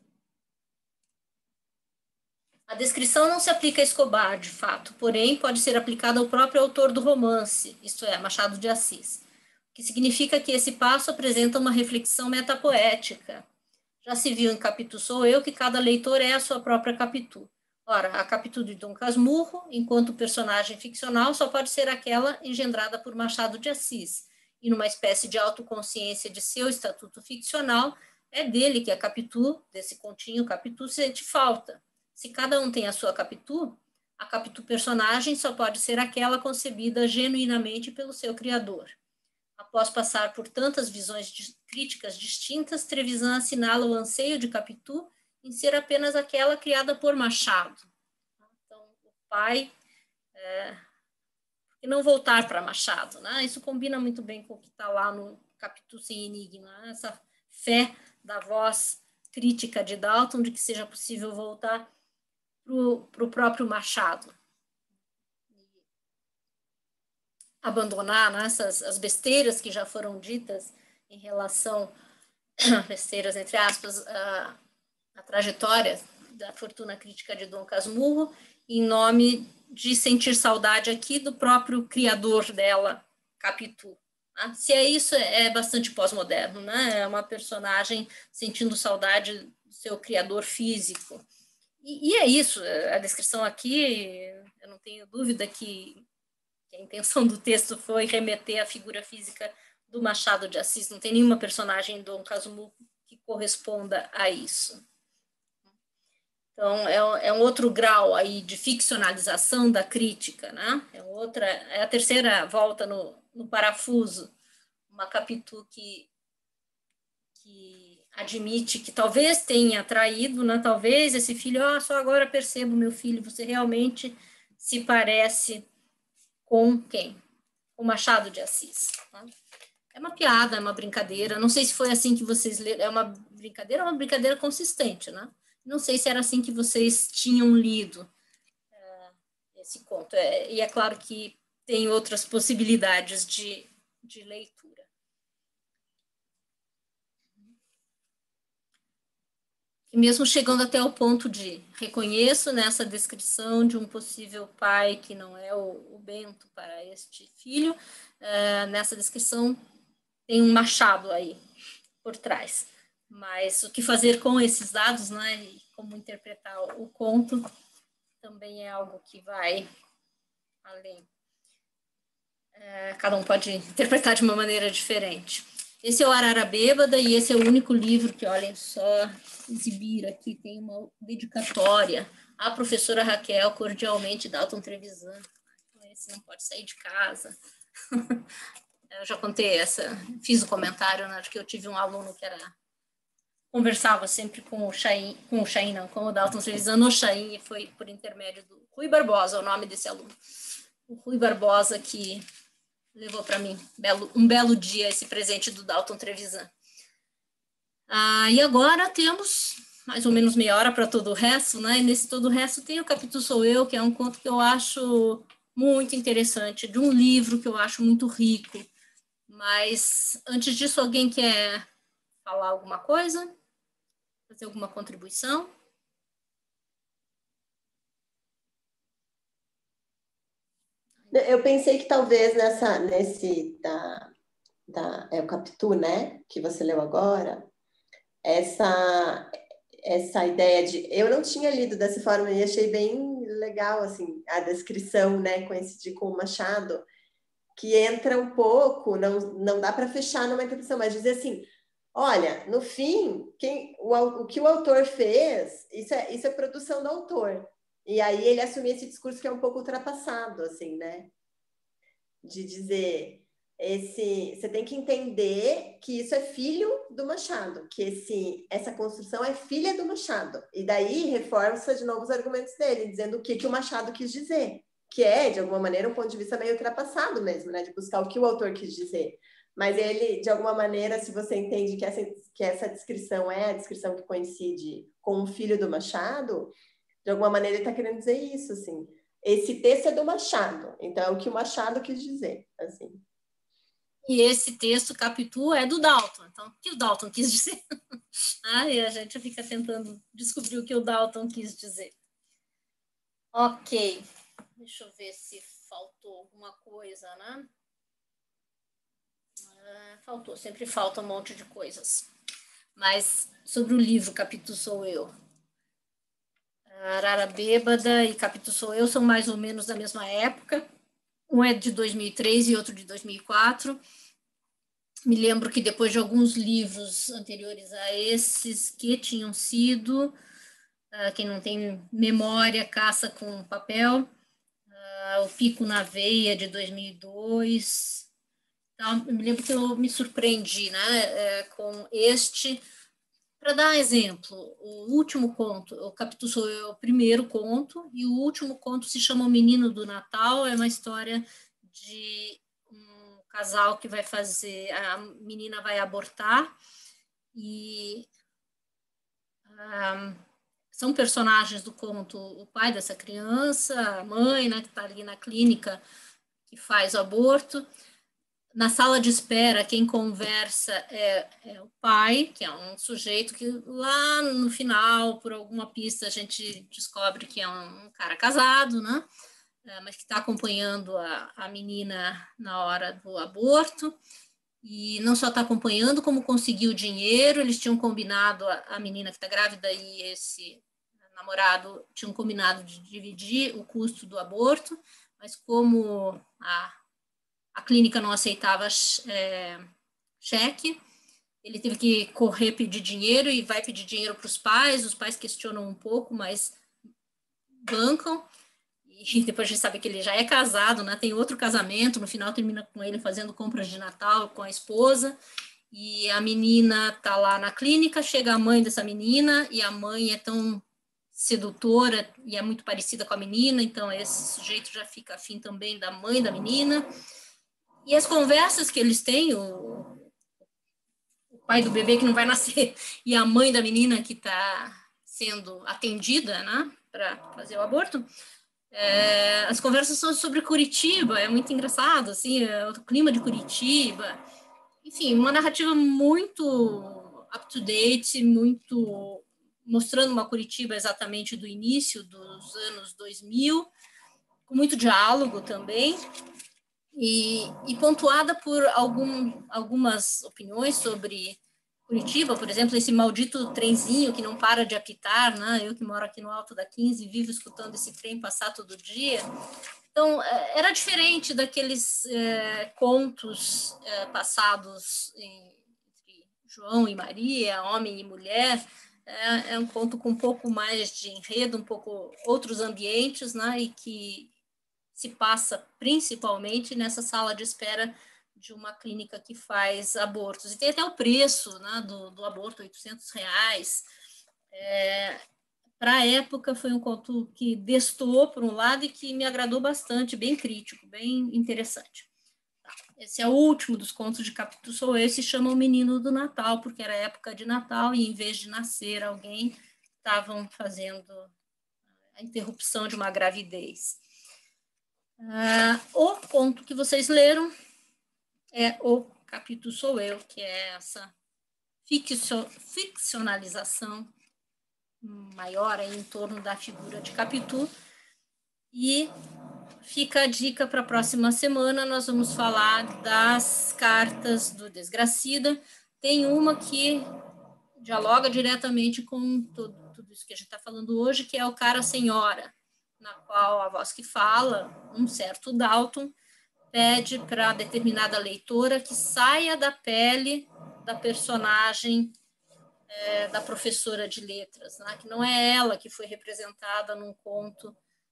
A descrição não se aplica a Escobar, de fato, porém pode ser aplicada ao próprio autor do romance, isto é, Machado de Assis, o que significa que esse passo apresenta uma reflexão metapoética. Já se viu em Capitu Sou Eu que cada leitor é a sua própria Capitu. Ora, a Capitu de Dom Casmurro, enquanto personagem ficcional, só pode ser aquela engendrada por Machado de Assis, e numa espécie de autoconsciência de seu estatuto ficcional, é dele que a Capitu, desse continho Capitu, sente falta. Se cada um tem a sua Capitu, a Capitu personagem só pode ser aquela concebida genuinamente pelo seu criador. Após passar por tantas visões de, críticas distintas, Trevisan assinala o anseio de Capitu em ser apenas aquela criada por Machado. Então, o pai, é, e não voltar para Machado, né? Isso combina muito bem com o que está lá no Capitu Sem Enigma, né? Essa fé da voz crítica de Dalton de que seja possível voltar para o próprio Machado. Abandonar, né, essas, as besteiras que já foram ditas em relação, besteiras entre aspas, a, a trajetória da fortuna crítica de Dom Casmurro, em nome de sentir saudade aqui do próprio criador dela, Capitu. Né? Se é isso, é bastante pós-moderno, né? É uma personagem sentindo saudade do seu criador físico. E, e é isso, a descrição aqui, eu não tenho dúvida que, que a intenção do texto foi remeter à figura física do Machado de Assis, não tem nenhuma personagem em Dom Casmurro que corresponda a isso. Então, é, é um outro grau aí de ficcionalização da crítica, né? É, outra, é a terceira volta no, no parafuso, uma Capitu que, que admite que talvez tenha traído, né? Talvez esse filho, oh, só agora percebo, meu filho, você realmente se parece com quem? Com Machado de Assis. Tá? É uma piada, é uma brincadeira, não sei se foi assim que vocês leram, é uma brincadeira, é uma brincadeira consistente, né? Não sei se era assim que vocês tinham lido é, esse conto. É, e é claro que tem outras possibilidades de, de leitura. E mesmo chegando até o ponto de reconheço nessa descrição de um possível pai que não é o, o Bento para este filho, é, nessa descrição tem um Machado aí por trás. Mas o que fazer com esses dados, né, e como interpretar o conto, também é algo que vai além. É, cada um pode interpretar de uma maneira diferente. Esse é o Arara Bêbada e esse é o único livro que, olhem só, exibir aqui, tem uma dedicatória à professora Raquel, cordialmente, Dalton Trevisan. Esse não pode sair de casa. Eu já contei essa, fiz o comentário, né, de que eu tive um aluno que era, conversava sempre com o Chain, com o Chain não, com o Dalton Trevisan no Chain, e foi por intermédio do Rui Barbosa, o nome desse aluno. O Rui Barbosa que levou para mim belo, um belo dia esse presente do Dalton Trevisan. Ah, e agora temos mais ou menos meia hora para todo o resto, né? E nesse todo o resto tem o Capitu Sou Eu, que é um conto que eu acho muito interessante, de um livro que eu acho muito rico. Mas antes disso, alguém quer falar alguma coisa? Fazer alguma contribuição? Eu pensei que talvez nessa, nesse da, da, é o Capitu, né? Que você leu agora, essa, essa ideia de... Eu não tinha lido dessa forma e achei bem legal, assim, a descrição, né? Coincidir com o Machado, que entra um pouco, não, não dá para fechar numa interpretação, mas dizer assim, olha, no fim, quem, o, o que o autor fez, isso é, isso é produção do autor. E aí ele assumir esse discurso que é um pouco ultrapassado, assim, né? De dizer, esse, você tem que entender que isso é filho do Machado, que esse, essa construção é filha do Machado. E daí reforça de novo os argumentos dele, dizendo o que, que o Machado quis dizer, que é, de alguma maneira, um ponto de vista meio ultrapassado mesmo, né? De buscar o que o autor quis dizer. Mas ele, de alguma maneira, se você entende que essa, que essa descrição é a descrição que coincide com o filho do Machado, de alguma maneira ele está querendo dizer isso, assim. Esse texto é do Machado, então é o que o Machado quis dizer, assim. E esse texto, Capitu, é do Dalton. Então, o que o Dalton quis dizer? Ah, e a gente fica tentando descobrir o que o Dalton quis dizer. Ok. Deixa eu ver se faltou alguma coisa, né? Ah, faltou, sempre falta um monte de coisas. Mas sobre o livro Capitu Sou Eu. Arara Bêbada e Capitu Sou Eu são mais ou menos da mesma época. Um é de dois mil e três e outro de dois mil e quatro. Me lembro que depois de alguns livros anteriores a esses, que tinham sido, uh, quem não tem memória, Caça com Papel, uh, O Pico na Veia, de dois mil e dois. Então, eu me lembro que eu me surpreendi, né, é, com este. Para dar exemplo, o último conto, o Capitu Sou Eu, é o primeiro conto, e o último conto se chama O Menino do Natal, é uma história de um casal que vai fazer, a menina vai abortar, e um, são personagens do conto o pai dessa criança, a mãe, né, que está ali na clínica, que faz o aborto. Na sala de espera, quem conversa é, é o pai, que é um sujeito que lá no final, por alguma pista, a gente descobre que é um, um cara casado, né? É, mas que está acompanhando a, a menina na hora do aborto. E não só está acompanhando, como conseguiu dinheiro. Eles tinham combinado, a, a menina que está grávida e esse namorado tinham combinado de dividir o custo do aborto, mas como a a clínica não aceitava é, cheque, ele teve que correr pedir dinheiro e vai pedir dinheiro para os pais, os pais questionam um pouco, mas bancam, e depois a gente sabe que ele já é casado, né? Tem outro casamento, no final termina com ele fazendo compras de Natal com a esposa, e a menina está lá na clínica, chega a mãe dessa menina, e a mãe é tão sedutora e é muito parecida com a menina, então esse sujeito já fica afim também da mãe da menina. E as conversas que eles têm, o, o pai do bebê que não vai nascer e a mãe da menina que está sendo atendida, né, para fazer o aborto, é, as conversas são sobre Curitiba, é muito engraçado, assim, é, o clima de Curitiba. Enfim, uma narrativa muito up-to-date, muito mostrando uma Curitiba exatamente do início dos anos dois mil, com muito diálogo também. E, e pontuada por algum, algumas opiniões sobre Curitiba, por exemplo, esse maldito trenzinho que não para de apitar, né? Eu que moro aqui no Alto da quinze, vivo escutando esse trem passar todo dia. Então, era diferente daqueles é, contos é, passados entre João e Maria, homem e mulher. É, é um conto com um pouco mais de enredo, um pouco outros ambientes, né? E que se passa principalmente nessa sala de espera de uma clínica que faz abortos. E tem até o preço, né, do, do aborto, oitocentos reais. É, para a época, foi um conto que destoou, por um lado, e que me agradou bastante, bem crítico, bem interessante. Esse é o último dos contos de Capitu Sou Eu, se chama O Menino do Natal, porque era época de Natal, e em vez de nascer alguém, estavam fazendo a interrupção de uma gravidez. Uh, o conto que vocês leram é O Capitu Sou Eu, que é essa ficcionalização maior aí em torno da figura de Capitu. E fica a dica para a próxima semana, nós vamos falar das cartas do Desgracida. Tem uma que dialoga diretamente com tudo, tudo isso que a gente está falando hoje, que é o Cara Senhora, na qual a voz que fala, um certo Dalton, pede para determinada leitora que saia da pele da personagem é, da professora de letras, né? Que não é ela que foi representada num conto,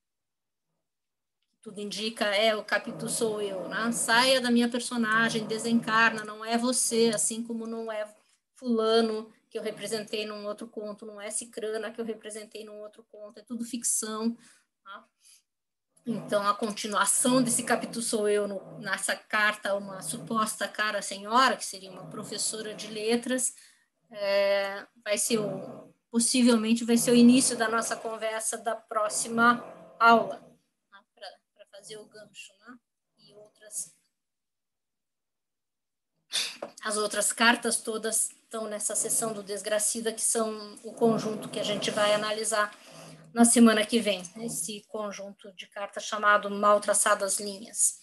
tudo indica, é o Capitu sou eu, né? Saia da minha personagem, desencarna, não é você, assim como não é fulano que eu representei num outro conto, não é Cicrana que eu representei num outro conto, é tudo ficção, tá? Então, a continuação desse Capitu sou eu, no, nessa carta, uma suposta cara senhora, que seria uma professora de letras, é, vai ser o, possivelmente vai ser o início da nossa conversa da próxima aula, né, para fazer o gancho, né? E outras, as outras cartas todas estão nessa sessão do Desgracida, que são o conjunto que a gente vai analisar na semana que vem, esse conjunto de cartas chamado Mal Traçadas Linhas.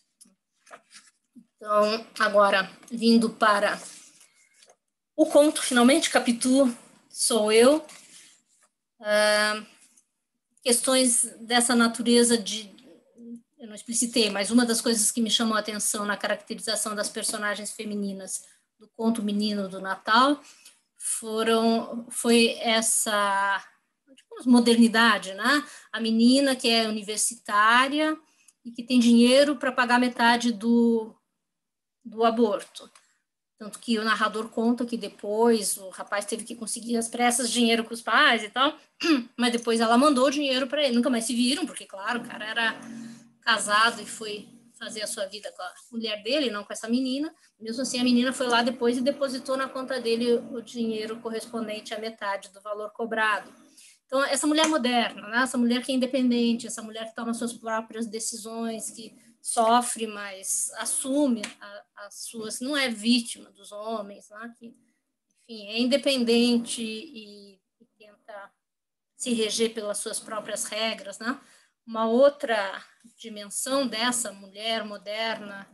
Então, agora, vindo para o conto, finalmente, Capitu sou eu. Ah, questões dessa natureza de... Eu não explicitei, mas uma das coisas que me chamou a atenção na caracterização das personagens femininas do conto Menino do Natal foram, foi essa... modernidade, né? A menina que é universitária e que tem dinheiro para pagar metade do, do aborto. Tanto que o narrador conta que depois o rapaz teve que conseguir às pressas dinheiro com os pais e tal, mas depois ela mandou dinheiro para ele. Nunca mais se viram, porque, claro, o cara era casado e foi fazer a sua vida com a mulher dele, não com essa menina. Mesmo assim, a menina foi lá depois e depositou na conta dele o dinheiro correspondente à metade do valor cobrado. Então, essa mulher moderna, né? Essa mulher que é independente, essa mulher que toma suas próprias decisões, que sofre, mas assume a, as suas, não é vítima dos homens, né? Que, enfim, é independente e, e tenta se reger pelas suas próprias regras, né? Uma outra dimensão dessa mulher moderna,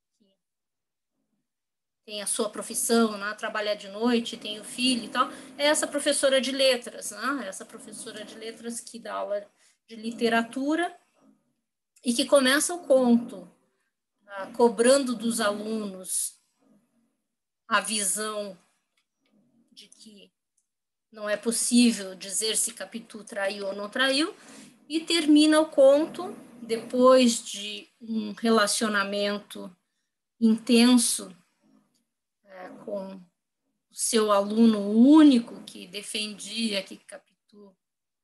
tem a sua profissão, né? Trabalha de noite, tem o filho e tal, é essa professora de letras, né? Essa professora de letras que dá aula de literatura e que começa o conto tá? Cobrando dos alunos a visão de que não é possível dizer se Capitu traiu ou não traiu, e termina o conto, depois de um relacionamento intenso com o seu aluno único que defendia que Capitu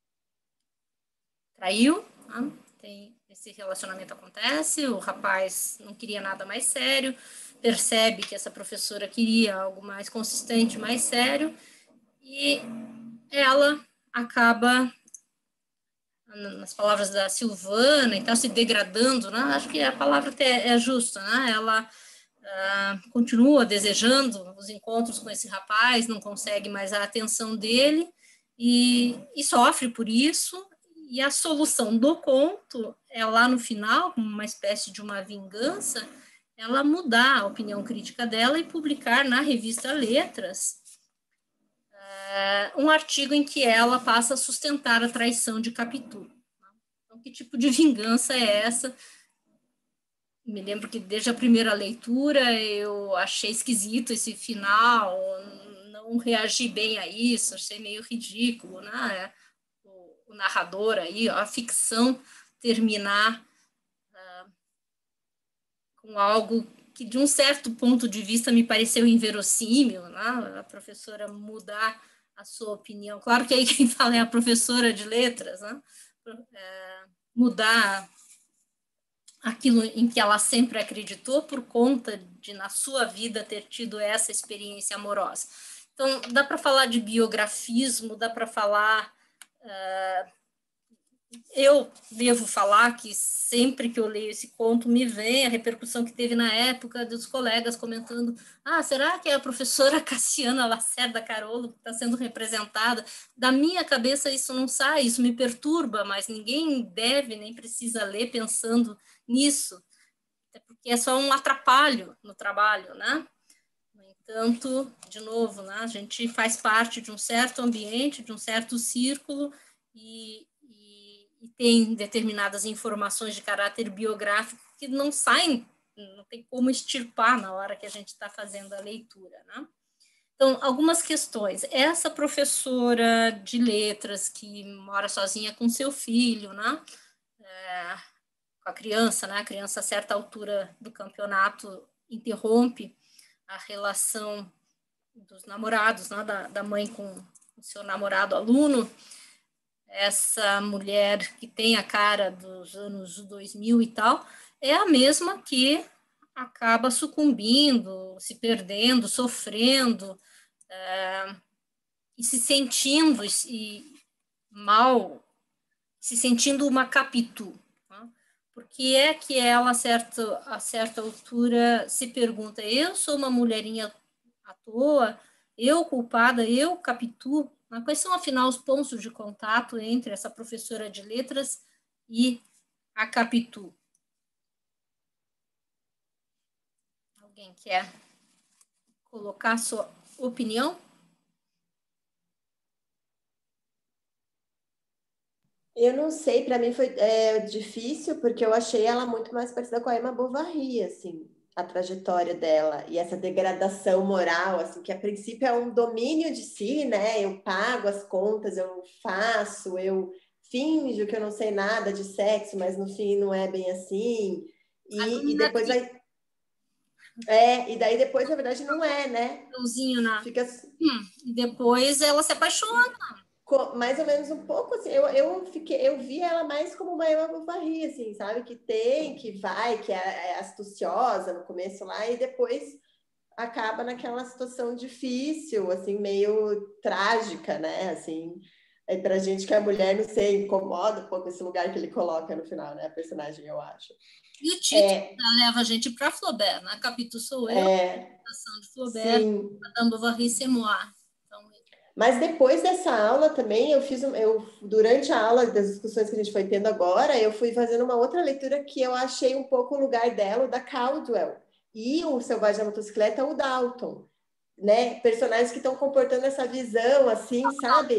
traiu, né? Tem, esse relacionamento acontece, o rapaz não queria nada mais sério, percebe que essa professora queria algo mais consistente, mais sério, e ela acaba, nas palavras da Silvana, então, se degradando, né? Acho que a palavra até é justa, né? Ela uh, continua desejando os encontros com esse rapaz, não consegue mais a atenção dele e, e sofre por isso, e a solução do conto é lá no final, como uma espécie de uma vingança, ela mudar a opinião crítica dela e publicar na revista Letras um artigo em que ela passa a sustentar a traição de Capitu. Então, que tipo de vingança é essa? Me lembro que desde a primeira leitura eu achei esquisito esse final, não reagi bem a isso, achei meio ridículo, né? O, o narrador aí, ó, a ficção terminar uh, com algo que, de um certo ponto de vista, me pareceu inverossímil, né? A professora mudar a sua opinião. Claro que aí quem fala é a professora de letras, né? É, mudar aquilo em que ela sempre acreditou por conta de, na sua vida, ter tido essa experiência amorosa. Então, dá para falar de biografismo, dá para falar uh, eu devo falar que sempre que eu leio esse conto, me vem a repercussão que teve na época dos colegas comentando: ah, será que é a professora Cassiana Lacerda Carolo que está sendo representada? Da minha cabeça isso não sai, isso me perturba, mas ninguém deve nem precisa ler pensando nisso, até porque é só um atrapalho no trabalho, né? No entanto, de novo, né, a gente faz parte de um certo ambiente, de um certo círculo, e e tem determinadas informações de caráter biográfico que não saem, não tem como extirpar na hora que a gente está fazendo a leitura, né? Então, algumas questões. Essa professora de letras que mora sozinha com seu filho, né? É, com a criança, né? A criança, a certa altura do campeonato, interrompe a relação dos namorados, né? da, da mãe com o seu namorado aluno. Essa mulher que tem a cara dos anos dois mil e tal, é a mesma que acaba sucumbindo, se perdendo, sofrendo, é, e se sentindo e mal, se sentindo uma Capitu. Né? Porque é que ela, a certa, a certa altura, se pergunta: eu sou uma mulherinha à toa? Eu culpada? Eu Capitu? Mas quais são, afinal, os pontos de contato entre essa professora de letras e a Capitu? Alguém quer colocar sua opinião? Eu não sei, para mim foi é, difícil, porque eu achei ela muito mais parecida com a Emma Bovary, assim, a trajetória dela e essa degradação moral, assim, que a princípio é um domínio de si, né? Eu pago as contas, eu faço, eu finjo que eu não sei nada de sexo, mas no fim não é bem assim. E, e depois vai. É, e daí depois, na verdade, não é, né? Na... Fica. Hum, e depois ela se apaixona. Mais ou menos um pouco assim, eu, eu fiquei, eu vi ela mais como uma Emma Bovary, assim, sabe? Que tem, que vai, que é, é astuciosa no começo lá, e depois acaba naquela situação difícil, assim, meio trágica, né? Assim, é pra gente que é mulher, não sei, incomoda um pouco esse lugar que ele coloca no final, né? A personagem, eu acho. E o título é, leva a gente para Flaubert, né? Capitu sou eu, é, a ação de Flaubert, Madame Bovary c'est moi. Mas depois dessa aula também, eu fiz, eu, durante a aula das discussões que a gente foi tendo agora, eu fui fazendo uma outra leitura que eu achei um pouco o lugar dela, o da Caldwell, e o Selvagem da Motocicleta, o Dalton, né? Personagens que estão comportando essa visão, assim, sabe?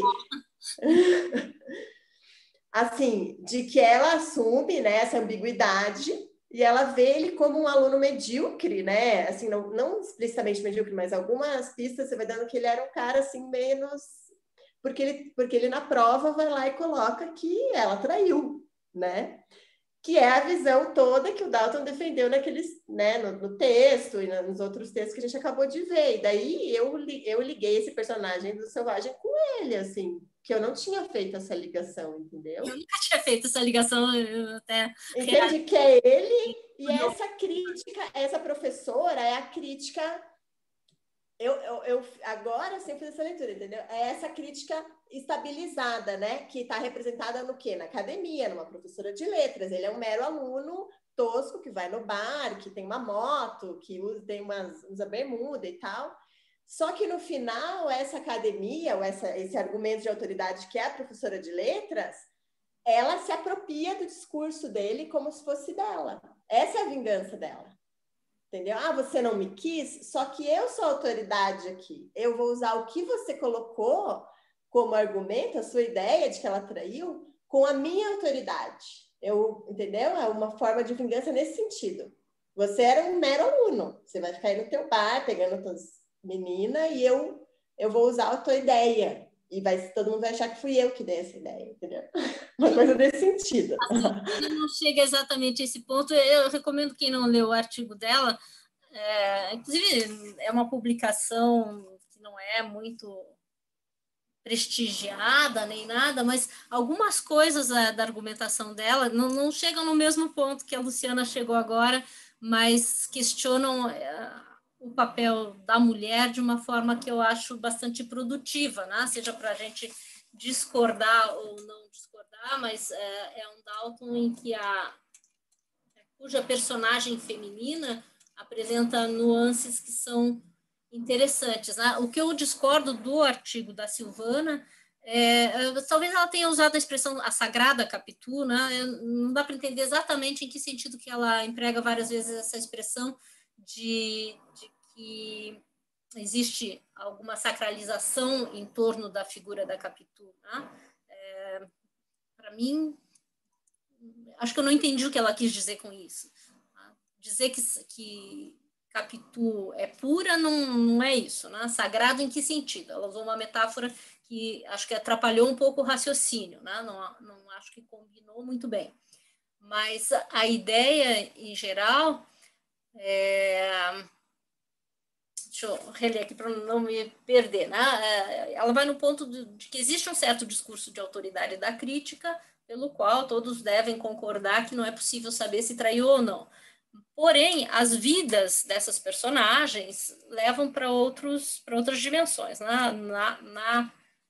assim, de que ela assume, né, essa ambiguidade, e ela vê ele como um aluno medíocre, né? Assim, não, não explicitamente medíocre, mas algumas pistas você vai dando que ele era um cara assim menos, porque ele, porque ele na prova vai lá e coloca que ela traiu, né? Que é a visão toda que o Dalton defendeu naqueles, né, no, no texto e nos outros textos que a gente acabou de ver. E daí eu, eu liguei esse personagem do Selvagem com ele, assim, que eu não tinha feito essa ligação, entendeu? Eu nunca tinha feito essa ligação, eu até... Entende que é ele e essa crítica, essa professora é a crítica... Eu, eu, eu agora sempre fiz essa leitura, entendeu? É essa crítica estabilizada, né? Que está representada no quê? Na academia, numa professora de letras. Ele é um mero aluno tosco que vai no bar, que tem uma moto, que usa, tem umas, usa bermuda e tal. Só que no final, essa academia, ou essa, esse argumento de autoridade que é a professora de letras, ela se apropria do discurso dele como se fosse dela. Essa é a vingança dela. Entendeu? Ah, você não me quis, só que eu sou a autoridade aqui. Eu vou usar o que você colocou como argumento, a sua ideia de que ela traiu, com a minha autoridade. Eu, entendeu? É uma forma de vingança nesse sentido. Você era um mero aluno. Você vai ficar aí no teu bar, pegando tuas meninas, e eu, eu vou usar a tua ideia. E vai, todo mundo vai achar que fui eu que dei essa ideia, entendeu? Uma coisa desse sentido. Assim, não chega exatamente a esse ponto. Eu recomendo quem não leu o artigo dela. É, inclusive, é uma publicação que não é muito prestigiada nem nada, mas algumas coisas da, da argumentação dela não, não chegam no mesmo ponto que a Luciana chegou agora, mas questionam é, o papel da mulher de uma forma que eu acho bastante produtiva, né? Seja para a gente discordar ou não discordar, mas é, é um Dalton em que a cuja personagem feminina apresenta nuances que são interessantes, né? O que eu discordo do artigo da Silvana é, talvez ela tenha usado a expressão a sagrada Capitu, né? Não dá para entender exatamente em que sentido que ela emprega várias vezes essa expressão de, de que existe alguma sacralização em torno da figura da Capitu, né? É, para mim, acho que eu não entendi o que ela quis dizer com isso. Tá? Dizer que, que Capitu é pura não, não é isso, né? Sagrado em que sentido? Ela usou uma metáfora que acho que atrapalhou um pouco o raciocínio, né? Não, não acho que combinou muito bem. Mas a ideia, em geral, é... deixa eu reler aqui para não me perder, né? Ela vai no ponto de que existe um certo discurso de autoridade da crítica, pelo qual todos devem concordar que não é possível saber se traiu ou não. Porém, as vidas dessas personagens levam para outros, para outras dimensões. Na, na, na,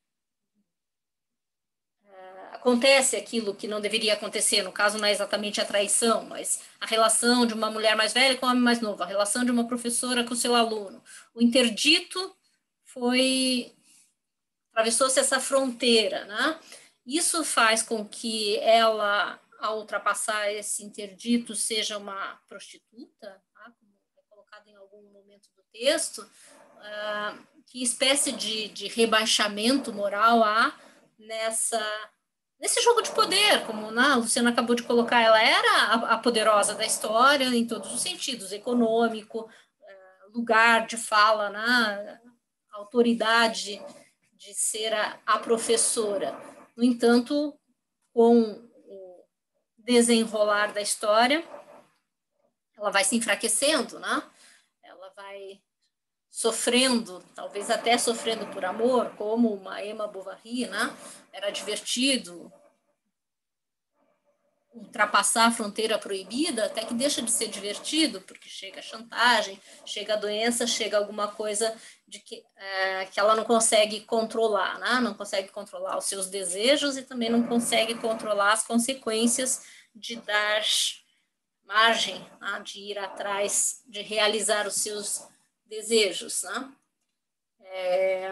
uh, acontece aquilo que não deveria acontecer, no caso não é exatamente a traição, mas a relação de uma mulher mais velha com um homem mais novo, a relação de uma professora com o seu aluno. O interdito foi... atravessou-se essa fronteira, né? Isso faz com que ela, ao ultrapassar esse interdito, seja uma prostituta, tá? Como é colocado em algum momento do texto. Uh, que espécie de, de rebaixamento moral há nessa, nesse jogo de poder, como né, a Luciana acabou de colocar, ela era a, a poderosa da história em todos os sentidos, econômico, uh, lugar de fala, né, autoridade de ser a, a professora. No entanto, com o desenrolar da história, ela vai se enfraquecendo, né? Ela vai sofrendo, talvez até sofrendo por amor, como uma Emma Bovary, né? Era divertido ultrapassar a fronteira proibida, até que deixa de ser divertido, porque chega a chantagem, chega a doença, chega alguma coisa de que, é, que ela não consegue controlar, né? Não consegue controlar os seus desejos e também não consegue controlar as consequências de dar margem, né? De ir atrás, de realizar os seus desejos, né? É...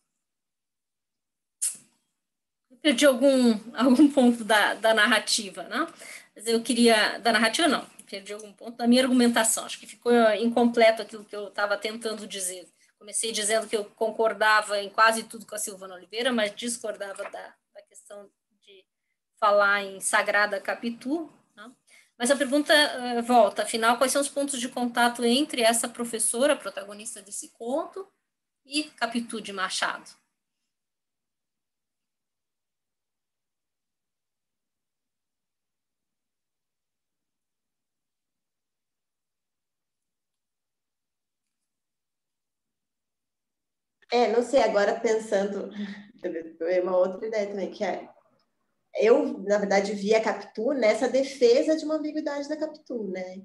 perdi algum, algum ponto da, da narrativa, né? Mas eu queria... Da narrativa, não. Perdi algum ponto da minha argumentação. Acho que ficou incompleto aquilo que eu estava tentando dizer. Comecei dizendo que eu concordava em quase tudo com a Silvana Oliveira, mas discordava da, da questão de falar em Sagrada Capitu, né? Mas a pergunta uh, volta. Afinal, quais são os pontos de contato entre essa professora, protagonista desse conto, e Capitu de Machado? É, não sei, agora pensando, é uma outra ideia também, que é, eu, na verdade, vi a Capitu nessa defesa de uma ambiguidade da Capitu, né?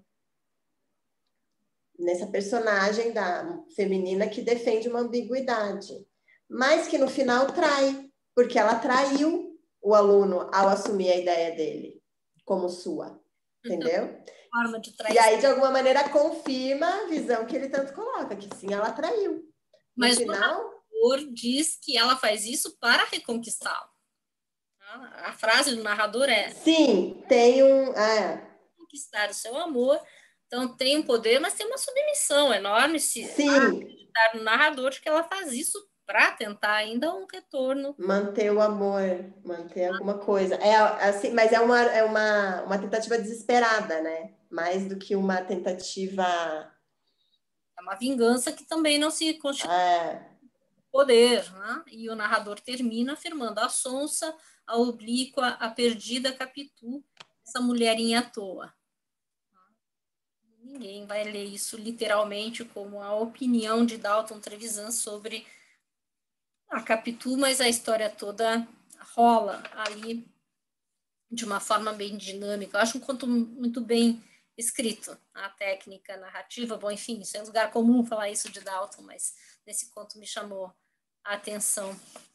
Nessa personagem da feminina que defende uma ambiguidade, mas que no final trai, porque ela traiu o aluno ao assumir a ideia dele como sua, entendeu? Forma de e aí, de alguma maneira, confirma a visão que ele tanto coloca, que sim, ela traiu. No Mas final... o narrador diz que ela faz isso para reconquistá-lo. A frase do narrador é... Sim, tem um... É. Conquistar o seu amor. Então, tem um poder, mas tem uma submissão enorme se acreditar no narrador de que ela faz isso para tentar ainda um retorno. Manter o amor, manter alguma coisa. É assim, mas é uma, é uma, uma tentativa desesperada, né? Mais do que uma tentativa... É uma vingança que também não se constitui é... poder, né? E o narrador termina afirmando a sonsa, a oblíqua, a perdida Capitu, essa mulherinha à toa. Ninguém vai ler isso literalmente como a opinião de Dalton Trevisan sobre a Capitu, mas a história toda rola ali de uma forma bem dinâmica. Eu acho um conto muito bem escrito, a técnica narrativa. Bom, enfim, isso é um lugar comum falar isso de Dalton, mas nesse conto me chamou a atenção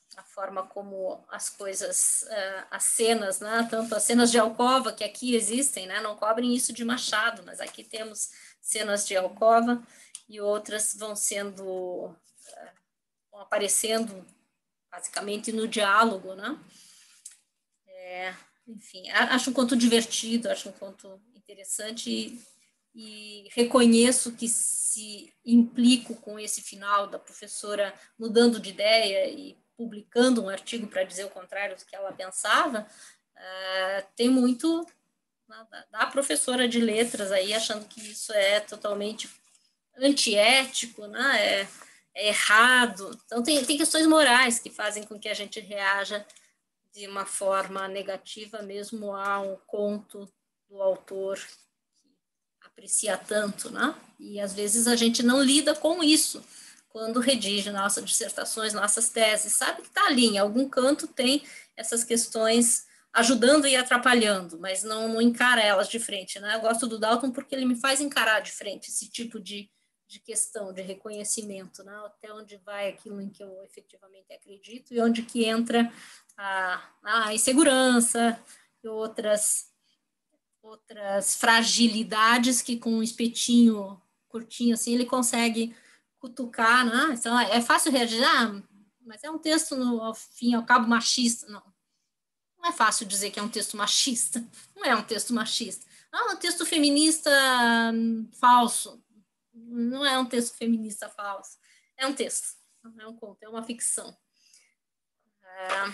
a forma como as coisas, uh, as cenas, né, tanto as cenas de alcova que aqui existem, né, não cobrem isso de Machado, mas aqui temos cenas de alcova e outras vão sendo, uh, vão aparecendo basicamente no diálogo, né? É, enfim, acho um conto divertido, acho um conto interessante e, e reconheço que se implico com esse final da professora mudando de ideia e publicando um artigo para dizer o contrário do que ela pensava, uh, tem muito da, da professora de letras aí achando que isso é totalmente antiético, né? é, é errado. Então, tem, tem questões morais que fazem com que a gente reaja de uma forma negativa mesmo a um conto do autor que aprecia tanto, né? E às vezes a gente não lida com isso quando redige nossas dissertações, nossas teses, sabe que está ali, em algum canto tem essas questões ajudando e atrapalhando, mas não, não encara elas de frente, né? Eu gosto do Dalton porque ele me faz encarar de frente esse tipo de, de questão, de reconhecimento, né? Até onde vai aquilo em que eu efetivamente acredito e onde que entra a, a insegurança e outras, outras fragilidades que com um espetinho curtinho assim ele consegue cutucar, né? Então é fácil reagir, ah, mas é um texto no, ao fim, ao cabo machista, não. Não é fácil dizer que é um texto machista, não é um texto machista. Ah, é um texto feminista hum, falso, não é um texto feminista falso, é um texto, não é um conto, é uma ficção. É...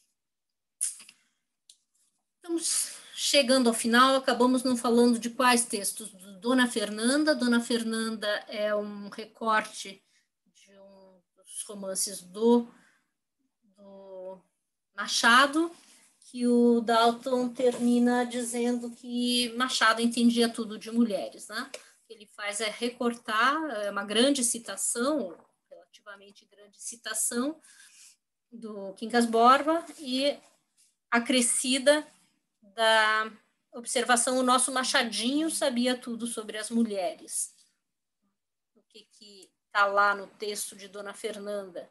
Estamos chegando ao final, acabamos não falando de quais textos. Do Dona Fernanda. Dona Fernanda é um recorte de um dos romances do, do Machado, que o Dalton termina dizendo que Machado entendia tudo de mulheres, né? O que ele faz é recortar, é uma grande citação, relativamente grande citação, do Quincas Borba, e acrescida da observação, o nosso Machadinho sabia tudo sobre as mulheres. O que que está lá no texto de Dona Fernanda?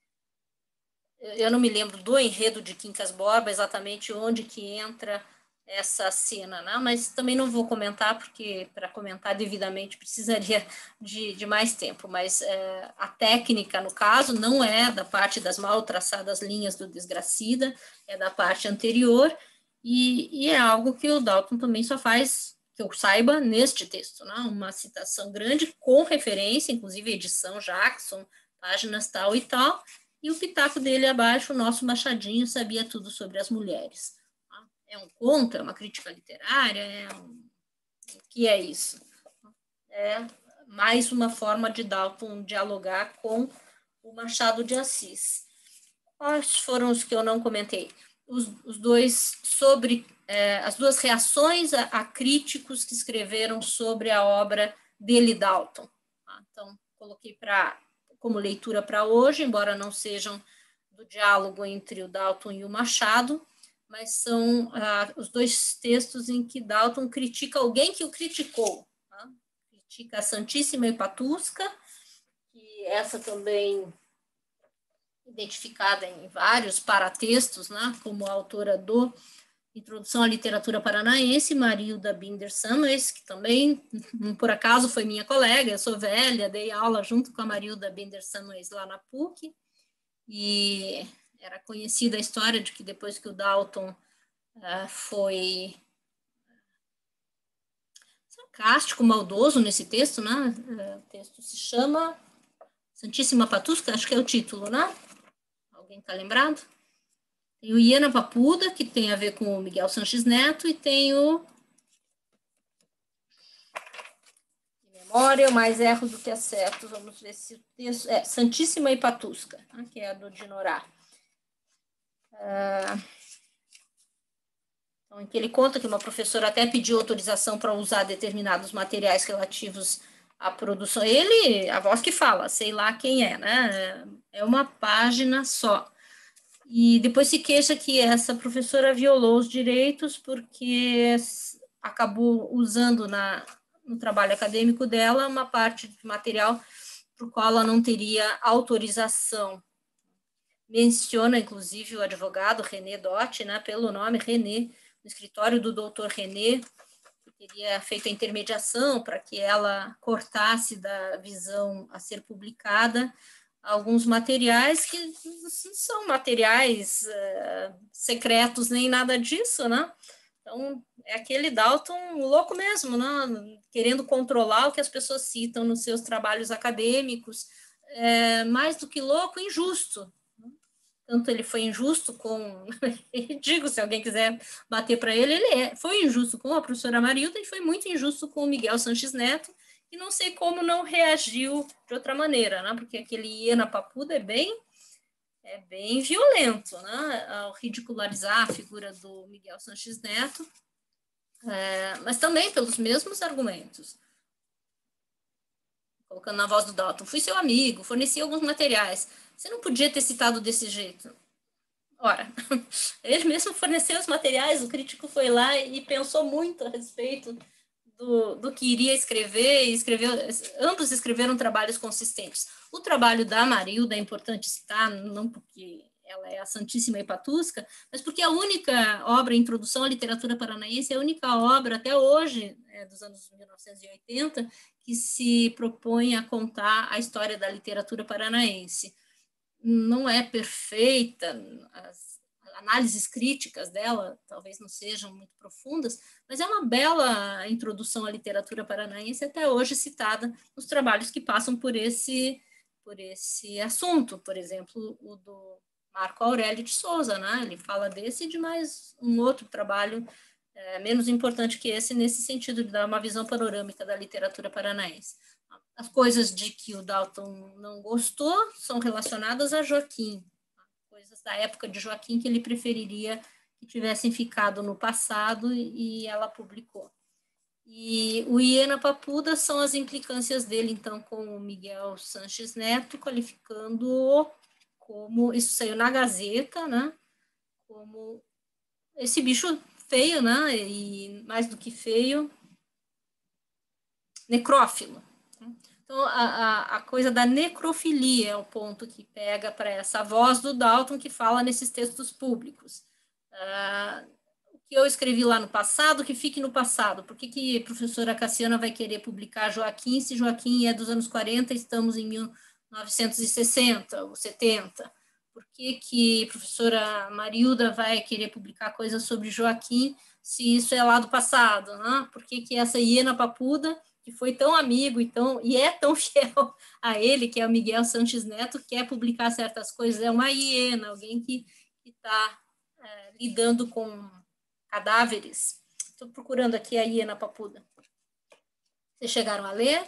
Eu não me lembro do enredo de Quincas Borba, exatamente onde que entra essa cena, né? Mas também não vou comentar, porque para comentar devidamente precisaria de, de mais tempo, mas é, a técnica, no caso, não é da parte das mal traçadas linhas do Desgracida, é da parte anterior, e, e é algo que o Dalton também só faz, que eu saiba, neste texto, né? Uma citação grande, com referência, inclusive edição Jackson, páginas tal e tal, e o pitaco dele abaixo, o nosso Machadinho sabia tudo sobre as mulheres. É um conto, é uma crítica literária, é um... o que é isso? É mais uma forma de Dalton dialogar com o Machado de Assis. Quais foram os que eu não comentei? Os, os dois sobre, é, as duas reações a, a críticos que escreveram sobre a obra dele, Dalton. Então, coloquei para como leitura para hoje, embora não sejam do diálogo entre o Dalton e o Machado, mas são ah, os dois textos em que Dalton critica alguém que o criticou. Tá? Critica a Santíssima Epatusca, que essa também identificada em vários paratextos, né, como autora do Introdução à Literatura Paranaense, Marilda Binder Samuels, que também, por acaso, foi minha colega, eu sou velha, dei aula junto com a Marilda Binder Samuels lá na P U C, e era conhecida a história de que depois que o Dalton uh, foi sarcástico, maldoso nesse texto, né? Uh, o texto se chama Santíssima Patusca, acho que é o título, né? Alguém está lembrado? Tem o Iena Papuda, que tem a ver com o Miguel Sanches Neto, e tem o de memória, mais erro do que acerto. Vamos ver se o texto é Santíssima Epatusca, né? Que é a do Dinorá. Uh, então, em que ele conta que uma professora até pediu autorização para usar determinados materiais relativos à produção. Ele, a voz que fala, sei lá quem é, né? É uma página só. E depois se queixa que essa professora violou os direitos porque acabou usando na, no trabalho acadêmico dela uma parte de material para o qual ela não teria autorização. menciona, inclusive, o advogado René Dotti, né, pelo nome René, no escritório do doutor René, que teria feito a intermediação para que ela cortasse da visão a ser publicada alguns materiais que não são materiais uh, secretos nem nada disso, né? Então, é aquele Dalton louco mesmo, né? Querendo controlar o que as pessoas citam nos seus trabalhos acadêmicos, é, mais do que louco, injusto. Tanto ele foi injusto com, digo, se alguém quiser bater para ele, ele é, foi injusto com a professora Marilda e foi muito injusto com o Miguel Sanches Neto, e não sei como não reagiu de outra maneira, né? Porque aquele hiena papuda é bem, é bem violento, né? Ao ridicularizar a figura do Miguel Sanches Neto, é, mas também pelos mesmos argumentos. Colocando na voz do Dalton, fui seu amigo, forneci alguns materiais. Você não podia ter citado desse jeito. Ora, ele mesmo forneceu os materiais, o crítico foi lá e pensou muito a respeito do, do que iria escrever, e escreveu, ambos escreveram trabalhos consistentes. O trabalho da Marilda é importante citar, não porque ela é a Santíssima Hipatusca, mas porque a única obra, Introdução à Literatura Paranaense, é a única obra, até hoje, é, dos anos mil novecentos e oitenta, que se propõe a contar a história da literatura paranaense. Não é perfeita, as análises críticas dela talvez não sejam muito profundas, mas é uma bela introdução à literatura paranaense, até hoje citada nos trabalhos que passam por esse, por esse assunto, por exemplo, o do Marco Aurélio de Souza, né? Ele fala desse e de mais um outro trabalho é, menos importante que esse, nesse sentido de dar uma visão panorâmica da literatura paranaense. As coisas de que o Dalton não gostou são relacionadas a Joaquim, coisas da época de Joaquim que ele preferiria que tivessem ficado no passado, e ela publicou. E o hiena papuda são as implicâncias dele, então, com o Miguel Sanches Neto, qualificando-o como, isso saiu na Gazeta, né, como esse bicho feio, né, e mais do que feio, necrófilo. Então, a, a, a coisa da necrofilia é o ponto que pega para essa voz do Dalton que fala nesses textos públicos. Uh, o que eu escrevi lá no passado, que fique no passado. Por que, que a professora Cassiana vai querer publicar Joaquim, se Joaquim é dos anos quarenta, estamos em mil novecentos e sessenta ou setenta? Por que, que a professora Marilda vai querer publicar coisas sobre Joaquim, se isso é lá do passado? Né? Por que, que essa hiena papuda, que foi tão amigo e, tão, e é tão fiel a ele, que é o Miguel Sanches Neto, quer publicar certas coisas? É uma hiena, alguém que está é, lidando com cadáveres. Estou procurando aqui a hiena papuda. Vocês chegaram a ler?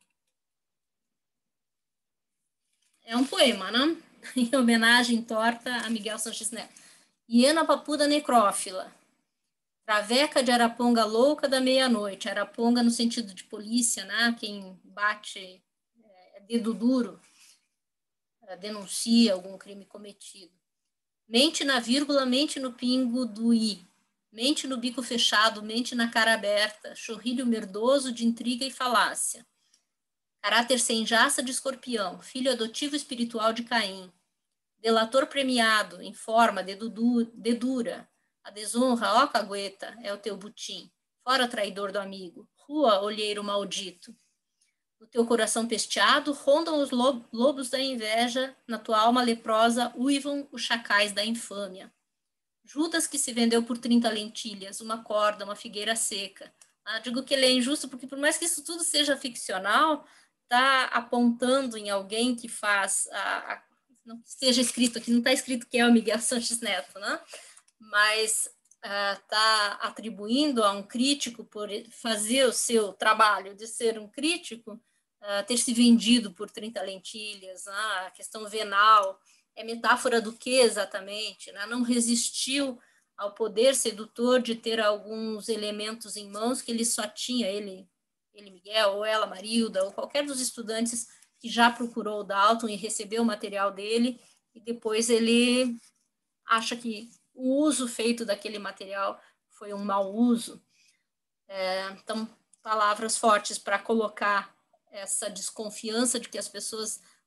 É um poema, né? Em homenagem torta a Miguel Sanches Neto. Hiena papuda necrófila. Traveca de araponga louca da meia-noite. Araponga no sentido de polícia, né? Quem bate é dedo duro, denuncia algum crime cometido. Mente na vírgula, mente no pingo do i. Mente no bico fechado, mente na cara aberta. Chorrilho merdoso de intriga e falácia. Caráter sem jaça de escorpião. Filho adotivo espiritual de Caim. Delator premiado, em forma, dedura. A desonra, ó cagueta, é o teu butim. Fora traidor do amigo. Rua, olheiro maldito. No teu coração pesteado, rondam os lobos da inveja. Na tua alma leprosa, uivam os chacais da infâmia. Judas que se vendeu por trinta lentilhas, uma corda, uma figueira seca. Ah, digo que ele é injusto porque, por mais que isso tudo seja ficcional, está apontando em alguém que faz... A, a, não esteja escrito aqui, não está escrito que é o Miguel Sanches Neto, né? Mas está uh, atribuindo a um crítico por fazer o seu trabalho de ser um crítico, uh, ter se vendido por trinta lentilhas, né? A questão venal é metáfora do que exatamente? Né? Não resistiu ao poder sedutor de ter alguns elementos em mãos que ele só tinha, ele, ele Miguel, ou ela Marilda, ou qualquer dos estudantes que já procurou o Dalton e recebeu o material dele, e depois ele acha que o uso feito daquele material foi um mau uso. É, então, palavras fortes para colocar essa desconfiança de que as pessoas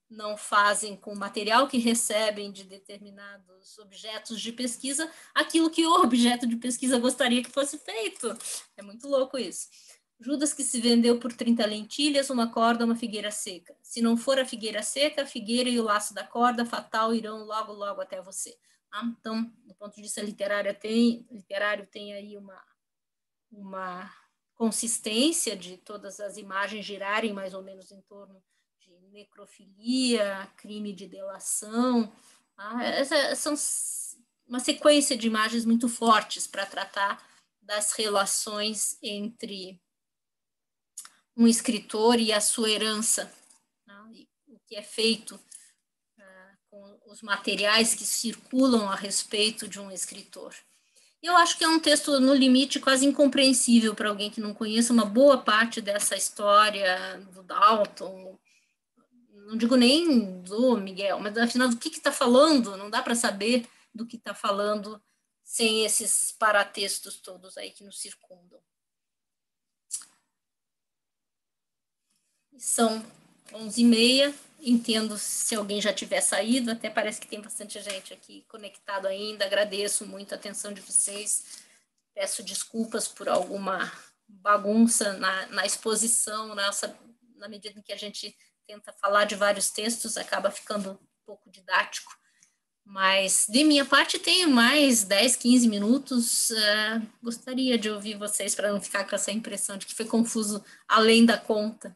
não fazem com o material que recebem de determinados objetos de pesquisa aquilo que o objeto de pesquisa gostaria que fosse feito. É muito louco isso. Judas que se vendeu por trinta lentilhas, uma corda, uma figueira seca. Se não for a figueira seca, a figueira e o laço da corda fatal irão logo, logo até você. Ah, então, do ponto de vista literário, tem, literário, tem aí uma, uma consistência de todas as imagens girarem mais ou menos em torno de necrofilia, crime de delação. Ah, essa, são uma sequência de imagens muito fortes para tratar das relações entre um escritor e a sua herança, né? E o que é feito uh, com os materiais que circulam a respeito de um escritor. Eu acho que é um texto, no limite, quase incompreensível para alguém que não conheça uma boa parte dessa história do Dalton. Não digo nem do Miguel, mas afinal do que está falando, não dá para saber do que está falando sem esses paratextos todos aí que nos circundam. São onze e meia, entendo se alguém já tiver saído, até parece que tem bastante gente aqui conectado ainda, agradeço muito a atenção de vocês, peço desculpas por alguma bagunça na, na exposição, nossa, na medida em que a gente tenta falar de vários textos, acaba ficando um pouco didático, mas de minha parte tenho mais dez, quinze minutos, uh, gostaria de ouvir vocês para não ficar com essa impressão de que foi confuso além da conta.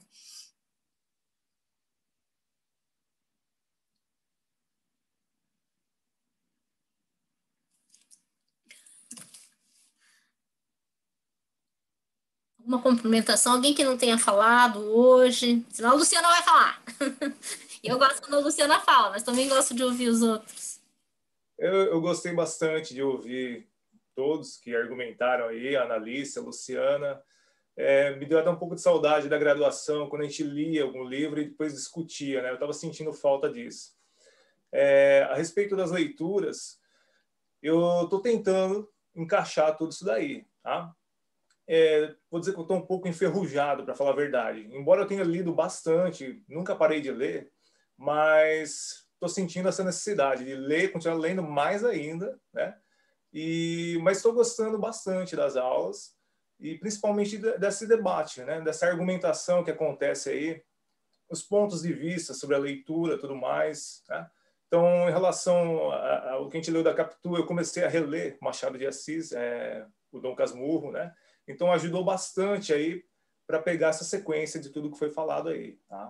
Uma cumprimentação, alguém que não tenha falado hoje, senão a Luciana vai falar. Eu gosto quando a Luciana fala, mas também gosto de ouvir os outros. Eu, eu gostei bastante de ouvir todos que argumentaram aí, a Analice, a Luciana. É, me deu até um pouco de saudade da graduação, quando a gente lia algum livro e depois discutia, né? Eu estava sentindo falta disso. É, a respeito das leituras, eu estou tentando encaixar tudo isso daí, tá? É, vou dizer que eu estou um pouco enferrujado, para falar a verdade. Embora eu tenha lido bastante, nunca parei de ler, mas estou sentindo essa necessidade de ler, continuar lendo mais ainda, né? E, mas estou gostando bastante das aulas e principalmente desse debate, né? Dessa argumentação que acontece aí, os pontos de vista sobre a leitura, tudo mais, né? Então, em relação ao que a gente leu da Capitu, eu comecei a reler Machado de Assis, é, o Dom Casmurro, né? Então, ajudou bastante aí para pegar essa sequência de tudo que foi falado aí, tá?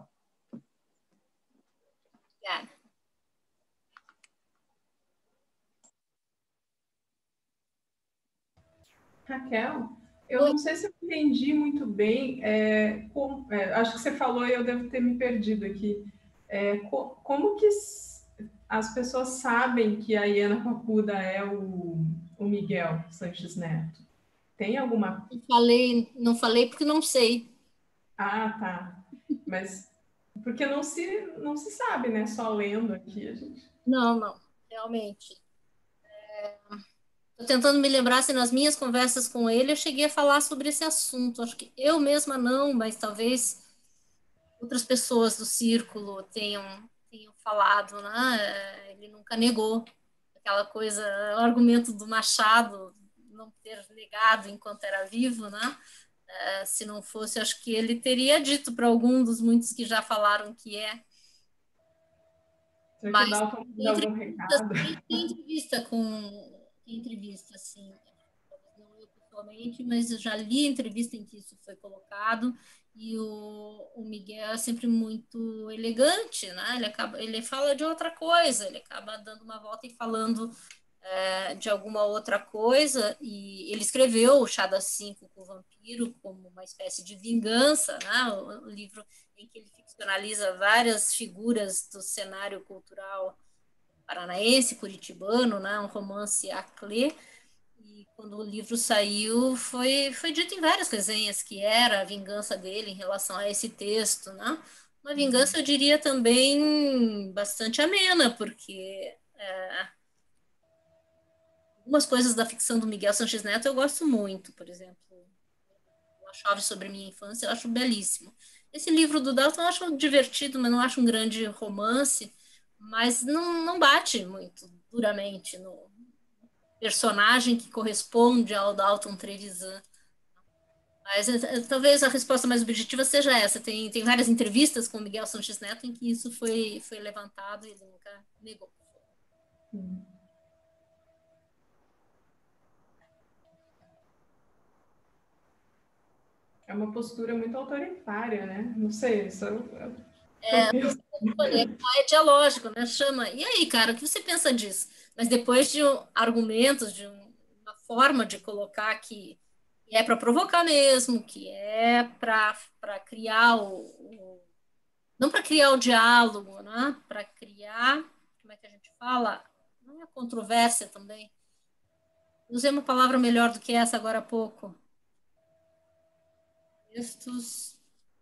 Obrigada. Raquel, eu Oi. Não sei se eu entendi muito bem, é, como, é, acho que você falou e eu devo ter me perdido aqui. É, co, como que as pessoas sabem que a Iana Papuda é o, o Miguel Sanches Neto? Tem alguma... Não falei, não falei porque não sei. Ah, tá. Mas porque não se, não se sabe, né? Só lendo aqui a gente... Não, não. Realmente. Estou é... tentando me lembrar se nas minhas conversas com ele eu cheguei a falar sobre esse assunto. Acho que eu mesma não, mas talvez outras pessoas do círculo tenham, tenham falado, né? Ele nunca negou aquela coisa, o argumento do Machado não ter negado enquanto era vivo, né? Uh, se não fosse, acho que ele teria dito para algum dos muitos que já falaram que é. Você mas tem entrevista, tem, tem entrevista com tem entrevista, assim, não eu pessoalmente, mas eu já li entrevista em que isso foi colocado, e o, o Miguel é sempre muito elegante, né? Ele acaba, ele fala de outra coisa, ele acaba dando uma volta e falando É, de alguma outra coisa, e ele escreveu o Chá das Cinco com o Vampiro como uma espécie de vingança, né? o, o livro em que ele ficcionaliza várias figuras do cenário cultural paranaense, curitibano, né? Um romance à clé, e quando o livro saiu, foi, foi dito em várias resenhas que era a vingança dele em relação a esse texto, né? Uma vingança, eu diria, também bastante amena, porque... É, algumas coisas da ficção do Miguel Sanches Neto eu gosto muito, por exemplo, A Chove sobre Minha Infância, eu acho belíssimo. Esse livro do Dalton eu acho divertido, mas não acho um grande romance, mas não, não bate muito duramente no personagem que corresponde ao Dalton Trevisan. Mas é, talvez a resposta mais objetiva seja essa. Tem, tem várias entrevistas com o Miguel Sanches Neto em que isso foi, foi levantado e ele nunca negou. Hum. É uma postura muito autoritária, né? Não sei, isso eu, eu, É, eu penso. é dialógico, né? Chama. E aí, cara, o que você pensa disso? Mas depois de um, argumentos, de um, uma forma de colocar que é para provocar mesmo, que é para criar o, o não para criar o diálogo, né? Para criar, como é que a gente fala? Não é controvérsia também. Usei uma palavra melhor do que essa agora há pouco. Textos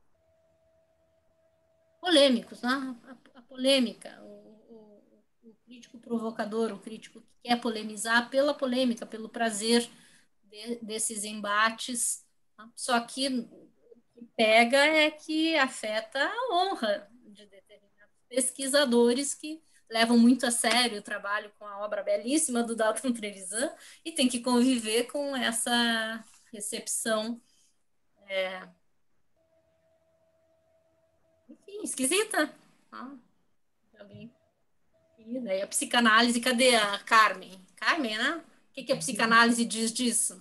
polêmicos, né? A, a polêmica, o, o, o crítico provocador, o crítico que quer polemizar pela polêmica, pelo prazer de, desses embates. Tá? Só que o que pega é que afeta a honra de determinados pesquisadores que levam muito a sério o trabalho com a obra belíssima do Dalton Trevisan e tem que conviver com essa recepção é, enfim, esquisita. Ah, e daí a psicanálise, cadê a Carmen? Carmen, né? O que, que a psicanálise diz disso?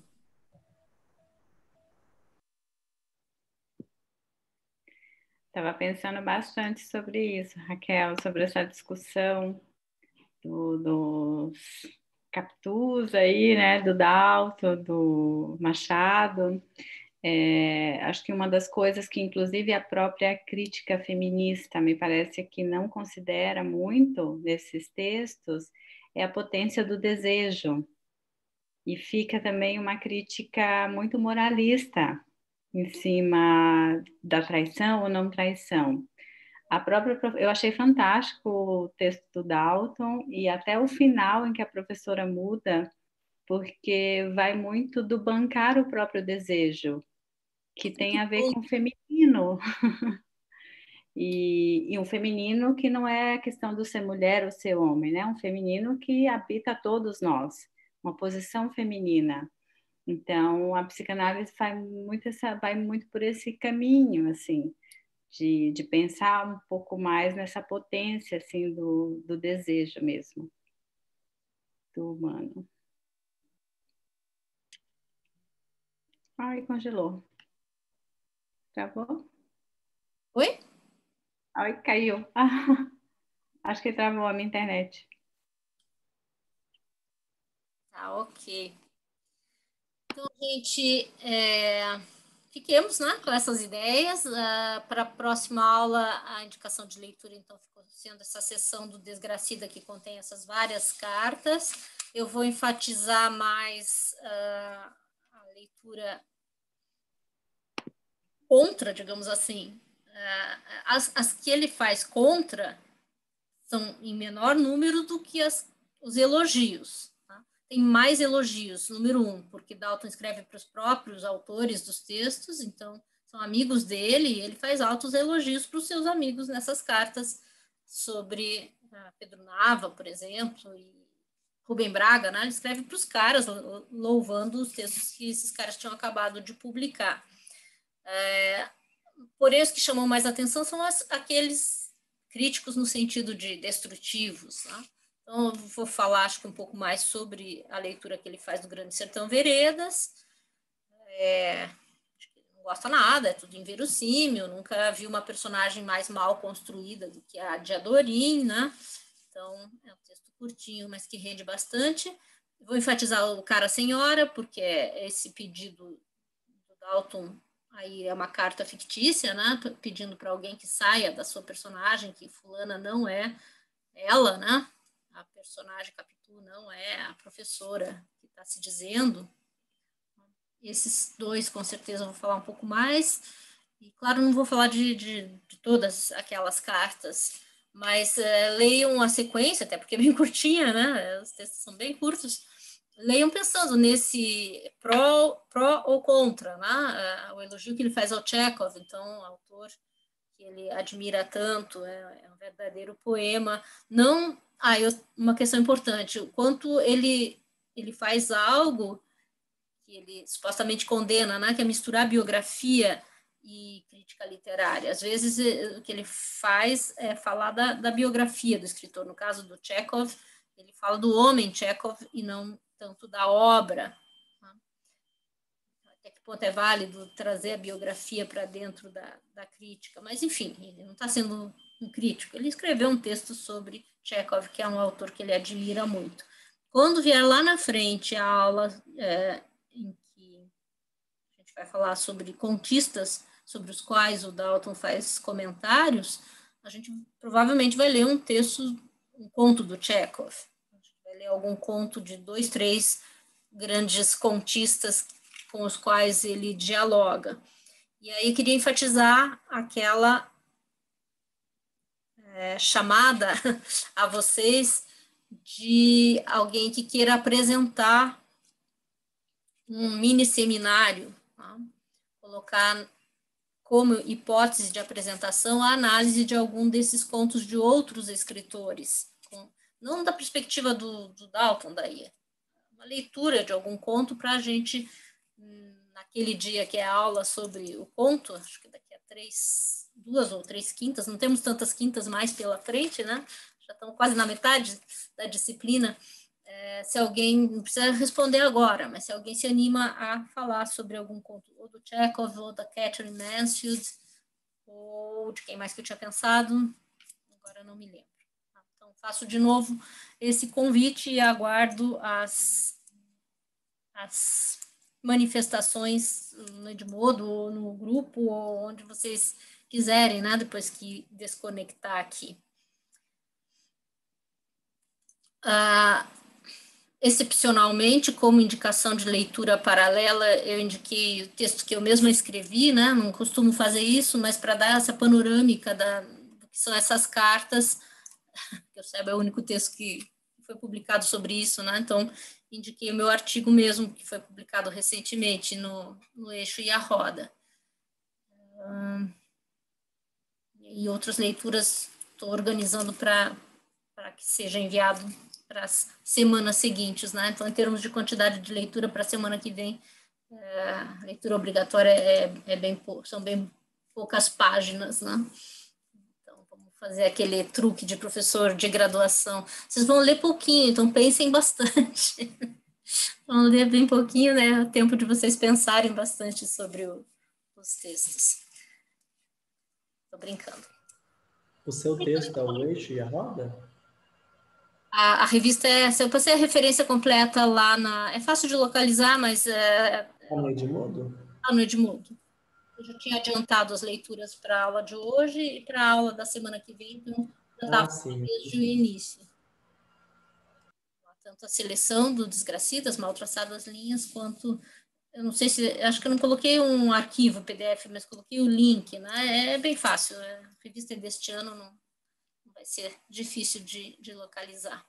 Estava pensando bastante sobre isso, Raquel, sobre essa discussão do, dos Capitus aí, né, do Dalton, do Machado. É, acho que uma das coisas que, inclusive, a própria crítica feminista me parece que não considera muito nesses textos é a potência do desejo. E fica também uma crítica muito moralista em cima da traição ou não traição. A própria, eu achei fantástico o texto do Dalton e até o final em que a professora muda, porque vai muito do bancar o próprio desejo, que tem a ver com o feminino. E, e um feminino que não é a questão do ser mulher ou ser homem, né? Um feminino que habita todos nós, uma posição feminina. Então, a psicanálise vai muito, essa, vai muito por esse caminho, assim, de, de pensar um pouco mais nessa potência, assim, do, do desejo mesmo, do humano. Ai, congelou. Travou? Oi? Ai, caiu. Ah, acho que travou a minha internet. Tá, ok. Então, gente, é, fiquemos, né, com essas ideias. Uh, para a próxima aula, a indicação de leitura, então, ficou sendo essa sessão do Desgracida, que contém essas várias cartas. Eu vou enfatizar mais uh, a leitura contra, digamos assim. Uh, as, as que ele faz contra são em menor número do que as, os elogios. Tem mais elogios, número um, porque Dalton escreve para os próprios autores dos textos, então são amigos dele, e ele faz altos elogios para os seus amigos nessas cartas sobre uh, Pedro Nava, por exemplo, e Rubem Braga, né? Ele escreve para os caras, louvando os textos que esses caras tinham acabado de publicar. É, porém, os que chamam mais atenção são as, aqueles críticos no sentido de destrutivos, né? Então, eu vou falar, acho que um pouco mais sobre a leitura que ele faz do Grande Sertão Veredas. É, acho que ele não gosta nada, é tudo inverossímil, nunca vi uma personagem mais mal construída do que a de Adorim, né? Então, é um texto curtinho, mas que rende bastante. Vou enfatizar o Cara Senhora, porque esse pedido do Dalton aí é uma carta fictícia, né? Pedindo para alguém que saia da sua personagem, que fulana não é ela, né? A personagem Capitu não é a professora que está se dizendo. Esses dois, com certeza, eu vou falar um pouco mais. E, claro, não vou falar de, de, de todas aquelas cartas, mas é, leiam a sequência, até porque é bem curtinha, né? Os textos são bem curtos. Leiam pensando nesse pró, pró ou contra, né? O elogio que ele faz ao Chekhov, então, autor que ele admira tanto, é, é um verdadeiro poema. Não, ah, eu, uma questão importante, o quanto ele, ele faz algo que ele supostamente condena, né, que é misturar biografia e crítica literária. Às vezes, o que ele faz é falar da, da biografia do escritor. No caso do Chekhov, ele fala do homem Chekhov e não tanto da obra. Até que ponto é válido trazer a biografia para dentro da, da crítica. Mas, enfim, ele não está sendo um crítico. Ele escreveu um texto sobre Chekhov, que é um autor que ele admira muito. Quando vier lá na frente a aula é, em que a gente vai falar sobre contistas, sobre os quais o Dalton faz comentários, a gente provavelmente vai ler um texto, um conto do Chekhov. A gente vai ler algum conto de dois, três grandes contistas com os quais ele dialoga. E aí eu queria enfatizar aquela é, chamada a vocês de alguém que queira apresentar um mini seminário, tá? Colocar como hipótese de apresentação a análise de algum desses contos de outros escritores, com, não da perspectiva do, do Dalton, daí, uma leitura de algum conto para a gente, naquele dia que é a aula sobre o conto, acho que daqui a três, duas ou três quintas, não temos tantas quintas mais pela frente, né? Já estamos quase na metade da disciplina. É, se alguém, não precisa responder agora, mas se alguém se anima a falar sobre algum conto, ou do Chekhov, ou da Catherine Mansfield, ou de quem mais que eu tinha pensado, agora não me lembro. Então, faço de novo esse convite e aguardo as, as manifestações no Edmodo, ou no grupo, ou onde vocês quiserem, né, depois que desconectar aqui. Ah, excepcionalmente, como indicação de leitura paralela, eu indiquei o texto que eu mesma escrevi, né? Não costumo fazer isso, mas para dar essa panorâmica da, do que são essas cartas, que eu saiba é o único texto que foi publicado sobre isso, né? Então, indiquei o meu artigo mesmo, que foi publicado recentemente no, no Eixo e a Roda. Hum, e outras leituras estou organizando para para que seja enviado para as semanas seguintes, né? Então, em termos de quantidade de leitura para a semana que vem, é, a leitura obrigatória é, é bem, são bem poucas páginas, né? Então, vamos fazer aquele truque de professor de graduação. Vocês vão ler pouquinho, então pensem bastante. Vão ler bem pouquinho, né? O tempo de vocês pensarem bastante sobre o, os textos. Estou brincando. O seu texto é o Eixo e a Roda? A, a revista é, eu passei a referência completa lá na, é fácil de localizar, mas é, Está no Edmundo? Está no Edmundo. Eu já tinha adiantado as leituras para a aula de hoje e para a aula da semana que vem, então já estava ah, desde o início. Tanto a seleção do Desgracidas, Mal Traçadas Linhas, quanto, eu não sei se, acho que eu não coloquei um arquivo P D F, mas coloquei o link, né? É bem fácil, é, a revista é deste ano, não vai ser difícil de, de localizar.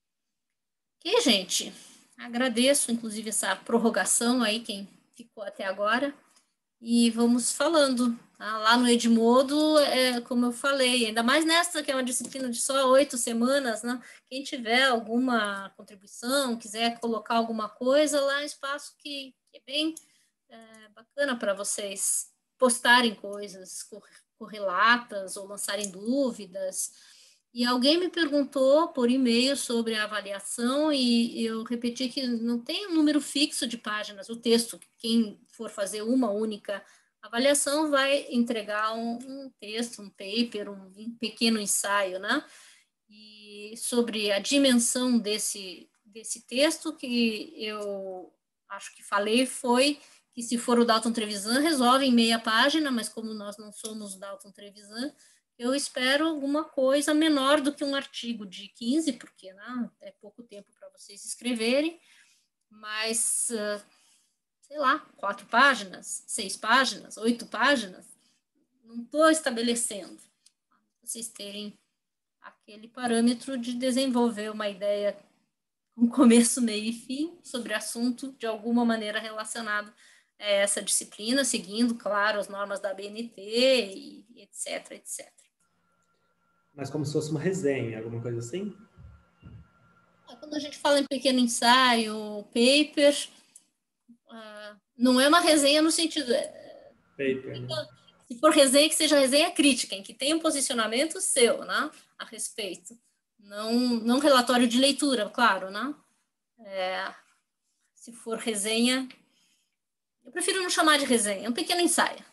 Ok, gente? Agradeço, inclusive, essa prorrogação aí, quem ficou até agora. E vamos falando. Tá? Lá no Edmodo, é, como eu falei, ainda mais nessa, que é uma disciplina de só oito semanas, né? Quem tiver alguma contribuição, quiser colocar alguma coisa, lá é um espaço que, que é bem é, bacana para vocês postarem coisas, correlatas ou lançarem dúvidas. E alguém me perguntou por e-mail sobre a avaliação e eu repeti que não tem um número fixo de páginas. O texto, quem for fazer uma única avaliação vai entregar um, um texto, um paper, um, um pequeno ensaio, né? E sobre a dimensão desse, desse texto, que eu acho que falei foi que se for o Dalton Trevisan, resolve em meia página, mas como nós não somos o Dalton Trevisan, eu espero alguma coisa menor do que um artigo de quinze, porque né, é pouco tempo para vocês escreverem, mas, sei lá, quatro páginas, seis páginas, oito páginas, não estou estabelecendo. Vocês terem aquele parâmetro de desenvolver uma ideia com começo, meio e fim sobre assunto de alguma maneira relacionado a essa disciplina, seguindo, claro, as normas da A B N T, e etc, etcétera. Mas como se fosse uma resenha, alguma coisa assim? Quando a gente fala em pequeno ensaio, paper, uh, não é uma resenha no sentido... Paper, né? Se for resenha, que seja resenha crítica, em que tenha um posicionamento seu, né, a respeito. Não, não relatório de leitura, claro, né? É, se for resenha, eu prefiro não chamar de resenha, é um pequeno ensaio.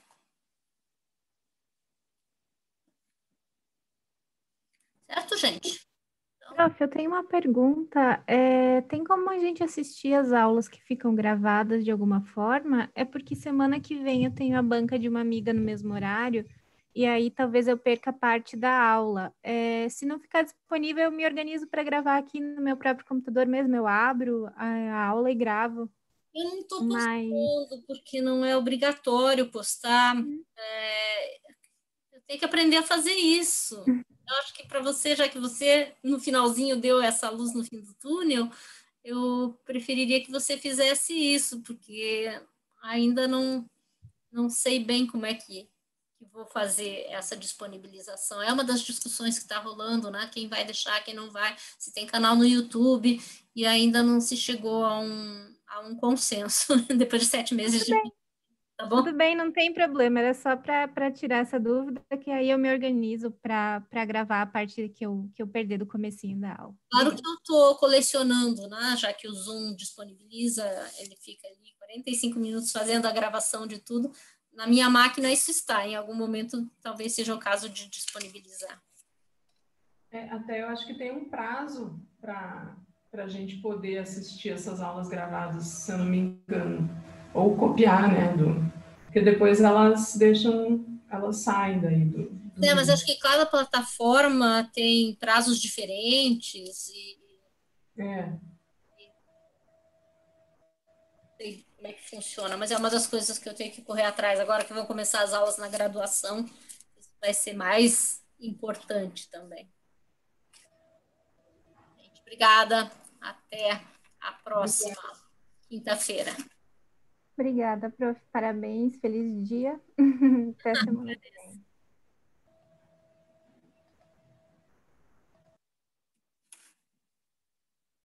Certo, gente? Prof, eu tenho uma pergunta. É, tem como a gente assistir as aulas que ficam gravadas de alguma forma? É porque semana que vem eu tenho a banca de uma amiga no mesmo horário, e aí talvez eu perca parte da aula. É, se não ficar disponível, eu me organizo para gravar aqui no meu próprio computador mesmo. Eu abro a, a aula e gravo. Eu não estou Mas... postando, porque não é obrigatório postar. É, eu tenho que aprender a fazer isso. Eu acho que para você, já que você no finalzinho deu essa luz no fim do túnel, eu preferiria que você fizesse isso, porque ainda não, não sei bem como é que, que vou fazer essa disponibilização. É uma das discussões que está rolando, né? Quem vai deixar, quem não vai, se tem canal no YouTube, e ainda não se chegou a um, a um consenso, depois de sete meses de... Tá bom? Tudo bem, não tem problema, era só para tirar essa dúvida, que aí eu me organizo para gravar a parte que eu, que eu perder do comecinho da aula. Claro que eu estou colecionando, né? Já que o Zoom disponibiliza, ele fica ali quarenta e cinco minutos fazendo a gravação de tudo. Na minha máquina isso está, em algum momento talvez seja o caso de disponibilizar. É, até eu acho que tem um prazo para a gente poder assistir essas aulas gravadas, se eu não me engano, ou copiar, né? Do, porque depois elas deixam, elas saem daí do. do... É, mas acho que cada plataforma tem prazos diferentes e. É. Não sei como é que funciona, mas é uma das coisas que eu tenho que correr atrás. Agora que vão começar as aulas na graduação, isso vai ser mais importante também. Gente, obrigada. Até a próxima quinta-feira. Obrigada, prof. Parabéns. Feliz dia. Até semana que vem.